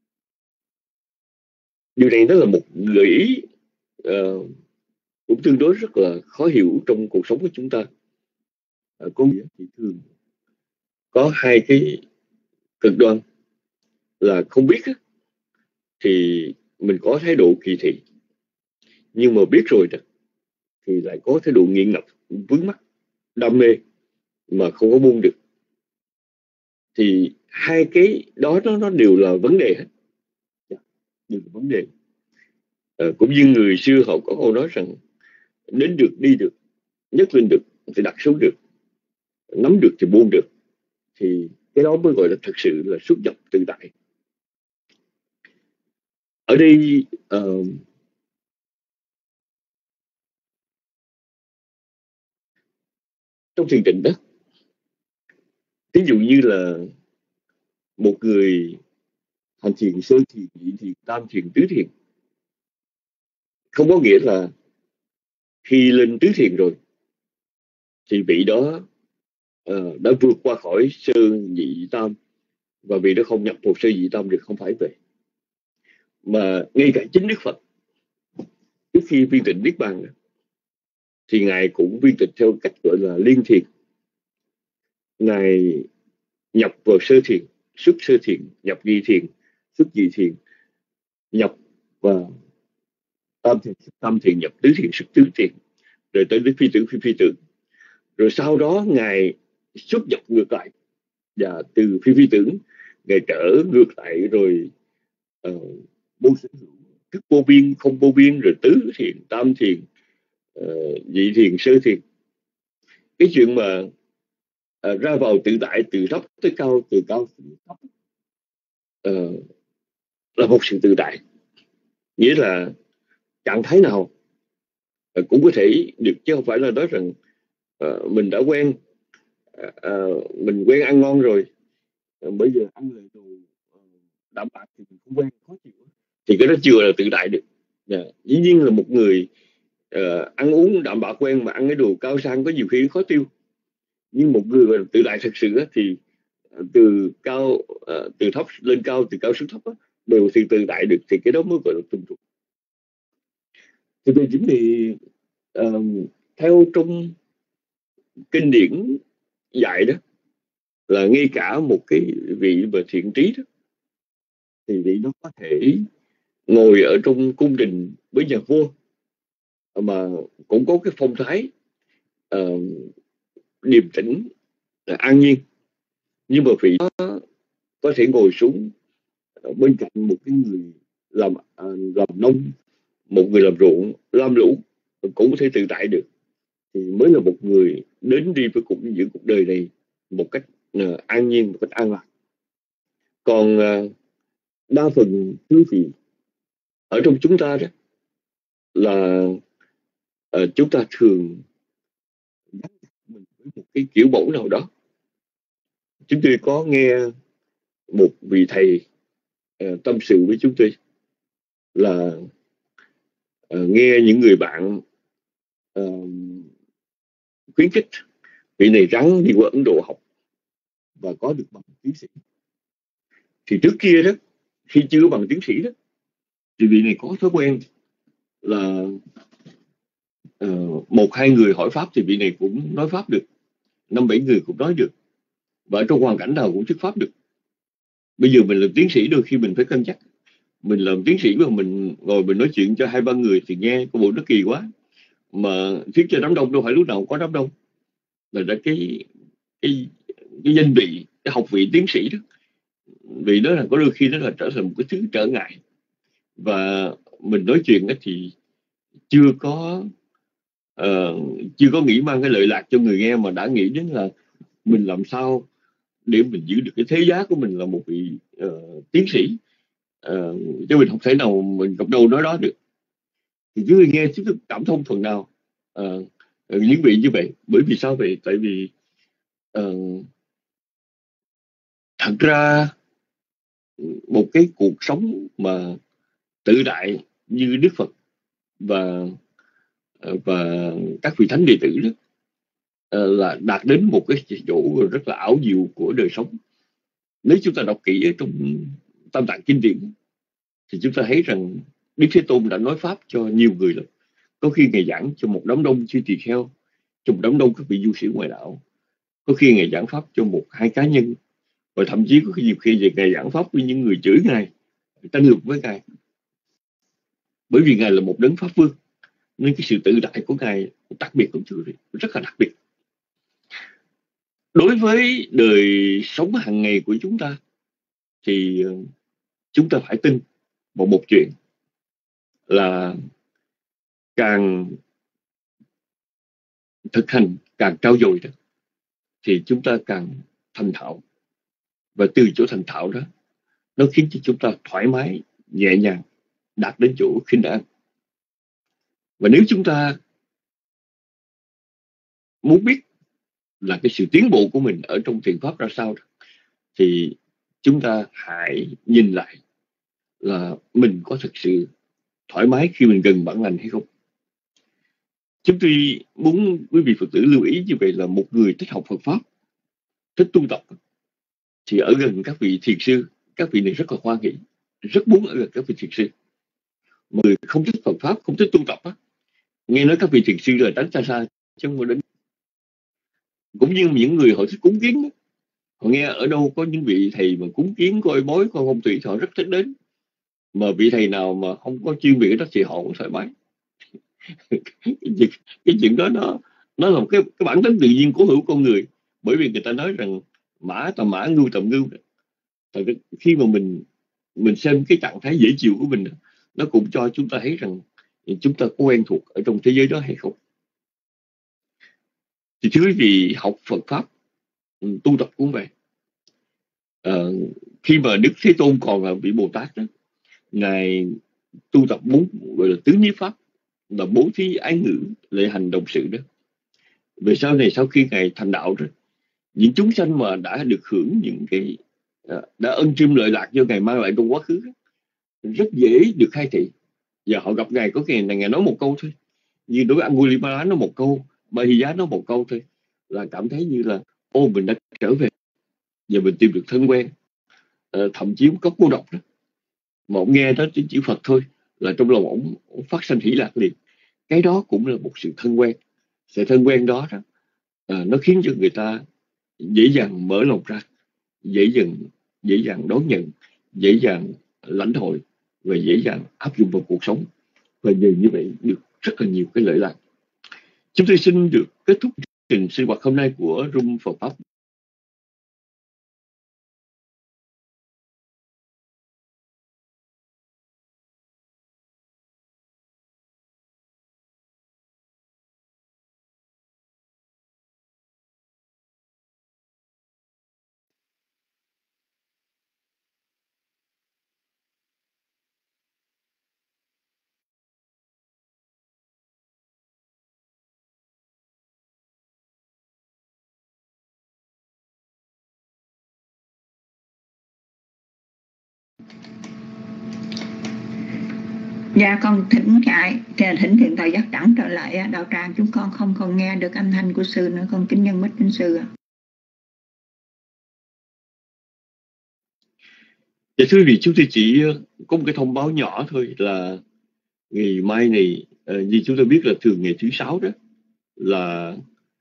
Điều này đó là một gợi ý cũng tương đối rất là khó hiểu trong cuộc sống của chúng ta. Có nghĩa thì thường có hai cái cực đoan, là không biết thì mình có thái độ kỳ thị, nhưng mà biết rồi thì lại có thái độ nghiện ngập, vướng mắc, đam mê mà không có buông được. Thì hai cái đó nó đều là vấn đề hết, đều là vấn đề. Cũng như người xưa họ có câu nói rằng đến được đi được, nhấc lên được thì đặt xuống được, nắm được thì buông được, thì cái đó mới gọi là thực sự là xuất nhập tự tại. Ở đây trong thiền định đó, ví dụ như là một người hành thiền sơ thiền, nhị thiền, tam thiền, tứ thiền, không có nghĩa là khi lên tứ thiền rồi thì vị đó đã vượt qua khỏi sơ nhị tam và vị đó không nhập một sơ nhị tam được, không phải vậy. Mà ngay cả chính Đức Phật trước khi viên tịch niết bàn thì ngài cũng viên tịch theo cách gọi là liên thiền. Ngài nhập vào sơ thiền, xuất sơ thiền, nhập nhị thiền, xuất nhị thiền, nhập vào tam thiền, xuất tam thiền, nhập tứ thiền, xuất tứ thiền, rồi tới phi tưởng, phi tưởng. Rồi sau đó ngài xuất nhập ngược lại, và từ phi tưởng ngài trở ngược lại rồi vô sở hữu, thức vô biên, không vô biên, rồi tứ thiền, tam thiền, nhị thiền, sơ thiền. Cái chuyện mà ra vào tự tại, từ thấp tới cao, từ cao tới thấp, là một sự tự tại. Nghĩa là trạng thái nào cũng có thể được, chứ không phải là nói rằng mình đã quen, mình quen ăn ngon rồi, bây giờ ăn lại đồ đạm bạc thì mình không quen, khó chịu, thì cái đó chưa là tự tại được. Dĩ nhiên là một người ăn uống đạm bạc quen mà ăn cái đồ cao sang có nhiều khi khó tiêu. Nhưng một người tự tại thực sự thì từ cao, từ thấp lên cao, từ cao xuống thấp đều tự tại được, thì cái đó mới gọi là thuần thục. Thì về chính thì theo trong kinh điển dạy đó, là ngay cả một cái vị mà thiện trí đó, thì vị nó có thể ngồi ở trong cung đình với nhà vua mà cũng có cái phong thái điềm tĩnh, an nhiên, nhưng mà vị nó có thể ngồi xuống bên cạnh một cái người làm nông, một người làm ruộng, lam lũ, cũng có thể tự tại được, thì mới là một người đến đi với những cuộc đời này một cách an nhiên, một cách an lạc. Còn đa phần quý vị ở trong chúng ta đó là chúng ta thường gắn mình với một cái kiểu mẫu nào đó. Chúng tôi có nghe một vị thầy tâm sự với chúng tôi là nghe những người bạn khuyến khích vị này ráng đi qua Ấn Độ học và có được bằng tiến sĩ. Thì trước kia đó, khi chưa có bằng tiến sĩ đó, thì vị này có thói quen là một hai người hỏi pháp thì vị này cũng nói pháp được, 5-7 người cũng nói được, và trong hoàn cảnh nào cũng thuyết pháp được. Bây giờ mình làm tiến sĩ đôi khi mình phải cân nhắc, mình làm tiến sĩ mà mình ngồi mình nói chuyện cho 2-3 người thì nghe có bộ nó kỳ quá, mà thuyết cho đám đông đâu phải lúc nào cũng có đám đông. Là cái danh vị, cái học vị tiến sĩ đó, vì đó là có đôi khi nó là trở thành một cái thứ trở ngại, và mình nói chuyện đó thì chưa có nghĩ mang cái lợi lạc cho người nghe, mà đã nghĩ đến là mình làm sao để mình giữ được cái thế giá của mình là một vị tiến sĩ, chứ mình không thể nào mình gặp đâu nói đó được. Thì chúng tôi nghe chúng tôi cảm thông phần nào những vị như vậy. Bởi vì sao vậy? Tại vì thật ra một cái cuộc sống mà tự đại như Đức Phật và các vị thánh đệ tử đó là đạt đến một cái chỗ rất là ảo diệu của đời sống. Nếu chúng ta đọc kỹ ở trong Tam Tạng kinh điển thì chúng ta thấy rằng Đức Thế Tôn đã nói pháp cho nhiều người lắm. Có khi Ngài giảng cho một đám đông chư tỳ kheo, cho một đám đông các vị du sĩ ngoại đạo. Có khi Ngài giảng pháp cho 1-2 cá nhân, và thậm chí có nhiều khi Ngài giảng pháp với những người chửi Ngài, tranh luận với Ngài. Bởi vì Ngài là một đấng pháp vương, nên cái sự tự đại của Ngài đặc biệt cũng rất là đặc biệt. Đối với đời sống hàng ngày của chúng ta thì chúng ta phải tin vào một chuyện là càng thực hành, càng trau dồi đó, thì chúng ta càng thành thạo. Và từ chỗ thành thạo đó, nó khiến cho chúng ta thoải mái, nhẹ nhàng, đạt đến chỗ khinh an. Và nếu chúng ta muốn biết là cái sự tiến bộ của mình ở trong thiền pháp ra sao đó, thì chúng ta hãy nhìn lại là mình có thực sự thoải mái khi mình gần bản lành hay không. Chúng tôi muốn quý vị Phật tử lưu ý như vậy là một người thích học Phật pháp, thích tu tập, thì ở gần các vị thiền sư, các vị này rất là hoan hỷ, rất muốn ở gần các vị thiền sư. Một người không thích Phật pháp, không thích tu tập á, nghe nói các vị thiền sư là tránh xa xa chứ không có đến. Cũng như những người họ thích cúng kiến đó, họ nghe ở đâu có những vị thầy mà cúng kiến coi bói coi phong thủy, họ rất thích đến. Mà vị thầy nào mà không có chuyên về đó thì họ cũng thoải mái. cái chuyện đó nó là một cái bản tính tự nhiên cố hữu con người. Bởi vì người ta nói rằng mã tầm mã, ngưu tầm ngưu. Tại khi mà mình xem cái trạng thái dễ chịu của mình, nó cũng cho chúng ta thấy rằng chúng ta có quen thuộc ở trong thế giới đó hay không. Thì thưa quý vị, học Phật pháp, tu tập cũng vậy. Khi mà Đức Thế Tôn còn là vị Bồ Tát đó, Ngài tu tập 4 gọi là tứ nhiếp pháp, là bố thí, ái ngữ, lễ hành, đồng sự đó. Về sau này, sau khi Ngài thành đạo rồi, những chúng sanh mà đã được hưởng những cái đã ân chiêm lợi lạc do Ngài mang lại trong quá khứ, rất dễ được khai thị. Và họ gặp Ngài có ngày này Ngài nói một câu thôi, như đối với Angulimala nói một câu, Mahiyá nói một câu thôi, là cảm thấy như là ô, mình đã trở về và mình tìm được thân quen. Thậm chí có cô độc đó, mà ông nghe đó chỉ Phật thôi là trong lòng ông phát sanh hỷ lạc liền. cái đó cũng là một sự thân quen. Sự thân quen đó, nó khiến cho người ta dễ dàng mở lòng ra, dễ dàng đón nhận, dễ dàng lãnh hội và dễ dàng áp dụng vào cuộc sống, và nhờ như vậy được rất là nhiều cái lợi lạc. Chúng tôi xin được kết thúc chương trình sinh hoạt hôm nay của Room Phật Pháp. Dạ con thỉnh Thiện Tài Giác Đẳng trở lại đạo tràng. Chúng con không còn nghe được âm thanh của sư nữa. Con kính nhân mít đến sư ạ. Dạ thưa quý vị, chúng tôi chỉ có một cái thông báo nhỏ thôi là ngày mai này, như chúng ta biết là thường ngày thứ Sáu đó là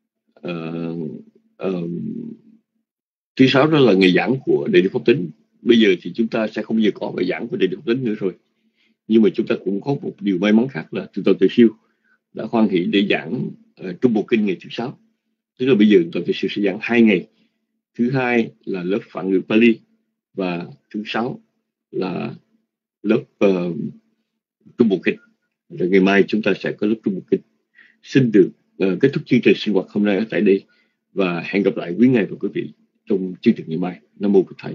thứ Sáu đó là ngày giảng của Đại Đức Pháp Tính. Bây giờ thì chúng ta sẽ không bao giờ có ngày giảng của Đại Đức Pháp Tính nữa rồi. Nhưng mà chúng ta cũng có một điều may mắn khác là Thượng tọa Tuệ Siêu đã hoan hỷ để giảng Trung Bộ Kinh ngày thứ Sáu. Tức là bây giờ Thượng tọa Tuệ Siêu sẽ giảng 2 ngày. Thứ hai là lớp phản ngữ Pali và thứ Sáu là lớp Trung Bộ Kinh. Rồi ngày mai chúng ta sẽ có lớp Trung Bộ Kinh. Xin được kết thúc chương trình sinh hoạt hôm nay ở tại đây và hẹn gặp lại quý ngài và quý vị trong chương trình ngày mai. Nam mô Bụt Thầy.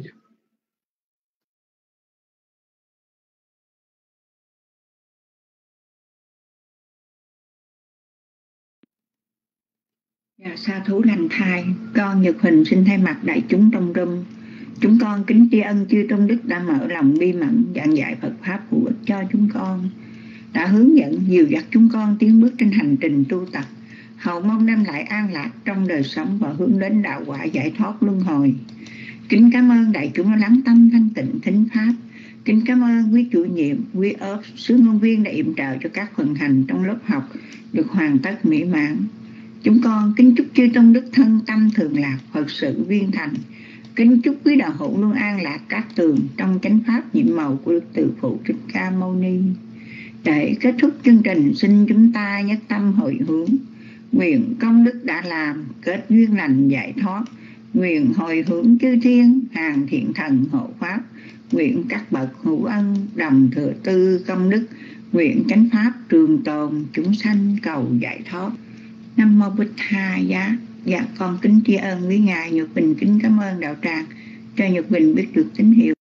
Dạ, sa thú lành thai, con Nhật Huỳnh xin thay mặt đại chúng trong room, chúng con kính tri ân chư tôn đức đã mở lòng bi mẫn giảng dạy Phật pháp hữu ích cho chúng con, đã hướng dẫn dìu dắt chúng con tiến bước trên hành trình tu tập, hầu mong đem lại an lạc trong đời sống và hướng đến đạo quả giải thoát luân hồi. Kính cảm ơn đại chúng đã lắng tâm thanh tịnh thính pháp. Kính cảm ơn quý chủ nhiệm, quý ớt, sứ ngôn viên đã yểm trợ cho các phần hành trong lớp học được hoàn tất mỹ mãn. Chúng con kính chúc chư tôn đức thân tâm thường lạc, Phật sự viên thành. Kính chúc quý đạo hữu luôn an lạc các tường trong chánh pháp nhiệm màu của Đức Từ Phụ Thích Ca Mâu Ni. Để kết thúc chương trình, xin chúng ta nhất tâm hồi hướng, nguyện công đức đã làm kết duyên lành giải thoát, nguyện hồi hướng chư thiên hàng thiện thần hộ pháp, nguyện các bậc hữu ân đồng thừa tư công đức, nguyện chánh pháp trường tồn chúng sanh cầu giải thoát. Nam mô Bụt Thầy. Dạ con kính tri ân quý ngài Nhật Bình, kính cảm ơn đạo tràng cho Nhật Bình biết được tín hiệu.